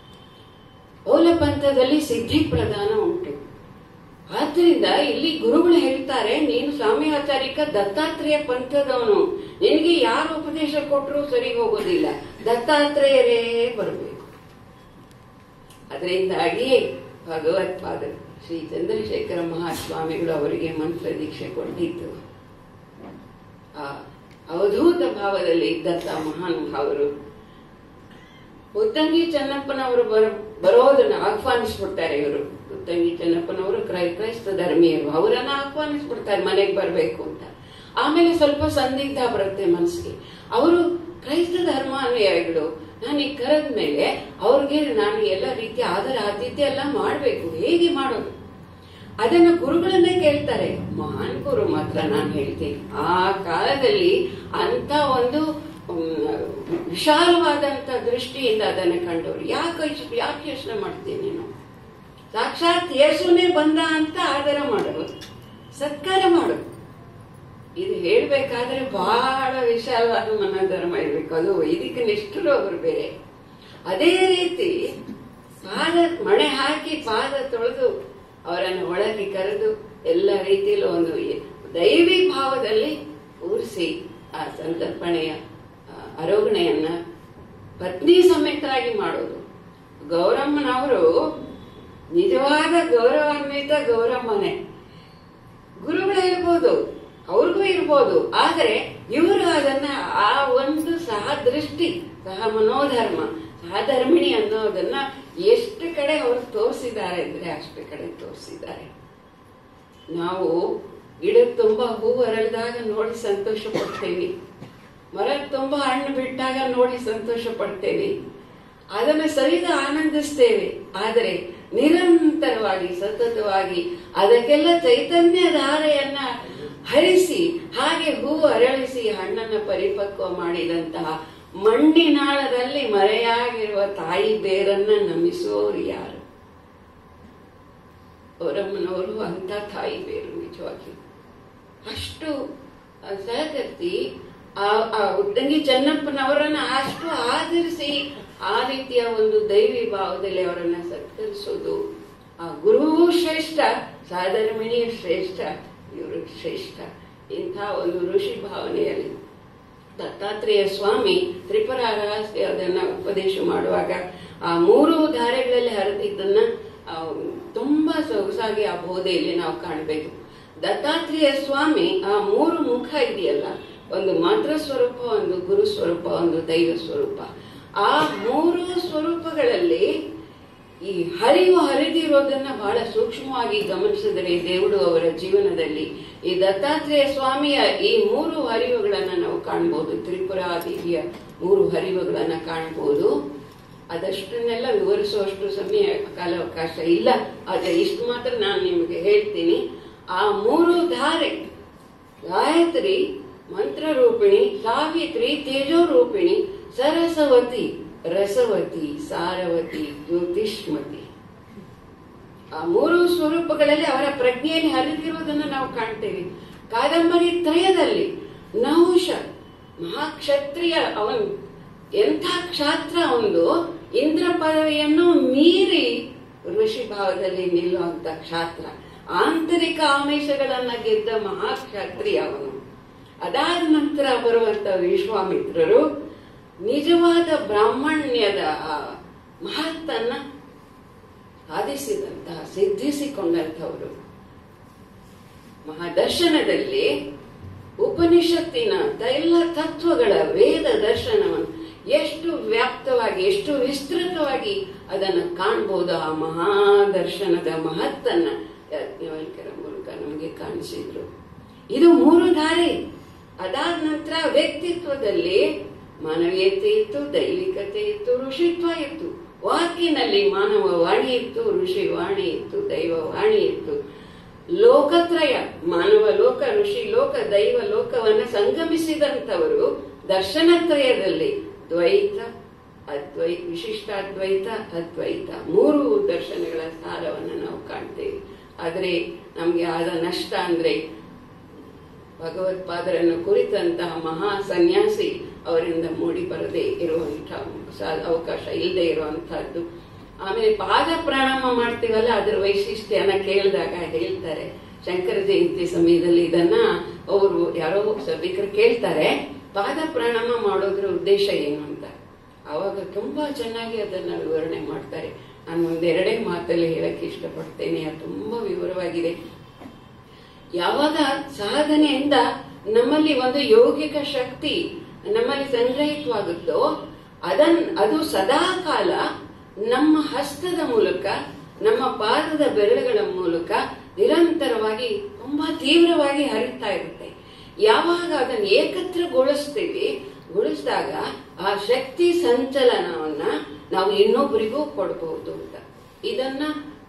ಕೌಲ ಪಂಥದಲ್ಲಿ ಸಿದ್ಧಿ ಪ್ರದಾನ ಉಂಟು. ಆದ್ರಿಂದ ಇಲ್ಲಿ ಗುರುಗಳು ಹೇಳ್ತಾರೆ, ನೀನು ಸಾಮ್ಯಾಚಾರಿಕ ದತ್ತಾತ್ರೇಯ ಪಂಥದವನು, ನಿನಗೆ ಯಾರು ಉಪದೇಶ ಕೊಟ್ಟರು ಸರಿ ಹೋಗೋದಿಲ್ಲ, ದತ್ತಾತ್ರೇಯರೇ ಬರಬೇಕು. ಅದರಿಂದಾಗಿಯೇ ಭಗವತ್ಪಾದ ಶ್ರೀ ಚಂದ್ರಶೇಖರ ಮಹಾಸ್ವಾಮಿಗಳು ಅವರಿಗೆ ಮಂತ್ರ ದೀಕ್ಷೆ ಕೊಟ್ಟಿದ್ದು. ಆ ಅವಧೂತ ಭಾವದಲ್ಲಿ ಇದ್ದಂತ ಮಹಾನುಭಾವರು ಉತ್ತಂಗಿ ಚೆನ್ನಪ್ಪನವರು ಬರೋದನ್ನ ಆಹ್ವಾನಿಸ್ಬಿಡ್ತಾರೆ. ಇವರು ಉತ್ತಂಗಿ ಚೆನ್ನಪ್ಪನವರು ಕ್ರೈಸ್ತ ಧರ್ಮೀಯರು, ಅವರನ್ನ ಆಹ್ವಾನಿಸ್ಬಿಡ್ತಾರೆ ಮನೆಗೆ ಬರ್ಬೇಕು ಅಂತ. ಆಮೇಲೆ ಸ್ವಲ್ಪ ಸಂದಿಗ್ಧ ಬರುತ್ತೆ ಮನಸ್ಸಿಗೆ. ಅವರು ಕ್ರೈಸ್ತ ಧರ್ಮಾನುಯಾಯಿಗಳು, ನಾನು ಈ ಕರೆದ ಮೇಲೆ ಅವ್ರಿಗೆ ನಾನು ಎಲ್ಲ ರೀತಿಯ ಆದರ ಆತಿಥ್ಯ ಎಲ್ಲ ಮಾಡ್ಬೇಕು, ಹೇಗೆ ಮಾಡೋದು ಅದನ್ನ ಗುರುಗಳನ್ನೇ ಕೇಳ್ತಾರೆ. ಮಹಾನ್ ಗುರು ಮಾತ್ರ ನಾನು ಹೇಳ್ತೀನಿ, ಆ ಕಾಲದಲ್ಲಿ ಅಂತ ಒಂದು ವಿಶಾಲವಾದಂತ ದೃಷ್ಟಿಯಿಂದ ಅದನ್ನ ಕಂಡವರು. ಯಾಕೆ ಯೋಚನೆ ಮಾಡ್ತೀನಿ ನೀನು? ಸಾಕ್ಷಾತ್ ಯೇಸುನೇ ಬಂದ ಅಂತ ಆದರ ಮಾಡೋದು, ಸತ್ಕಾರ ಮಾಡೋದು. ಇದು ಹೇಳ್ಬೇಕಾದ್ರೆ ಬಹಳ ವಿಶಾಲವಾದ ಮನೋಧರ್ಮ ಇರ್ಬೇಕು. ಅದು ವೈದಿಕ ನಿಷ್ಠರು ಅವರು ಬೇರೆ. ಅದೇ ರೀತಿ ಪಾದ ಮಣೆ ಹಾಕಿ ಪಾದ ತೊಳೆದು ಅವರನ್ನು ಒಳಗೆ ಕರೆದು ಎಲ್ಲ ರೀತಿಯಲ್ಲೂ ಒಂದು ದೈವಿ ಭಾವದಲ್ಲಿ ಕೂರಿಸಿ ಆ ಸಂತರ್ಪಣೆಯ ಅರೋಗಣೆಯನ್ನ ಪತ್ನಿ ಸಮೇತರಾಗಿ ಮಾಡೋದು. ಗೌರಮ್ಮನವರು ನಿಜವಾದ ಗೌರವಾನ್ವಿತ ಗೌರಮ್ಮನೆ. ಗುರುಗಳು ಇರ್ಬೋದು, ಅವ್ರಿಗೂ ಇರ್ಬೋದು, ಆದರೆ ಇವರು ಅದನ್ನ ಆ ಒಂದು ಸಹ ದೃಷ್ಟಿ, ಸಹ ಮನೋಧರ್ಮ, ಸಹಧರ್ಮಿಣಿ ಅನ್ನೋದನ್ನ ಎಷ್ಟು ಕಡೆ ಅವರು ತೋರಿಸಿದ್ದಾರೆ ಅಂದ್ರೆ ಅಷ್ಟು ಕಡೆ ತೋರಿಸಿದ್ದಾರೆ. ನಾವು ಗಿಡದ ತುಂಬಾ ಹೂವು ಅರಳಿದಾಗ ನೋಡಿ ಸಂತೋಷ ಪಡ್ತೇವೆ, ಮರದ ತುಂಬಾ ಹಣ್ಣು ಬಿಟ್ಟಾಗ ನೋಡಿ ಸಂತೋಷ ಪಡ್ತೇವೆ, ಅದನ್ನು ಸರಿದು ಆನಂದಿಸ್ತೇವೆ. ಆದರೆ ನಿರಂತರವಾಗಿ ಸತತವಾಗಿ ಅದಕ್ಕೆಲ್ಲ ಚೈತನ್ಯ ಧಾರೆಯನ್ನ ಹರಿಸಿ ಹಾಗೆ ಹೂವು ಅರಳಿಸಿ ಹಣ್ಣನ್ನ ಪರಿಪಕ್ವ ಮಾಡಿದಂತಹ ಮಣ್ಣಿನಾಳದಲ್ಲಿ ಮರೆಯಾಗಿರುವ ತಾಯಿ ಬೇರನ್ನ ನಮಿಸುವವರು ಯಾರು? ಅವರಮ್ಮನವರು ಅಂತ ತಾಯಿ ಬೇರು. ನಿಜವಾಗಿ ಅಷ್ಟು ಸಹಕರ್ತಿ ಆ ಉತ್ತಂಗಿ ಚೆನ್ನಪ್ಪನವರನ್ನ ಅಷ್ಟು ಆಧರಿಸಿ ಆ ರೀತಿಯ ಒಂದು ದೈವಿ ಭಾವದಲ್ಲಿ ಅವರನ್ನ ಸತ್ಕರಿಸೋದು. ಆ ಗುರುವು ಶ್ರೇಷ್ಠ, ಸಾಧರ್ಮಿಣಿಯು ಶ್ರೇಷ್ಠ, ಇವರು ಶ್ರೇಷ್ಠ. ಇಂಥ ಒಂದು ಋಷಿ ಭಾವನೆಯಲ್ಲಿ ದತ್ತಾತ್ರೇಯ ಸ್ವಾಮಿ ತ್ರಿಪುರ ರಹಸ್ಯ ಅದನ್ನ ಉಪದೇಶ ಮಾಡುವಾಗ ಆ 3 ಧಾರೆಗಳಲ್ಲಿ ಹರಿದಿದ್ದನ್ನ ತುಂಬಾ ಸೊಗಸಾಗಿ ಆ ಬೋಧೆಯಲ್ಲಿ ನಾವು ಕಾಣಬೇಕು. ದತ್ತಾತ್ರೇಯ ಸ್ವಾಮಿ ಆ 3 ಮುಖ ಇದೆಯಲ್ಲ, ಒಂದು ಮಾತ್ರ ಸ್ವರೂಪ, ಒಂದು ಗುರು ಸ್ವರೂಪ, ಒಂದು ದೈವ ಸ್ವರೂಪ. ಆ 3 ಸ್ವರೂಪಗಳಲ್ಲಿ ಈ ಹರಿದಿರೋದನ್ನ ಬಹಳ ಸೂಕ್ಷ್ಮವಾಗಿ ಗಮನಿಸಿದರೆ ದೇವರು ಅವರ ಜೀವನದಲ್ಲಿ ಈ ದತ್ತಾತ್ರೇಯ ಸ್ವಾಮಿಯ ಈ 3 ಹರಿವುಗಳನ್ನ ನಾವು ಕಾಣಬಹುದು. ತ್ರಿಪುರಾದೇವಿಯ 3 ಹರಿವುಗಳನ್ನ ಕಾಣಬಹುದು. ಅದಷ್ಟನ್ನೆಲ್ಲ ವಿವರಿಸುವಷ್ಟು ಸಮಯ ಕಾಲಾವಕಾಶ ಇಲ್ಲ, ಆದ್ರೆ ಇಷ್ಟು ಮಾತ್ರ ನಾನು ನಿಮಗೆ ಹೇಳ್ತೀನಿ. ಆ 3 ಧಾರೆ, ಗಾಯತ್ರಿ ಮಂತ್ರರೂಪಿಣಿ, ಸಾವಿತ್ರಿ ತೇಜೋರೂಪಿಣಿ, ಸರಸವತಿ ರಸವತಿ, ಸಾರವತಿ, ಜ್ಯೋತಿಷ್ಮತಿ. ಆ 3 ಸ್ವರೂಪಗಳಲ್ಲಿ ಅವರ ಪ್ರಜ್ಞೆಯಲ್ಲಿ ಹರಿದಿರುವುದನ್ನು ನಾವು ಕಾಣ್ತೇವೆ. ಕಾದಂಬರಿ ತ್ರಯದಲ್ಲಿ ನಹುಷ ಮಹಾಕ್ಷತ್ರಿಯ, ಅವನು ಎಂಥ ಕ್ಷಾತ್ರ, ಒಂದು ಇಂದ್ರ ಪದವಿಯನ್ನು ಮೀರಿ ಋಷಿ ಭಾವದಲ್ಲಿ ನಿಲ್ಲುವಂತ ಕ್ಷಾತ್ರ, ಆಂತರಿಕ ಆಮಿಷಗಳನ್ನ ಗೆದ್ದ ಮಹಾಕ್ಷತ್ರಿಯ ಅವನು. ಅದಾದ ನಂತರ ಬರುವಂತ ವಿಶ್ವಾಮಿತ್ರರು ನಿಜವಾದ ಬ್ರಾಹ್ಮಣ್ಯದ ಮಹತ್ತನ್ನ ಸಾಧಿಸಿದಂತಹ, ಸಿದ್ಧಿಸಿಕೊಂಡಂಥವರು. ಮಹಾದರ್ಶನದಲ್ಲಿ ಉಪನಿಷತ್ತಿನ ಎಲ್ಲ ತತ್ವಗಳ ವೇದ ದರ್ಶನವನ್ನು ಎಷ್ಟು ವ್ಯಾಪ್ತವಾಗಿ, ಎಷ್ಟು ವಿಸ್ತೃತವಾಗಿ ಅದನ್ನು ಕಾಣಬಹುದು. ಆ ಮಹಾದರ್ಶನದ ಮಹತ್ತನ್ನ ಯಾಜ್ಞವಲ್ಕ್ಯರ ಮೂಲಕ ನಮಗೆ ಕಾಣಿಸಿದ್ರು. ಇದು 3 ಧಾರೆ. ಅದಾದ ನಂತರ ವ್ಯಕ್ತಿತ್ವದಲ್ಲಿ ಮಾನವೀಯತೆ ಇತ್ತು, ದೈವಿಕತೆ ಇತ್ತು, ಋಷಿತ್ವ ಇತ್ತು. ವಾಕಿನಲ್ಲಿ ಮಾನವ ವಾಣಿ ಇತ್ತು, ಋಷಿ ವಾಣಿ ಇತ್ತು, ದೈವ ವಾಣಿ ಇತ್ತು. ಲೋಕತ್ರಯ, ಮಾನವ ಲೋಕ, ಋಷಿ ಲೋಕ, ದೈವ ಲೋಕವನ್ನ ಸಂಗಮಿಸಿದಂತವರು ದರ್ಶನತ್ರಯದಲ್ಲಿ ದ್ವೈತ, ಅದ್ವೈತ, ವಿಶಿಷ್ಟಾದ್ವೈತ, ಅದ್ವೈತ 3 ದರ್ಶನಗಳ ಸಾರವನ್ನು ನಾವು ಕಾಣ್ತೇವೆ. ಆದರೆ ನಮ್ಗೆ ಆದ ನಷ್ಟ ಅಂದ್ರೆ ಭಗವತ್ಪಾದರನ್ನು ಕುರಿತಂತಹ ಮಹಾ ಸನ್ಯಾಸಿ ಅವರಿಂದ ಮೂಡಿ ಬರದೇ ಇರುವಂತಹ ಅವಕಾಶ ಇಲ್ಲದೆ ಇರುವಂತಹದ್ದು. ಆಮೇಲೆ ಪಾದ ಪ್ರಣಾಮ ಮಾಡ್ತೀವಲ್ಲ, ಅದರ ವೈಶಿಷ್ಟ್ಯನ ಕೇಳಿದಾಗ ಹೇಳ್ತಾರೆ, ಶಂಕರ ಜಯಂತಿ ಸಮಯದಲ್ಲಿ ಇದನ್ನ ಅವರು ಯಾರೋ ಸಭಿಕರು ಕೇಳ್ತಾರೆ, ಪಾದ ಪ್ರಣಾಮ ಮಾಡೋದ್ರ ಉದ್ದೇಶ ಏನು ಅಂತ. ಅವಾಗ ತುಂಬಾ ಚೆನ್ನಾಗಿ ಅದನ್ನ ವಿವರಣೆ ಮಾಡ್ತಾರೆ. ನಾನು 1-2 ಮಾತಲ್ಲಿ ಹೇಳಕ್ಕೆ ಇಷ್ಟಪಡ್ತೇನೆ. ಅದು ತುಂಬಾ ವಿವರವಾಗಿದೆ. ಯಾವಾಗ ಸಾಧನೆಯಿಂದ ನಮ್ಮಲ್ಲಿ ಒಂದು ಯೌಗಿಕ ಶಕ್ತಿ ನಮ್ಮಲ್ಲಿ ಸಂಗ್ರಹಿತವಾಗುತ್ತೋ ಅದು ಸದಾ ಕಾಲ ನಮ್ಮ ಹಸ್ತದ ಮೂಲಕ, ನಮ್ಮ ಪಾದದ ಬೆರಳುಗಳ ಮೂಲಕ ನಿರಂತರವಾಗಿ ತುಂಬಾ ತೀವ್ರವಾಗಿ ಹರಿತಾ ಇರುತ್ತೆ. ಯಾವಾಗ ಅದನ್ನು ಏಕತ್ರಗೊಳಿಸಿದಾಗ ಆ ಶಕ್ತಿ ಸಂಚಲನವನ್ನ ನಾವು ಇನ್ನೊಬ್ಬರಿಗೂ ಕೊಡಬಹುದು ಅಂತ. ಇದನ್ನ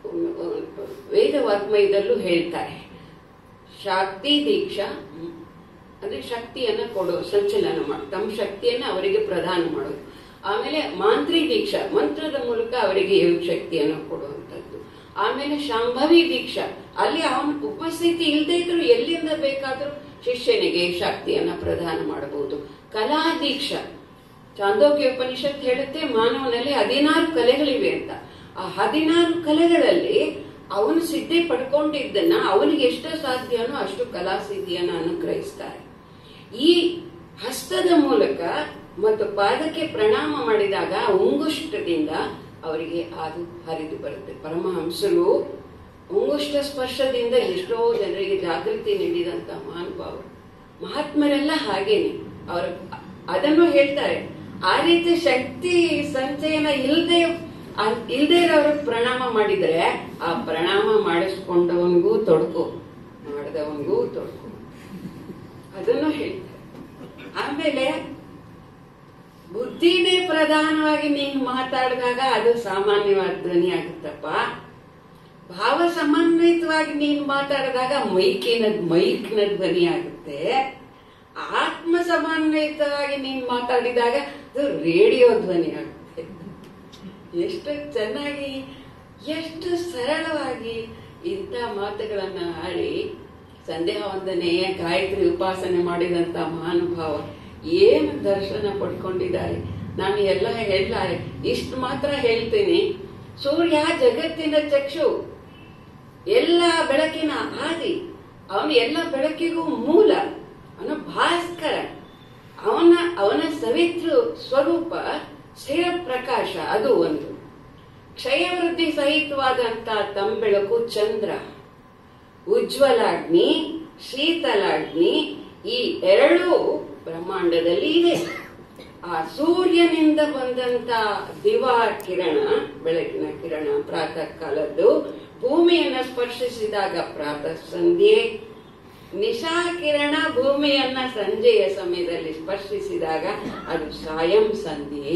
ವೇದ ವಾಗ್ಮಯದಲ್ಲೂ ಹೇಳ್ತಾರೆ. ಶಕ್ತಿ ದೀಕ್ಷಾ ಅಂದ್ರೆ ಶಕ್ತಿಯನ್ನ ಕೊಡೋ, ಸಂಚಲನ ಮಾಡು, ತಮ್ಮ ಶಕ್ತಿಯನ್ನ ಅವರಿಗೆ ಪ್ರದಾನ ಮಾಡೋದು. ಆಮೇಲೆ ಮಾಂತ್ರಿ ದೀಕ್ಷಾ, ಮಂತ್ರದ ಮೂಲಕ ಅವರಿಗೆ ಯೋಗ ಶಕ್ತಿಯನ್ನು ಕೊಡುವಂತದ್ದು. ಆಮೇಲೆ ಶಾಂಭವಿ ದೀಕ್ಷಾ, ಅಲ್ಲಿ ಅವನ ಉಪಸ್ಥಿತಿ ಇಲ್ಲದೆ ಇದ್ರು ಎಲ್ಲಿಂದ ಬೇಕಾದ್ರೂ ಶಿಷ್ಯನಿಗೆ ಶಕ್ತಿಯನ್ನ ಪ್ರದಾನ ಮಾಡಬಹುದು. ಕಲಾ ದೀಕ್ಷಾ, ಚಾಂದೋಗ್ಯ ಉಪನಿಷತ್ ಹೇಳುತ್ತೆ ಮಾನವನಲ್ಲಿ 16 ಕಲೆಗಳಿವೆ ಅಂತ. ಆ 16 ಕಲೆಗಳಲ್ಲಿ ಅವನು ಸಿದ್ಧಿ ಪಡ್ಕೊಂಡಿದ್ದನ್ನ ಅವನಿಗೆ ಎಷ್ಟು ಸಾಧ್ಯನೋ ಅಷ್ಟು ಕಲಾ ಸಿದ್ಧಿಯನ್ನ ಅನುಗ್ರಹಿಸ್ತಾರೆ. ಈ ಹಸ್ತದ ಮೂಲಕ ಮತ್ತು ಪಾದಕ್ಕೆ ಪ್ರಣಾಮ ಮಾಡಿದಾಗ ಉಂಗುಷ್ಟದಿಂದ ಅವರಿಗೆ ಅದು ಹರಿದು ಬರುತ್ತೆ. ಪರಮಹಂಸರು ಉಂಗುಷ್ಟ ಸ್ಪರ್ಶದಿಂದ ಎಷ್ಟೋ ಜನರಿಗೆ ಜಾಗೃತಿ ನೀಡಿದಂತ ಮಹಾನುಭಾವರು. ಮಹಾತ್ಮರೆಲ್ಲ ಹಾಗೇನೆ, ಅವರು ಅದನ್ನು ಹೇಳ್ತಾರೆ. ಆ ರೀತಿ ಶಕ್ತಿ ಸಂಚಯನ ಇಲ್ಲದೆ ಇರೋರಿಗೆ ಪ್ರಣಾಮ ಮಾಡಿದ್ರೆ ಆ ಪ್ರಣಾಮ ಮಾಡಿಸ್ಕೊಂಡವನಿಗೂ ತೊಡಕು, ಮಾಡಿದವನಿಗೂ ತೊಡಕು, ಅದನ್ನು ಹೇಳ್ತಾರೆ. ಆಮೇಲೆ ಬುದ್ಧಿನೇ ಪ್ರಧಾನವಾಗಿ ನೀನು ಮಾತಾಡಿದಾಗ ಅದು ಸಾಮಾನ್ಯವಾದ ಧ್ವನಿ ಆಗುತ್ತಪ್ಪ. ಭಾವ ಸಮನ್ವಿತವಾಗಿ ನೀನು ಮಾತಾಡಿದಾಗ ಮೈಕ್ನ ಧ್ವನಿ ಆಗುತ್ತೆ. ಆತ್ಮ ಸಮನ್ವಿತವಾಗಿ ನೀನು ಮಾತಾಡಿದಾಗ ಅದು ರೇಡಿಯೋ ಧ್ವನಿ ಆಗುತ್ತೆ. ಎಷ್ಟು ಚೆನ್ನಾಗಿ, ಎಷ್ಟು ಸರಳವಾಗಿ ಇಂಥ ಮಾತುಗಳನ್ನ ಆಡಿ ಸಂಧ್ಯಾ ವಂದನೆಯ ಗಾಯತ್ರಿ ಉಪಾಸನೆ ಮಾಡಿದಂತ ಮಹಾನುಭಾವ ಏನು ದರ್ಶನ ಪಡ್ಕೊಂಡಿದ್ದಾರೆ. ನಾನು ಎಲ್ಲ ಹೇಳಲಾರೆ, ಇಷ್ಟು ಮಾತ್ರ ಹೇಳ್ತೀನಿ. ಸೂರ್ಯ ಜಗತ್ತಿನ ಚಕ್ಷು, ಎಲ್ಲ ಬೆಳಕಿನ ಆದಿ, ಅವನು ಎಲ್ಲ ಬೆಳಕಿಗೂ ಮೂಲ, ಅವನು ಭಾಸ್ಕರ, ಅವನ ಸವಿತೃ ಸ್ವರೂಪ ಸ್ಥಿರ ಪ್ರಕಾಶ. ಅದು ಒಂದು ಕ್ಷಯವೃದ್ಧಿ ಸಹಿತವಾದಂತ ತಂಬೆಳಕು ಚಂದ್ರ, ಉಜ್ವಲಾಗ್ನಿ, ಶೀತಲಾಗ್ನಿ, ಈ 2 ಬ್ರಹ್ಮಾಂಡದಲ್ಲಿ ಇದೆ. ಆ ಸೂರ್ಯನಿಂದ ಬಂದಂತ ದಿವಾ ಕಿರಣ, ಬೆಳಕಿನ ಕಿರಣ ಪ್ರಾತಃ ಕಾಲದ್ದು, ಭೂಮಿಯನ್ನ ಸ್ಪರ್ಶಿಸಿದಾಗ ಪ್ರಾತಃ ಸಂಧ್ಯೆ, ನಿಶಾ ಕಿರಣ ಭೂಮಿಯನ್ನ ಸಂಜೆಯ ಸಮಯದಲ್ಲಿ ಸ್ಪರ್ಶಿಸಿದಾಗ ಅದು ಸಾಯಂ ಸಂಧ್ಯೆ.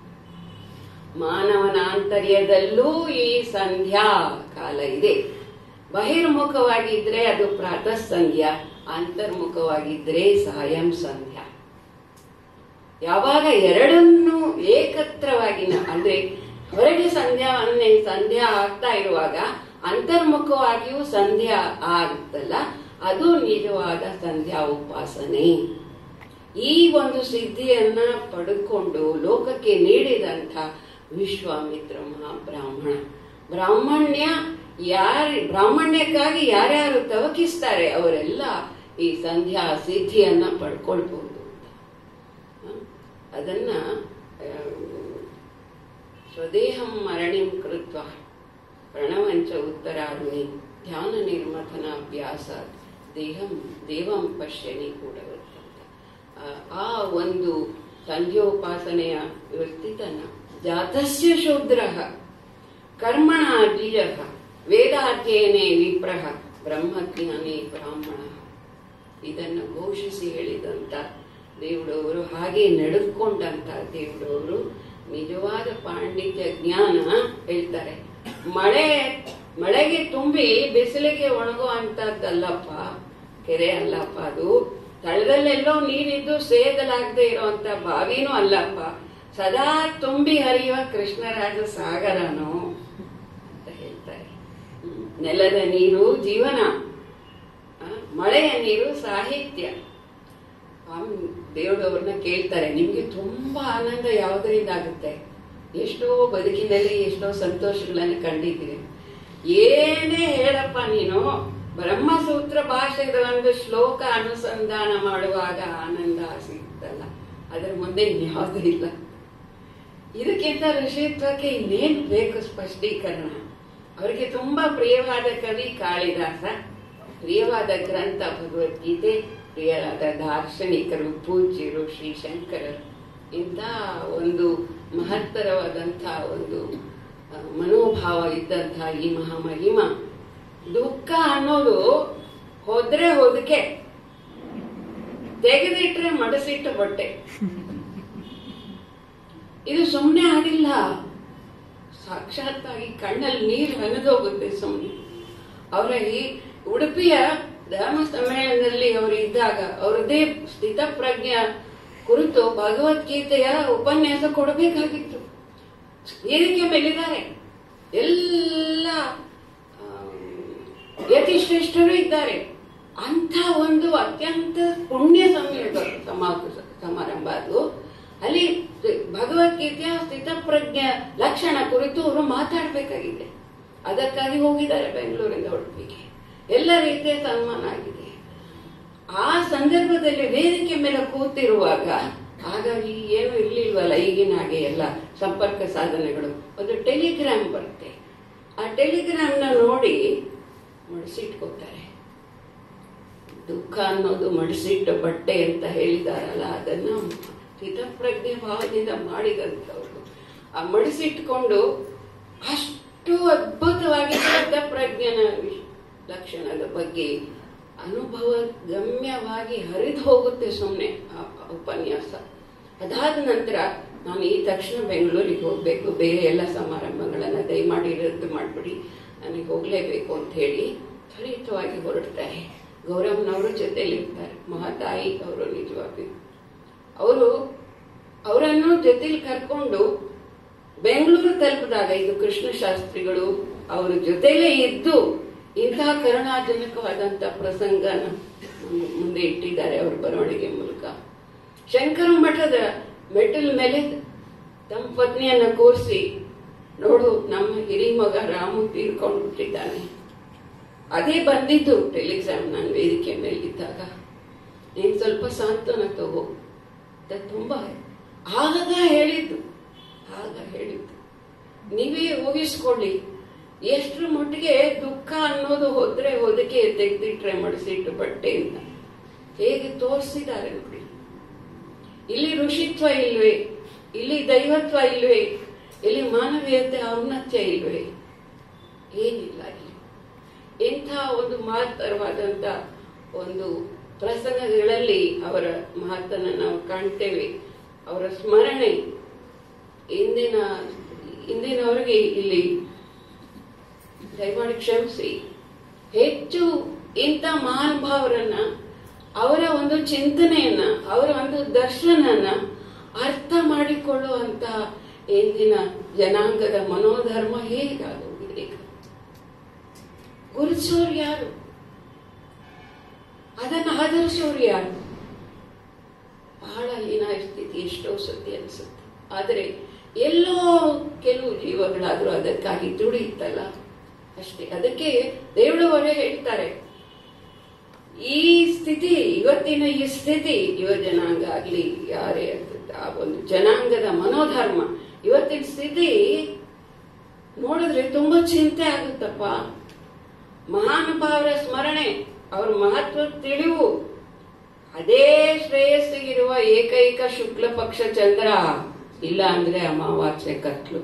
ಮಾನವನ ಆಂತರ್ಯದಲ್ಲೂ ಈ ಸಂಧ್ಯಾ ಕಾಲ ಇದೆ. ಬಹಿರ್ಮುಖವಾಗಿದ್ರೆ ಅದು ಪ್ರಾತಃ ಸಂಧ್ಯಾ, ಅಂತರ್ಮುಖವಾಗಿದ್ರೆ ಸಾಯಂ ಸಂಧ್ಯಾ. ಯಾವಾಗ ಎರಡನ್ನೂ ಏಕತ್ರವಾಗಿ, ಅಂದ್ರೆ ಹೊರಗೆ ಸಂಧ್ಯಾ ಆಗ್ತಾ ಇರುವಾಗ ಅಂತರ್ಮುಖವಾಗಿಯೂ ಸಂಧ್ಯಾ ಆಗುತ್ತಲ್ಲ, ಅದು ನಿಜವಾದ ಸಂಧ್ಯಾ ಉಪಾಸನೆ. ಈ ಒಂದು ಸಿದ್ಧಿಯನ್ನ ಪಡೆದುಕೊಂಡು ಲೋಕಕ್ಕೆ ನೀಡಿದಂಥ ವಿಶ್ವಾಮಿತ್ರ ಮಹಾಬ್ರಾಹ್ಮಣ. ಬ್ರಾಹ್ಮಣ್ಯಕ್ಕಾಗಿ ಯಾರ್ಯಾರು ತವಕಿಸ್ತಾರೆ ಅವರೆಲ್ಲ ಈ ಸಂಧ್ಯಾ ಸಿದ್ಧಿಯನ್ನ ಪಡ್ಕೊಳ್ಬಹುದು ಅಂತ. ಅದನ್ನ ಸ್ವದೇಹಂ ಮರಣಿಂ ಕೃತ್ವ ಪ್ರಣವಂಚ ಉತ್ತರಾರುಣಿ ಧ್ಯಾನ ನಿರ್ಮಥನ ಅಭ್ಯಾಸ ದೇವಂ ಪಶ್ಯನಿ ಕೂಡ ಬರ್ತಂತೆ. ಆ ಒಂದು ಸಂಧ್ಯೋಪಾಸನೆಯ ವ್ಯಕ್ತಿತನ ಜಾತಸ್ಯ ಶೂದ್ರಃ ಕರ್ಮಣ ದ್ವಿಜಃ ವೇದಾಧ್ಯಯನೇ ವಿಪ್ರಃ ಬ್ರಹ್ಮಜ್ಞಾನಿ ಬ್ರಾಹ್ಮಣ. ಇದನ್ನು ಘೋಷಿಸಿ ಹೇಳಿದಂತ ದೇವರವರು, ಹಾಗೆ ನಡೆದುಕೊಂಡಂತ ದೇವರವರು ನಿಜವಾದ ಪಾಂಡಿತ್ಯ ಜ್ಞಾನ ಹೇಳ್ತಾರೆ. ಮಳೆಗೆ ತುಂಬಿ ಬಿಸಿಲಿಗೆ ಒಣಗುವಂತದ್ದಲ್ಲಪ್ಪ, ಕೆರೆ ಅಲ್ಲಪ್ಪ, ಅದು ತಳದಲ್ಲೆಲ್ಲೋ ನೀರಿದ್ದು ಸೇದಲಾಗದೆ ಇರುವಂತ ಬಾವಿನೂ ಅಲ್ಲಪ್ಪ, ಸದಾ ತುಂಬಿ ಹರಿಯುವ ಕೃಷ್ಣರಾಜ ಸಾಗರನು ಅಂತ ಹೇಳ್ತಾರೆ. ನೆಲದ ನೀರು ಜೀವನ, ಮಳೆಯ ನೀರು ಸಾಹಿತ್ಯ. ದೇವರವ್ರನ್ನ ಕೇಳ್ತಾರೆ, ನಿಮ್ಗೆ ತುಂಬಾ ಆನಂದ ಯಾವುದರಿಂದ ಆಗುತ್ತೆ? ಎಷ್ಟೋ ಬದುಕಿನಲ್ಲಿ ಎಷ್ಟೋ ಸಂತೋಷಗಳನ್ನ ಕಂಡಿದ್ದೀರಿ, ಏನೇ ಹೇಳಪ್ಪ ನೀನು, ಬ್ರಹ್ಮಸೂತ್ರ ಭಾಷೆದ ಒಂದು ಶ್ಲೋಕ ಅನುಸಂಧಾನ ಮಾಡುವಾಗ ಆನಂದ ಸಿಗ್ತಲ್ಲ, ಅದರ ಮುಂದೆ ಯಾವುದೂ ಇಲ್ಲ. ಇದಕ್ಕಿಂತ ಋಷಿತ್ವಕ್ಕೆ ಇನ್ನೇನು ಬೇಕು ಸ್ಪಷ್ಟೀಕರಣ? ಅವರಿಗೆ ತುಂಬಾ ಪ್ರಿಯವಾದ ಕವಿ ಕಾಳಿದಾಸ, ಪ್ರಿಯವಾದ ಗ್ರಂಥ ಭಗವದ್ಗೀತೆ, ಪ್ರಿಯರಾದ ದಾರ್ಶನಿಕರು ಪೂಜ್ಯರು ಶ್ರೀ ಶಂಕರರು. ಇಂಥ ಒಂದು ಮಹತ್ತರವಾದಂಥ ಒಂದು ಮನೋಭಾವ ಇದ್ದಂಥ ಈ ಮಹಾಮಹಿಮ, ದುಃಖ ಅನ್ನೋದು ಹೋದ್ರೆ ಹೊದಕೆ, ತೆಗೆದಿಟ್ರೆ ಮಡಸಿಟ್ಟ ಬಟ್ಟೆ. ಇದು ಸುಮ್ಮನೆ ಆಗಿಲ್ಲ, ಸಾಕ್ಷಾತ್ತಾಗಿ ಕಣ್ಣಲ್ಲಿ ನೀರು ಹರಿದೋಗುತ್ತೆ ಸುಮ್ಮನೆ. ಅವರ ಈ ಉಡುಪಿಯ ಧರ್ಮ ಸಮ್ಮೇಳನದಲ್ಲಿ ಅವರು ಇದ್ದಾಗ ಅವರದೇ ಸ್ಥಿತಪ್ರಜ್ಞ ಕುರಿತು ಭಗವದ್ಗೀತೆಯ ಉಪನ್ಯಾಸ ಕೊಡಬೇಕಾಗಿತ್ತು. ವೇದಿಕೆ ಮೇಲಿದ್ದಾರೆ, ಎಲ್ಲ ಯತಿಶ್ರೇಷ್ಠರು ಇದ್ದಾರೆ. ಅಂತ ಒಂದು ಅತ್ಯಂತ ಪುಣ್ಯ ಸಮಾರಂಭ ಅದು. ಅಲ್ಲಿ ಭಗವದ್ಗೀತೆಯ ಸ್ಥಿತಪ್ರಜ್ಞ ಲಕ್ಷಣ ಕುರಿತು ಅವರು ಮಾತಾಡಬೇಕಾಗಿದೆ. ಅದಕ್ಕಾಗಿ ಹೋಗಿದ್ದಾರೆ ಬೆಂಗಳೂರಿಂದ ಉಡುಪಿಗೆ. ಎಲ್ಲ ರೀತಿಯ ಸನ್ಮಾನ ಆಗಿದೆ. ಆ ಸಂದರ್ಭದಲ್ಲಿ ವೇದಿಕೆ ಮೇಲೆ ಕೂತಿರುವಾಗ, ಹಾಗಾಗಿ ಏನು ಇರ್ಲಿಲ್ವಲ್ಲ ಈಗಿನ ಹಾಗೆ ಎಲ್ಲ ಸಂಪರ್ಕ ಸಾಧನೆಗಳು, ಒಂದು ಟೆಲಿಗ್ರಾಮ್ ಬರುತ್ತೆ. ಆ ಟೆಲಿಗ್ರಾಮ್ನ ನೋಡಿ ಮಡಿಸಿಟ್ಕೋತಾರೆ. ದುಃಖ ಅನ್ನೋದು ಮಡಿಸಿಟ್ಟ ಬಟ್ಟೆ ಅಂತ ಹೇಳಿದಾರಲ್ಲ, ಅದನ್ನ ಸ್ಥಿತಪ್ರಜ್ಞೆ ಭಾವದಿಂದ ಮಾಡಿದಂಥವ್ರು. ಆ ಮಡಿಸಿಟ್ಕೊಂಡು ಅಷ್ಟು ಅದ್ಭುತವಾಗಿ ಸ್ಥಿತಪ್ರಜ್ಞನ ಲಕ್ಷಣದ ಬಗ್ಗೆ ಅನುಭವ ಗಮ್ಯವಾಗಿ ಹರಿದು ಹೋಗುತ್ತೆ ಸುಮ್ಮನೆ ಆ ಉಪನ್ಯಾಸ. ಅದಾದ ನಂತರ ನಾನು ಈ ತಕ್ಷಣ ಬೆಂಗಳೂರಿಗೆ ಹೋಗ್ಬೇಕು, ಬೇರೆ ಎಲ್ಲ ಸಮಾರಂಭಗಳನ್ನ ದಯಮಾಡಿ ರದ್ದು ಮಾಡ್ಬಿಡಿ, ನನಗೆ ಹೋಗ್ಲೇಬೇಕು ಅಂತ ಹೇಳಿ ತ್ವರಿತವಾಗಿ ಹೊರಡ್ತಾರೆ. ಗೌರವ್ನವರು ಜೊತೆಲಿರ್ತಾರೆ, ಮಹಾತಾಯಿ ಅವರು. ನಿಜವಾಗಿ ಅವರನ್ನು ಜೊತೆಲಿ ಕರ್ಕೊಂಡು ಬೆಂಗಳೂರು ತಲುಪಿದಾಗ, ಇದು ಕೃಷ್ಣಶಾಸ್ತ್ರಿಗಳು ಅವರ ಜೊತೆಲೇ ಇದ್ದು ಇಂತಹ ಕರುಣಾಜನಕವಾದಂತ ಪ್ರಸಂಗನ ಮುಂದೆ ಇಟ್ಟಿದ್ದಾರೆ ಅವರ ಬರವಣಿಗೆ ಮೂಲಕ. ಶಂಕರ ಮಠದ ಮೆಟ್ಟಲ್ ಮೇಲೆ ತಮ್ಮ ಪತ್ನಿಯನ್ನ ಕೂರಿಸಿ, ನೋಡು ನಮ್ಮ ಹಿರಿಮಗ ರಾಮು ತೀರ್ಕೊಂಡು ಬಿಟ್ಟಿದ್ದಾನೆ. ಅದೇ ಬಂದಿದ್ದು ಟೆಲಿಗ್ರಾಮ್ ನಾನು ವೇದಿಕೆ ಮೇಲಿದ್ದಾಗ. ನೀನ್ ಸ್ವಲ್ಪ ಸಾಂತ್ವನ ತಗೋ, ತುಂಬಾ ಆಗ ಹೇಳಿದ್ದು ನೀವೇ ಊಹಿಸ್ಕೊಳ್ಳಿ ಎಷ್ಟರ ಮಟ್ಟಿಗೆ ದುಃಖ ಅನ್ನೋದು ಹೋದ್ರೆ ಹೊದಕೆ, ತೆಗೆದಿಟ್ರೆ ಮಡಿಸಿಟ್ಟು ಬಟ್ಟೆ ಅಂತ ಹೇಗೆ ತೋರಿಸಿದ್ದಾರೆ ನೋಡಿ. ಇಲ್ಲಿ ಋಷಿತ್ವ ಇಲ್ವೇ? ಇಲ್ಲಿ ದೈವತ್ವ ಇಲ್ವೇ? ಇಲ್ಲಿ ಮಾನವೀಯತೆ ಔನ್ನತ್ಯ ಇಲ್ವೇ? ಏನಿಲ್ಲ ಇಲ್ಲಿ. ಇಂಥ ಒಂದು ಮಹತ್ತರವಾದಂತ ಒಂದು ಪ್ರಸಂಗಗಳಲ್ಲಿ ಅವರ ಮಹತ್ತನ್ನು ನಾವು ಕಾಣ್ತೇವೆ. ಅವರ ಸ್ಮರಣೆ ಇಂದಿನವರಿಗೆ ಇಲ್ಲಿ ದಯಮಾಡಿ ಕ್ಷಮಿಸಿ, ಹೆಚ್ಚು ಇಂಥ ಮಹಾನುಭಾವರನ್ನ, ಅವರ ಒಂದು ಚಿಂತನೆಯನ್ನ, ಅವರ ಒಂದು ದರ್ಶನನ ಅರ್ಥ ಮಾಡಿಕೊಳ್ಳುವಂತ ಇಂದಿನ ಜನಾಂಗದ ಮನೋಧರ್ಮ ಹೇಗಾಗೋಗಿದೆ? ಗುರುತಿಸೋರು ಯಾರು? ಅದನ್ನು ಆಧರಿಸೋರು ಯಾರು? ಬಹಳ ಹೀನಾಯ ಸ್ಥಿತಿ ಎಷ್ಟೋ ಸತಿ ಅನಿಸುತ್ತೆ. ಆದರೆ ಎಲ್ಲೋ ಕೆಲವು ಜೀವಗಳಾದ್ರೂ ಅದಕ್ಕಾಗಿ ದುಡಿಯುತ್ತಲ್ಲ ಅಷ್ಟೇ. ಅದಕ್ಕೆ ದೇವರವರೇ ಹೇಳ್ತಾರೆ, ಈ ಸ್ಥಿತಿ, ಇವತ್ತಿನ ಈ ಸ್ಥಿತಿ, ಯುವ ಜನಾಂಗ ಆಗ್ಲಿ ಯಾರೇ ಆ ಒಂದು ಜನಾಂಗದ ಮನೋಧರ್ಮ, ಇವತ್ತಿನ ಸ್ಥಿತಿ ನೋಡಿದ್ರೆ ತುಂಬಾ ಚಿಂತೆ ಆಗುತ್ತಪ್ಪ. ಮಹಾನುಭಾವರ ಸ್ಮರಣೆ, ಅವ್ರ ಮಹತ್ವ ತಿಳಿವು, ಅದೇ ಶ್ರೇಯಸ್ಸಿಗಿರುವ ಏಕೈಕ ಶುಕ್ಲ ಪಕ್ಷ ಚಂದ್ರ, ಇಲ್ಲ ಅಂದ್ರೆ ಅಮಾವಾಸ್ಯೆ ಕತ್ಲು.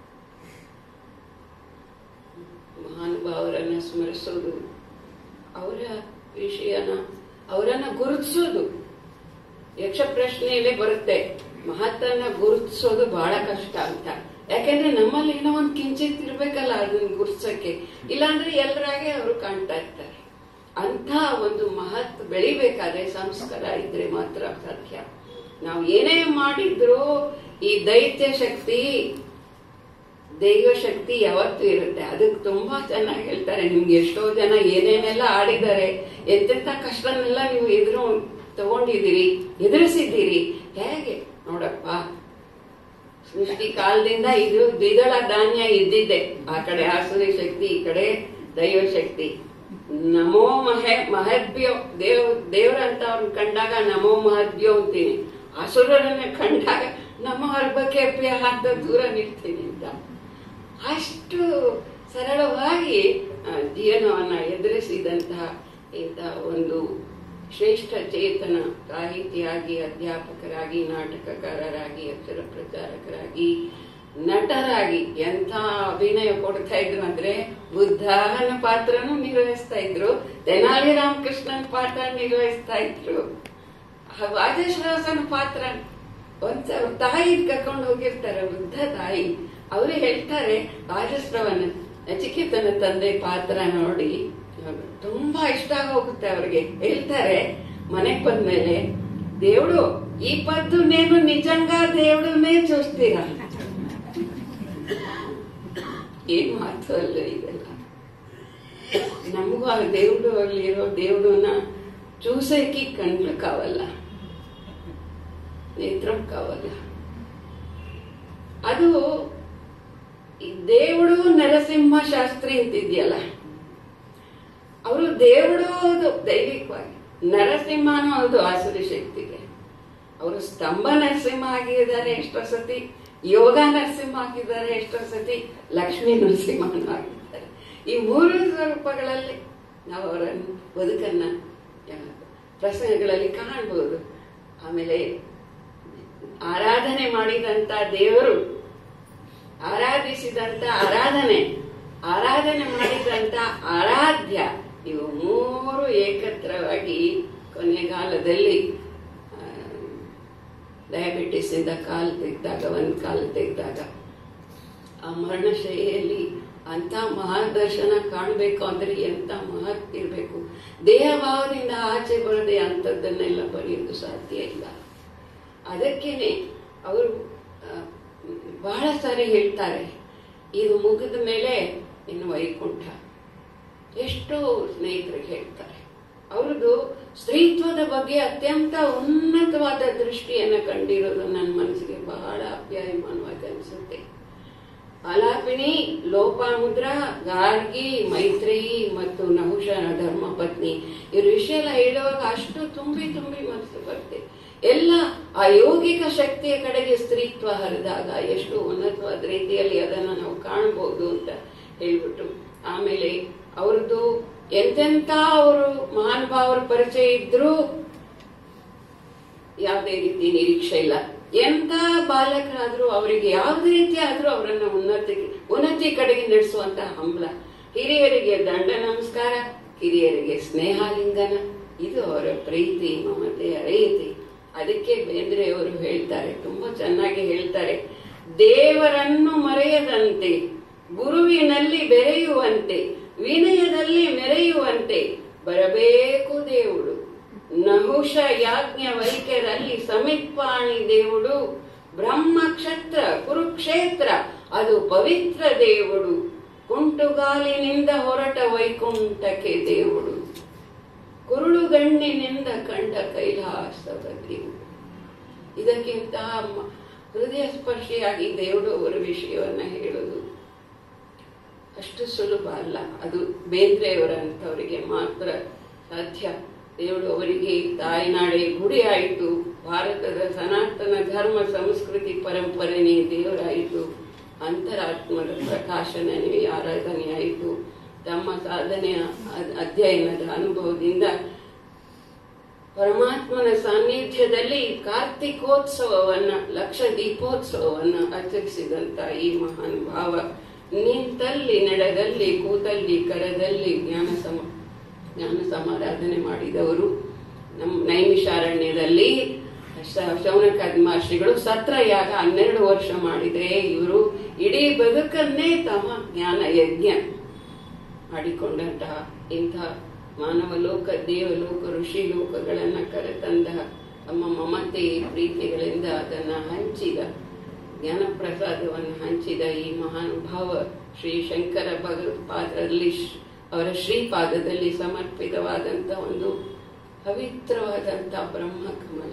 ಮಹಾನುಭಾವರನ್ನ ಸ್ಮರಿಸೋದು, ಅವರ ವಿಷಯನ, ಅವರನ್ನ ಗುರುತಿಸೋದು. ಯಕ್ಷ ಪ್ರಶ್ನೆಯಲ್ಲೇ ಬರುತ್ತೆ, ಮಹತ್ತನ್ನ ಗುರುತಿಸೋದು ಬಹಳ ಕಷ್ಟ ಅಂತ. ಯಾಕೆಂದ್ರೆ ನಮ್ಮಲ್ಲಿ ಏನೋ ಒಂದು ಕಿಂಚಿತ್ ಇರ್ಬೇಕಲ್ಲ ಅದನ್ನ ಗುರುತಿಸಕ್ಕೆ, ಇಲ್ಲಾಂದ್ರೆ ಎಲ್ಲರಾಗೆ ಅವರು ಕಾಣ್ತಾ ಇರ್ತಾರೆ. ಅಂತ ಒಂದು ಮಹತ್ ಬೆಳಿಬೇಕಾದ್ರೆ ಸಂಸ್ಕಾರ ಇದ್ರೆ ಮಾತ್ರ ಸಾಧ್ಯ. ನಾವು ಏನೇ ಮಾಡಿದ್ರು ಈ ದೈತ್ಯ ಶಕ್ತಿ, ದೈವ ಶಕ್ತಿ ಯಾವತ್ತೂ ಇರುತ್ತೆ. ಅದಕ್ಕೆ ತುಂಬಾ ಚೆನ್ನಾಗಿ ಹೇಳ್ತಾರೆ, ನಿಮ್ಗೆ ಎಷ್ಟೋ ಜನ ಏನೇನೆಲ್ಲ ಆಡಿದ್ದಾರೆ, ಎಂತೆಂತ ಕಷ್ಟನೆಲ್ಲ ನೀವು ತಗೊಂಡಿದ್ದೀರಿ, ಎದುರಿಸಿದ್ದೀರಿ. ಹೇಗೆ ನೋಡಪ್ಪ, ಸೃಷ್ಟಿ ಕಾಲದಿಂದ ಇದು ದ್ವಿದಳ ಧಾನ್ಯ ಇದ್ದಿದ್ದೆ. ಆ ಕಡೆ ಆಸುರಿ ಶಕ್ತಿ, ಈ ಕಡೆ ದೈವ ಶಕ್ತಿ. ನಮೋ ಮಹದ್ಭ್ಯೋ, ದೇವರಂತ ಅವ್ರನ್ನ ಕಂಡಾಗ ನಮೋ ಮಹದ್ಭ್ಯೋ ಅಂತೀನಿ, ಅಸುರರನ್ನ ಕಂಡಾಗ ನಮ್ಮ ಹರ್ಬಕ್ಕೆ ಅಪ್ಪಿಯ ಹಾಕ್ದ ದೂರ ನಿಲ್ತೀನಿ ಅಂತ. ಅಷ್ಟು ಸರಳವಾಗಿ ಜೀವನವನ್ನ ಎದುರಿಸಿದಂತಹ ಇಂಥ ಒಂದು ಶ್ರೇಷ್ಠ ಚೇತನ ಸಾಹಿತಿಯಾಗಿ, ಅಧ್ಯಾಪಕರಾಗಿ, ನಾಟಕಕಾರರಾಗಿ, ಅಕ್ಷರ ಪ್ರಚಾರಕರಾಗಿ, ನಟರಾಗಿ ಎಂಥ ಅಭಿನಯ ಕೊಡ್ತಾ ಇದ್ರು ಅಂದ್ರೆ, ಬುದ್ಧನ ಪಾತ್ರನೂ ನಿರ್ವಹಿಸ್ತಾ ಇದ್ರು, ತೆನಾಲಿ ರಾಮಕೃಷ್ಣನ್ ಪಾತ್ರ ನಿರ್ವಹಿಸ್ತಾ ಇದ್ರು, ವಾಜಶ್ರಾಸನ ಪಾತ್ರ ಒಂದ್ಸಲ ತಾಯಿ ಕರ್ಕೊಂಡು ಹೋಗಿರ್ತಾರೆ, ವೃದ್ಧ ತಾಯಿ. ಅವರು ಹೇಳ್ತಾರೆ, ವಾಜಶ್ರವನ ನಚಿಕೇತನ ತಂದೆ ಪಾತ್ರ ನೋಡಿ ತುಂಬಾ ಇಷ್ಟ ಹೋಗುತ್ತೆ ಅವ್ರಿಗೆ. ಹೇಳ್ತಾರೆ ಮನೆಗ್ ಬಂದ್ಮೇಲೆ, దేవుడు ఈ పద్దు నేను నిజంగా దేవుడునే చూస్ತೀರಾ. ಏನ್ ಮಾತು ಅಲ್ಲ ಇದೆಲ್ಲ. ನಮಗೂ ಆ దేవుడు ಅಲ್ಲಿರೋ దేవుడుನ చూసేకి కళ్ళు కావಲ್ಲ, నేత్రం కావಲ್ಲ. ಅದು దేవుడు ನರಸಿಂಹ ಶಾಸ್ತ್ರಿ ಅಂತಿದ್ಯಲ್ಲ, ಅವರು దేవుడు ದೈವಿಕವಾಗಿ, ನರಸಿಂಹನೂ ಒಂದು ಆಸುರಿ ಶಕ್ತಿಗೆ. ಅವರು ಸ್ತಂಭ ನರಸಿಂಹ ಆಗಿದ್ದಾರೆ ಎಷ್ಟೋ ಸತಿ, ಯೋಗ ನರಸಿಂಹ ಆಗಿದ್ದಾರೆ ಎಷ್ಟೋ ಸತಿ, ಲಕ್ಷ್ಮೀ ನರಸಿಂಹನೂ ಆಗಿದ್ದಾರೆ. ಈ ಮೂರು ಸ್ವರೂಪಗಳಲ್ಲಿ ನಾವು ಅವರ ಬದುಕನ್ನ ಪ್ರಸಂಗಗಳಲ್ಲಿ ಕಾಣಬಹುದು. ಆಮೇಲೆ ಆರಾಧನೆ ಮಾಡಿದಂತ ದೇವರು, ಆರಾಧಿಸಿದಂತ ಆರಾಧನೆ ಮಾಡಿದಂತ ಆರಾಧ್ಯ, ಇವು ಮೂರು ಏಕತ್ರವಾಗಿ ಕೊನೆಗಾಲದಲ್ಲಿ ಡಯಾಬಿಟಿಸ್ ಇಂದ ಒಂದು ಕಾಲು ತೆಗೆದಾಗ ಆ ಮರಣಶೈಲಿಯಲ್ಲಿ ಅಂತ ಮಹಾದರ್ಶನ ಕಾಣಬೇಕು ಅಂದ್ರೆ ಎಂತ ಮಹತ್ ಇರಬೇಕು. ದೇಹಭಾವದಿಂದ ಆಚೆ ಬರದೆ ಅಂತದ್ದನ್ನೆಲ್ಲ ಬರೆಯೋದು ಸಾಧ್ಯ ಇಲ್ಲ. ಅದಕ್ಕೇನೆ ಅವರು ಬಹಳ ಸಾರಿ ಹೇಳ್ತಾರೆ, ಇದು ಮುಗಿದ ಮೇಲೆ ಇನ್ನು ವೈಕುಂಠ. ಎಷ್ಟೋ ಸ್ನೇಹಿತರಿಗೆ ಹೇಳ್ತಾರೆ, ಅವ್ರದ್ದು ಸ್ತ್ರೀತ್ವದ ಬಗ್ಗೆ ಅತ್ಯಂತ ಉನ್ನತವಾದ ದೃಷ್ಟಿಯನ್ನ ಕಂಡಿರೋದು ನನ್ನ ಮನಸ್ಸಿಗೆ ಬಹಳ ಅಪ್ಯಾಯಮಾನವಾಗಿ ಅನಿಸುತ್ತೆ. ಆಲಾಪಿನಿ, ಲೋಪಾಮುದ್ರಾ, ಗಾರ್ಗಿ, ಮೈತ್ರೇಯಿ ಮತ್ತು ನಹುಷ ಧರ್ಮಪತ್ನಿ, ಇವ್ರ ವಿಷಯ ಎಲ್ಲ ಹೇಳುವಾಗ ಅಷ್ಟು ತುಂಬಿ ಮನಸ್ಸು ಬರುತ್ತೆ. ಎಲ್ಲ ಆ ಯೌಗಿಕ ಶಕ್ತಿಯ ಕಡೆಗೆ ಸ್ತ್ರೀತ್ವ ಹರಿದಾಗ ಎಷ್ಟು ಉನ್ನತವಾದ ರೀತಿಯಲ್ಲಿ ಅದನ್ನ ನಾವು ಕಾಣಬಹುದು ಅಂತ ಹೇಳ್ಬಿಟ್ಟು, ಆಮೇಲೆ ಅವ್ರದ್ದು ಎಂತೆಂತ ಅವರು ಮಹಾನುಭಾವರ ಪರಿಚಯ ಇದ್ರೂ ಯಾವುದೇ ರೀತಿ ನಿರೀಕ್ಷೆ ಇಲ್ಲ. ಎಂತ ಬಾಲಕರಾದ್ರೂ ಅವರಿಗೆ ಯಾವುದೇ ರೀತಿ ಆದ್ರೂ ಅವರನ್ನ ಉನ್ನತಿ ಕಡೆಗೆ ನಡೆಸುವಂತ ಹಂಬಲ. ಹಿರಿಯರಿಗೆ ದಂಡ ನಮಸ್ಕಾರ, ಕಿರಿಯರಿಗೆ ಸ್ನೇಹಾಲಿಂಗನ, ಇದು ಅವರ ಪ್ರೀತಿ ಮಮತೆಯ ರೀತಿ. ಅದಕ್ಕೆ ಬೇಂದ್ರೆ ಅವರು ಹೇಳ್ತಾರೆ, ತುಂಬಾ ಚೆನ್ನಾಗಿ ಹೇಳ್ತಾರೆ, ದೇವರನ್ನು ಮರೆಯದಂತೆ, ಗುರುವಿನಲ್ಲಿ ಬೆರೆಯುವಂತೆ, ವಿನಯದಲ್ಲಿ ಮೆರೆಯುವಂತೆ ಬರಬೇಕು దేవుడు. ನಹುಷ ಯಾಜ್ಞ ವೈಕ್ಯರಲ್ಲಿ ಸಮಿತ್ವಾಣಿ దేవుడు, ಬ್ರಹ್ಮ ಕ್ಷತ್ರ ಕುರುಕ್ಷೇತ್ರ ಅದು ಪವಿತ್ರ దేవుడు, ಕುಂಟುಗಾಲಿನಿಂದ ಹೊರಟ ವೈಕುಂಠಕ್ಕೆ దేవుడు. ಕುರುಳುಗಣ್ಣಿನಿಂದ ಕಂಡ ಕೈಲಾಸವ ದೇವು. ಇದಕ್ಕಿಂತ ಹೃದಯ ಸ್ಪರ್ಶಿಯಾಗಿ ದೇವರು ಅವರ ವಿಷಯವನ್ನ ಹೇಳೋದು ಅಷ್ಟು ಸುಲಭ ಅಲ್ಲ. ಅದು ಬೇಂದ್ರೆಯವರಂಥವರಿಗೆ ಮಾತ್ರ ಸಾಧ್ಯ. ದೇವರು ಅವರಿಗೆ ತಾಯ್ನಾಡೆ ಗುಡಿ ಆಯಿತು, ಭಾರತದ ಸನಾತನ ಧರ್ಮ ಸಂಸ್ಕೃತಿ ಪರಂಪರೆನೇ ದೇವರಾಯಿತು, ಅಂತರಾತ್ಮದ ಪ್ರಕಾಶನವೇ ಆರಾಧನೆಯಾಯಿತು. ತಮ್ಮ ಸಾಧನೆಯ ಅಧ್ಯಯನದ ಅನುಭವದಿಂದ ಪರಮಾತ್ಮನ ಸಾನ್ನಿಧ್ಯದಲ್ಲಿ ಕಾರ್ತಿಕೋತ್ಸವವನ್ನ, ಲಕ್ಷ ದೀಪೋತ್ಸವವನ್ನ ಆಚರಿಸಿದಂತ ಈ ಮಹಾನ್ ಭಾವ ನಿಂತಲ್ಲಿ ನಡೆದಲ್ಲಿ ಕೂತಲ್ಲಿ ಕರದಲ್ಲಿ ಜ್ಞಾನ ಸಮಾರಾಧನೆ ಮಾಡಿದವರು. ನೈಮಿಷಾರಣ್ಯದಲ್ಲಿ ಶೌನಕಾದಿ ಮಹರ್ಷಿಗಳು ಸತ್ರಯಾಗ 12 ವರ್ಷ ಮಾಡಿದ್ರೆ ಇವರು ಇಡೀ ಬದುಕನ್ನೇ ತಮ್ಮ ಜ್ಞಾನ ಯಜ್ಞ ಮಾಡಿಕೊಂಡಂತಹ ಇಂಥ ಮಾನವ ಲೋಕ, ದೇವಲೋಕ, ಋಷಿ ಲೋಕಗಳನ್ನ ಕರೆತಂದ ತಮ್ಮ ಮಮತೆ ಪ್ರೀತಿಗಳಿಂದ ಅದನ್ನ ಹಂಚಿದ, ಜ್ಞಾನ ಪ್ರಸಾದವನ್ನು ಹಂಚಿದ ಈ ಮಹಾನುಭಾವ ಶ್ರೀ ಶಂಕರ ಭಗವತ್ಪಾದರಲ್ಲಿ ಅವರ ಶ್ರೀಪಾದದಲ್ಲಿ ಸಮರ್ಪಿತವಾದಂತ ಒಂದು ಪವಿತ್ರವಾದಂತ ಬ್ರಹ್ಮ ಕಮಲ.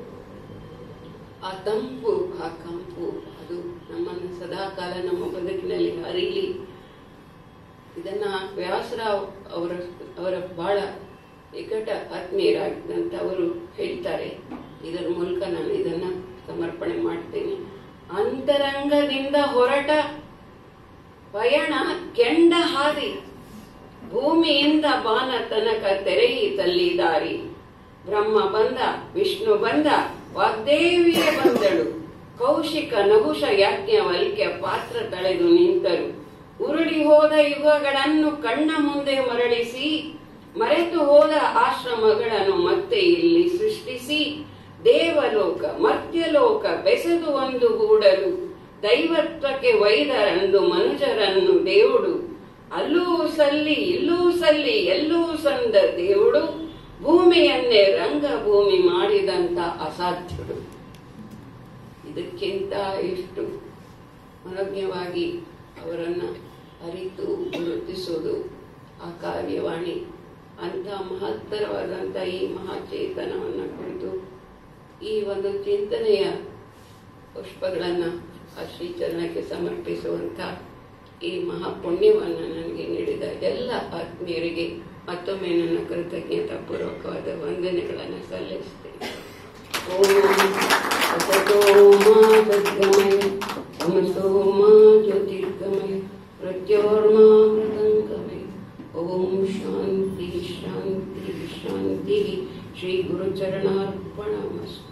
ಆ ತಂಪು, ಆ ಕಂಪು ಅದು ನಮ್ಮನ್ನು ಸದಾಕಾಲ ನಮ್ಮ ಬದುಕಿನಲ್ಲಿ ಹರಿಲಿ. ಇದನ್ನ ವ್ಯಾಸರಾವ್ ಅವರ ಬಹಳ ನಿಕಟ ಆತ್ಮೀಯರಾಗಿದ್ದಂತ ಅವರು ಹೇಳ್ತಾರೆ. ಇದರ ಮೂಲಕ ನಾನು ಇದನ್ನ ಸಮರ್ಪಣೆ ಮಾಡ್ತೇನೆ. ಅಂತರಂಗದಿಂದ ಹೊರಟ ಪಯಣ ಕೆಂಡ ಹಾದಿ, ಭೂಮಿಯಿಂದ ಬಾನ ತನಕ ತೆರೆಯಿತಲ್ಲಿ ದಾರಿ. ಬ್ರಹ್ಮ ಬಂದ, ವಿಷ್ಣು ಬಂದ, ವಾಗ್ದೇವಿಯೇ ಬಂದಳು. ಕೌಶಿಕ ನಹುಷ ಯಾಜ್ಞವಲ್ಕ್ಯ ಪಾತ್ರ ತಳೆದು ನಿಂತರು. ಉರುಳಿ ಹೋದ ಯುಗಗಳನ್ನು ಕಣ್ಣ ಮುಂದೆ ಮರಳಿಸಿ, ಮರೆತು ಹೋದ ಆಶ್ರಮಗಳನ್ನು ಮತ್ತೆ ಇಲ್ಲಿ ಸೃಷ್ಟಿಸಿ, ದೇವಲೋಕ ಮರ್ತ್ಯಲೋಕ ಬೆಸೆದು ಒಂದು ಗೂಡಲು, ದೈವತ್ವಕ್ಕೆ ವೈದರಂದು ಮನುಜರನ್ನು ದೇವುಡು. ಅಲ್ಲೂ ಸಲ್ಲಿ ಇಲ್ಲೂ ಸಲ್ಲಿ ಎಲ್ಲೂ ಸಂದ ದೇವುಡು, ಭೂಮಿಯನ್ನೇ ರಂಗಭೂಮಿ ಮಾಡಿದಂತ ಅಸಾಧ್ಯಡು. ಇದಕ್ಕಿಂತ ಎಷ್ಟು ಮನೋಜ್ಞವಾಗಿ ಅವರನ್ನ ಅರಿತು ಗುರುತಿಸುವುದು ಆ ಕಾರ್ಯವಾಣಿ. ಅಂತ ಮಹತ್ತರವಾದಂತ ಈ ಮಹಾಚೇತನವನ್ನ ಕುರಿತು ಈ ಒಂದು ಚಿಂತನೆಯ ಪುಷ್ಪಗಳನ್ನ ಆ ಶ್ರೀಚರಣಕ್ಕೆ ಸಮರ್ಪಿಸುವಂತ ಈ ಮಹಾಪುಣ್ಯವನ್ನ ನನಗೆ ನೀಡಿದ ಎಲ್ಲ ಆತ್ಮೀಯರಿಗೆ ಮತ್ತೊಮ್ಮೆ ನನ್ನ ಕೃತಜ್ಞತಾ ಪೂರ್ವಕವಾದ ವಂದನೆಗಳನ್ನು ಸಲ್ಲಿಸುತ್ತೇನೆ. ಓಂ ಅಸತೋ ಮಾ ಸದ್ಗಮಯ ತಮಸೋ ಮಾ ಜ್ಯೋತಿರ್ಗಮಯ ಪ್ರತ್ಯೋರ್ಮಾ ಮೃದಂಗಮಯ. ಓಂ ಶಾಂತಿ ಶಾಂತಿ ಶಾಂತಿ. ಶ್ರೀ ಗುರುಚರಣಾರ್ಪಣಮಸ್ತು.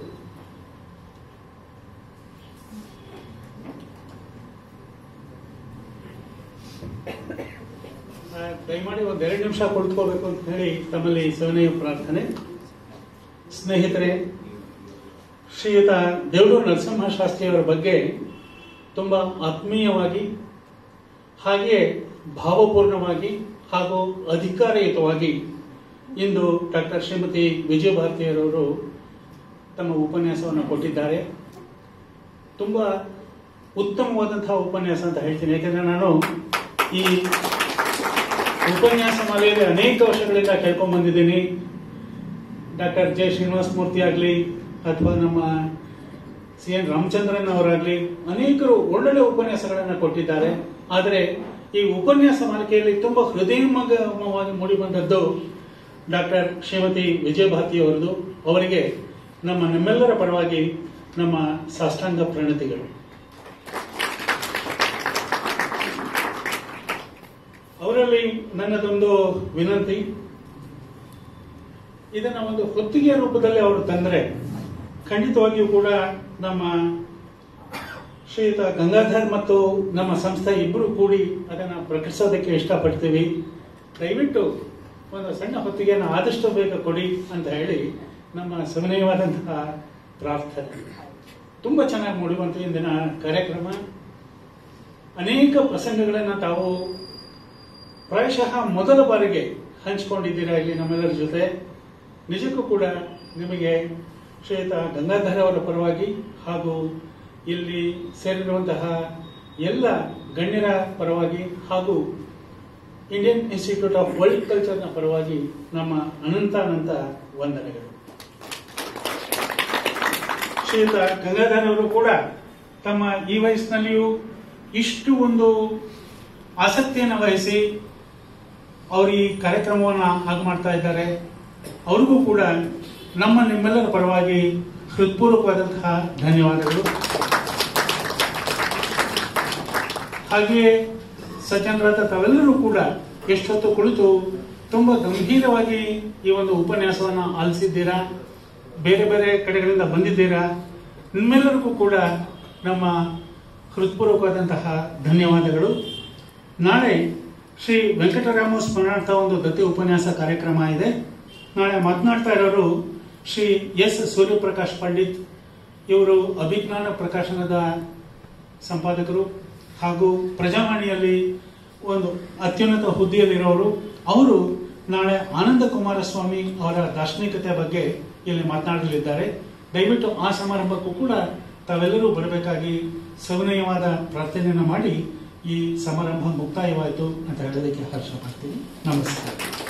ದಯಮಾಡಿ 1-2 ನಿಮಿಷ ಕುಳಿತುಕೋಬೇಕು ಅಂತ ಹೇಳಿ ತಮ್ಮಲ್ಲಿ ಸವಿನಯ ಪ್ರಾರ್ಥನೆ. ಸ್ನೇಹಿತರೆ, ಶ್ರೀಯುತ ದೇವಡೂರು ನರಸಿಂಹಶಾಸ್ತ್ರಿಯವರ ಬಗ್ಗೆ ತುಂಬಾ ಆತ್ಮೀಯವಾಗಿ, ಹಾಗೆಯೇ ಭಾವಪೂರ್ಣವಾಗಿ ಹಾಗೂ ಅಧಿಕಾರಯುತವಾಗಿ ಇಂದು ಡಾಕ್ಟರ್ ಶ್ರೀಮತಿ ವಿಜಯಭಾರತಿಯರವರು ತಮ್ಮ ಉಪನ್ಯಾಸವನ್ನು ಕೊಟ್ಟಿದ್ದಾರೆ. ತುಂಬಾ ಉತ್ತಮವಾದಂತಹ ಉಪನ್ಯಾಸ ಅಂತ ಹೇಳ್ತೀನಿ. ಯಾಕೆಂದ್ರೆ ನಾನು ಈ ಉಪನ್ಯಾಸ ಮಾಲೆಯಲ್ಲಿ ಅನೇಕ ವರ್ಷಗಳಿಂದ ಕೇಳ್ಕೊಂಡ್ ಬಂದಿದ್ದೀನಿ. ಡಾಕ್ಟರ್ ಜೆ ಶ್ರೀನಿವಾಸ ಮೂರ್ತಿ ಆಗಲಿ ಅಥವಾ ನಮ್ಮ CN ರಾಮಚಂದ್ರನ್ ಅವರಾಗ್ಲಿ ಅನೇಕರು ಒಳ್ಳೊಳ್ಳೆ ಉಪನ್ಯಾಸಗಳನ್ನು ಕೊಟ್ಟಿದ್ದಾರೆ. ಆದರೆ ಈ ಉಪನ್ಯಾಸ ಮಾಲಿಕೆಯಲ್ಲಿ ತುಂಬಾ ಹೃದಯಂಗಮವಾಗಿ ಮೂಡಿಬಂದದ್ದು ಡಾಕ್ಟರ್ ಶ್ರೀಮತಿ ವಿಜಯಭಾರತಿ ಅವರದು. ಅವರಿಗೆ ನಮ್ಮೆಲ್ಲರ ಪರವಾಗಿ ನಮ್ಮ ಸಾಷ್ಟಾಂಗ ಪ್ರಣತಿಗಳು. ಅವರಲ್ಲಿ ನನ್ನದೊಂದು ವಿನಂತಿ, ಇದನ್ನ ಒಂದು ಹೊತ್ತಿಗೆ ರೂಪದಲ್ಲಿ ಅವರು ತಂದ್ರೆ ಖಂಡಿತವಾಗಿಯೂ ಕೂಡ ನಮ್ಮ ಶ್ರೀಯುತ ಗಂಗಾಧರ್ ಮತ್ತು ನಮ್ಮ ಸಂಸ್ಥೆ ಇಬ್ಬರು ಕೂಡಿ ಅದನ್ನ ಪ್ರಕಟಿಸೋದಕ್ಕೆ ಇಷ್ಟಪಡ್ತೀವಿ. ದಯವಿಟ್ಟು ಒಂದು ಸಣ್ಣ ಹೊತ್ತಿಗೆಯನ್ನು ಆದಷ್ಟು ಬೇಗ ಕೊಡಿ ಅಂತ ಹೇಳಿ ನಮ್ಮ ಸವಿನಯವಾದಂತಹ ಪ್ರಾರ್ಥನೆ. ತುಂಬಾ ಚೆನ್ನಾಗಿ ಮೂಡಿರುವಂತ ಇಂದಿನ ಕಾರ್ಯಕ್ರಮ. ಅನೇಕ ಪ್ರಸಂಗಗಳನ್ನ ತಾವು ಪ್ರಾಯಶಃ ಮೊದಲ ಬಾರಿಗೆ ಹಂಚಿಕೊಂಡಿದ್ದೀರಾ ಇಲ್ಲಿ ನಮ್ಮೆಲ್ಲರ ಜೊತೆ. ನಿಜಕ್ಕೂ ಕೂಡ ನಿಮಗೆ ಶ್ರೀಯುತ ಗಂಗಾಧರ್ ಅವರ ಪರವಾಗಿ ಹಾಗೂ ಇಲ್ಲಿ ಸೇರಿರುವಂತಹ ಎಲ್ಲ ಗಣ್ಯರ ಪರವಾಗಿ ಹಾಗೂ ಇಂಡಿಯನ್ ಇನ್ಸ್ಟಿಟ್ಯೂಟ್ ಆಫ್ ವರ್ಲ್ಡ್ ಕಲ್ಚರ್ನ ಪರವಾಗಿ ನಮ್ಮ ಅನಂತ ವಂದನೆಗಳು. ಶ್ರೀಯುತ ಗಂಗಾಧರ್ ಅವರು ಕೂಡ ತಮ್ಮ ಈ ವಯಸ್ಸಿನಲ್ಲಿಯೂ ಇಷ್ಟು ಒಂದು ಆಸಕ್ತಿಯನ್ನು ವಹಿಸಿ ಅವರು ಈ ಕಾರ್ಯಕ್ರಮವನ್ನು ಹಾಗೆ ಮಾಡ್ತಾ ಇದ್ದಾರೆ. ಅವ್ರಿಗೂ ಕೂಡ ನಿಮ್ಮೆಲ್ಲರ ಪರವಾಗಿ ಹೃತ್ಪೂರ್ವಕವಾದಂತಹ ಧನ್ಯವಾದಗಳು. ಹಾಗೆಯೇ ಸಜ್ಜನರಾದ ತಾವೆಲ್ಲರೂ ಕೂಡ ಎಷ್ಟೊತ್ತು ಕುಳಿತು ತುಂಬಾ ಗಂಭೀರವಾಗಿ ಈ ಒಂದು ಉಪನ್ಯಾಸವನ್ನು ಆಲಿಸಿದ್ದೀರಾ, ಬೇರೆ ಬೇರೆ ಕಡೆಗಳಿಂದ ಬಂದಿದ್ದೀರಾ. ನಿಮ್ಮೆಲ್ಲರಿಗೂ ಕೂಡ ನಮ್ಮ ಹೃತ್ಪೂರ್ವಕವಾದಂತಹ ಧನ್ಯವಾದಗಳು. ನಾಳೆ ಶ್ರೀ ವೆಂಕಟರಾಮ ಸ್ಮರಣಾರ್ಥ ಒಂದು ಗದ್ಯ ಉಪನ್ಯಾಸ ಕಾರ್ಯಕ್ರಮ ಇದೆ. ನಾಳೆ ಮಾತನಾಡ್ತಾ ಇರೋರು ಶ್ರೀ ಎಸ್ ಸೂರ್ಯಪ್ರಕಾಶ್ ಪಂಡಿತ್. ಇವರು ಅಭಿಜ್ಞಾನ ಪ್ರಕಾಶನದ ಸಂಪಾದಕರು ಹಾಗೂ ಪ್ರಜಾವಾಣಿಯಲ್ಲಿ ಒಂದು ಅತ್ಯುನ್ನತ ಹುದ್ದೆಯಲ್ಲಿರೋರು. ಅವರು ನಾಳೆ ಆನಂದ ಕುಮಾರಸ್ವಾಮಿ ಅವರ ದಾರ್ಶನಿಕತೆ ಬಗ್ಗೆ ಇಲ್ಲಿ ಮಾತನಾಡಲಿದ್ದಾರೆ. ದಯವಿಟ್ಟು ಆ ಸಮಾರಂಭಕ್ಕೂ ಕೂಡ ತಾವೆಲ್ಲರೂ ಬರಬೇಕಾಗಿ ಸವಿನಯವಾದ ಪ್ರಾರ್ಥನೆಯನ್ನು ಮಾಡಿ ಈ ಸಮಾರಂಭ ಮುಕ್ತಾಯವಾಯಿತು ಅಂತ ಹೇಳೋದಕ್ಕೆ ಹರ್ಷ ಪಡ್ತೀನಿ. ನಮಸ್ಕಾರ.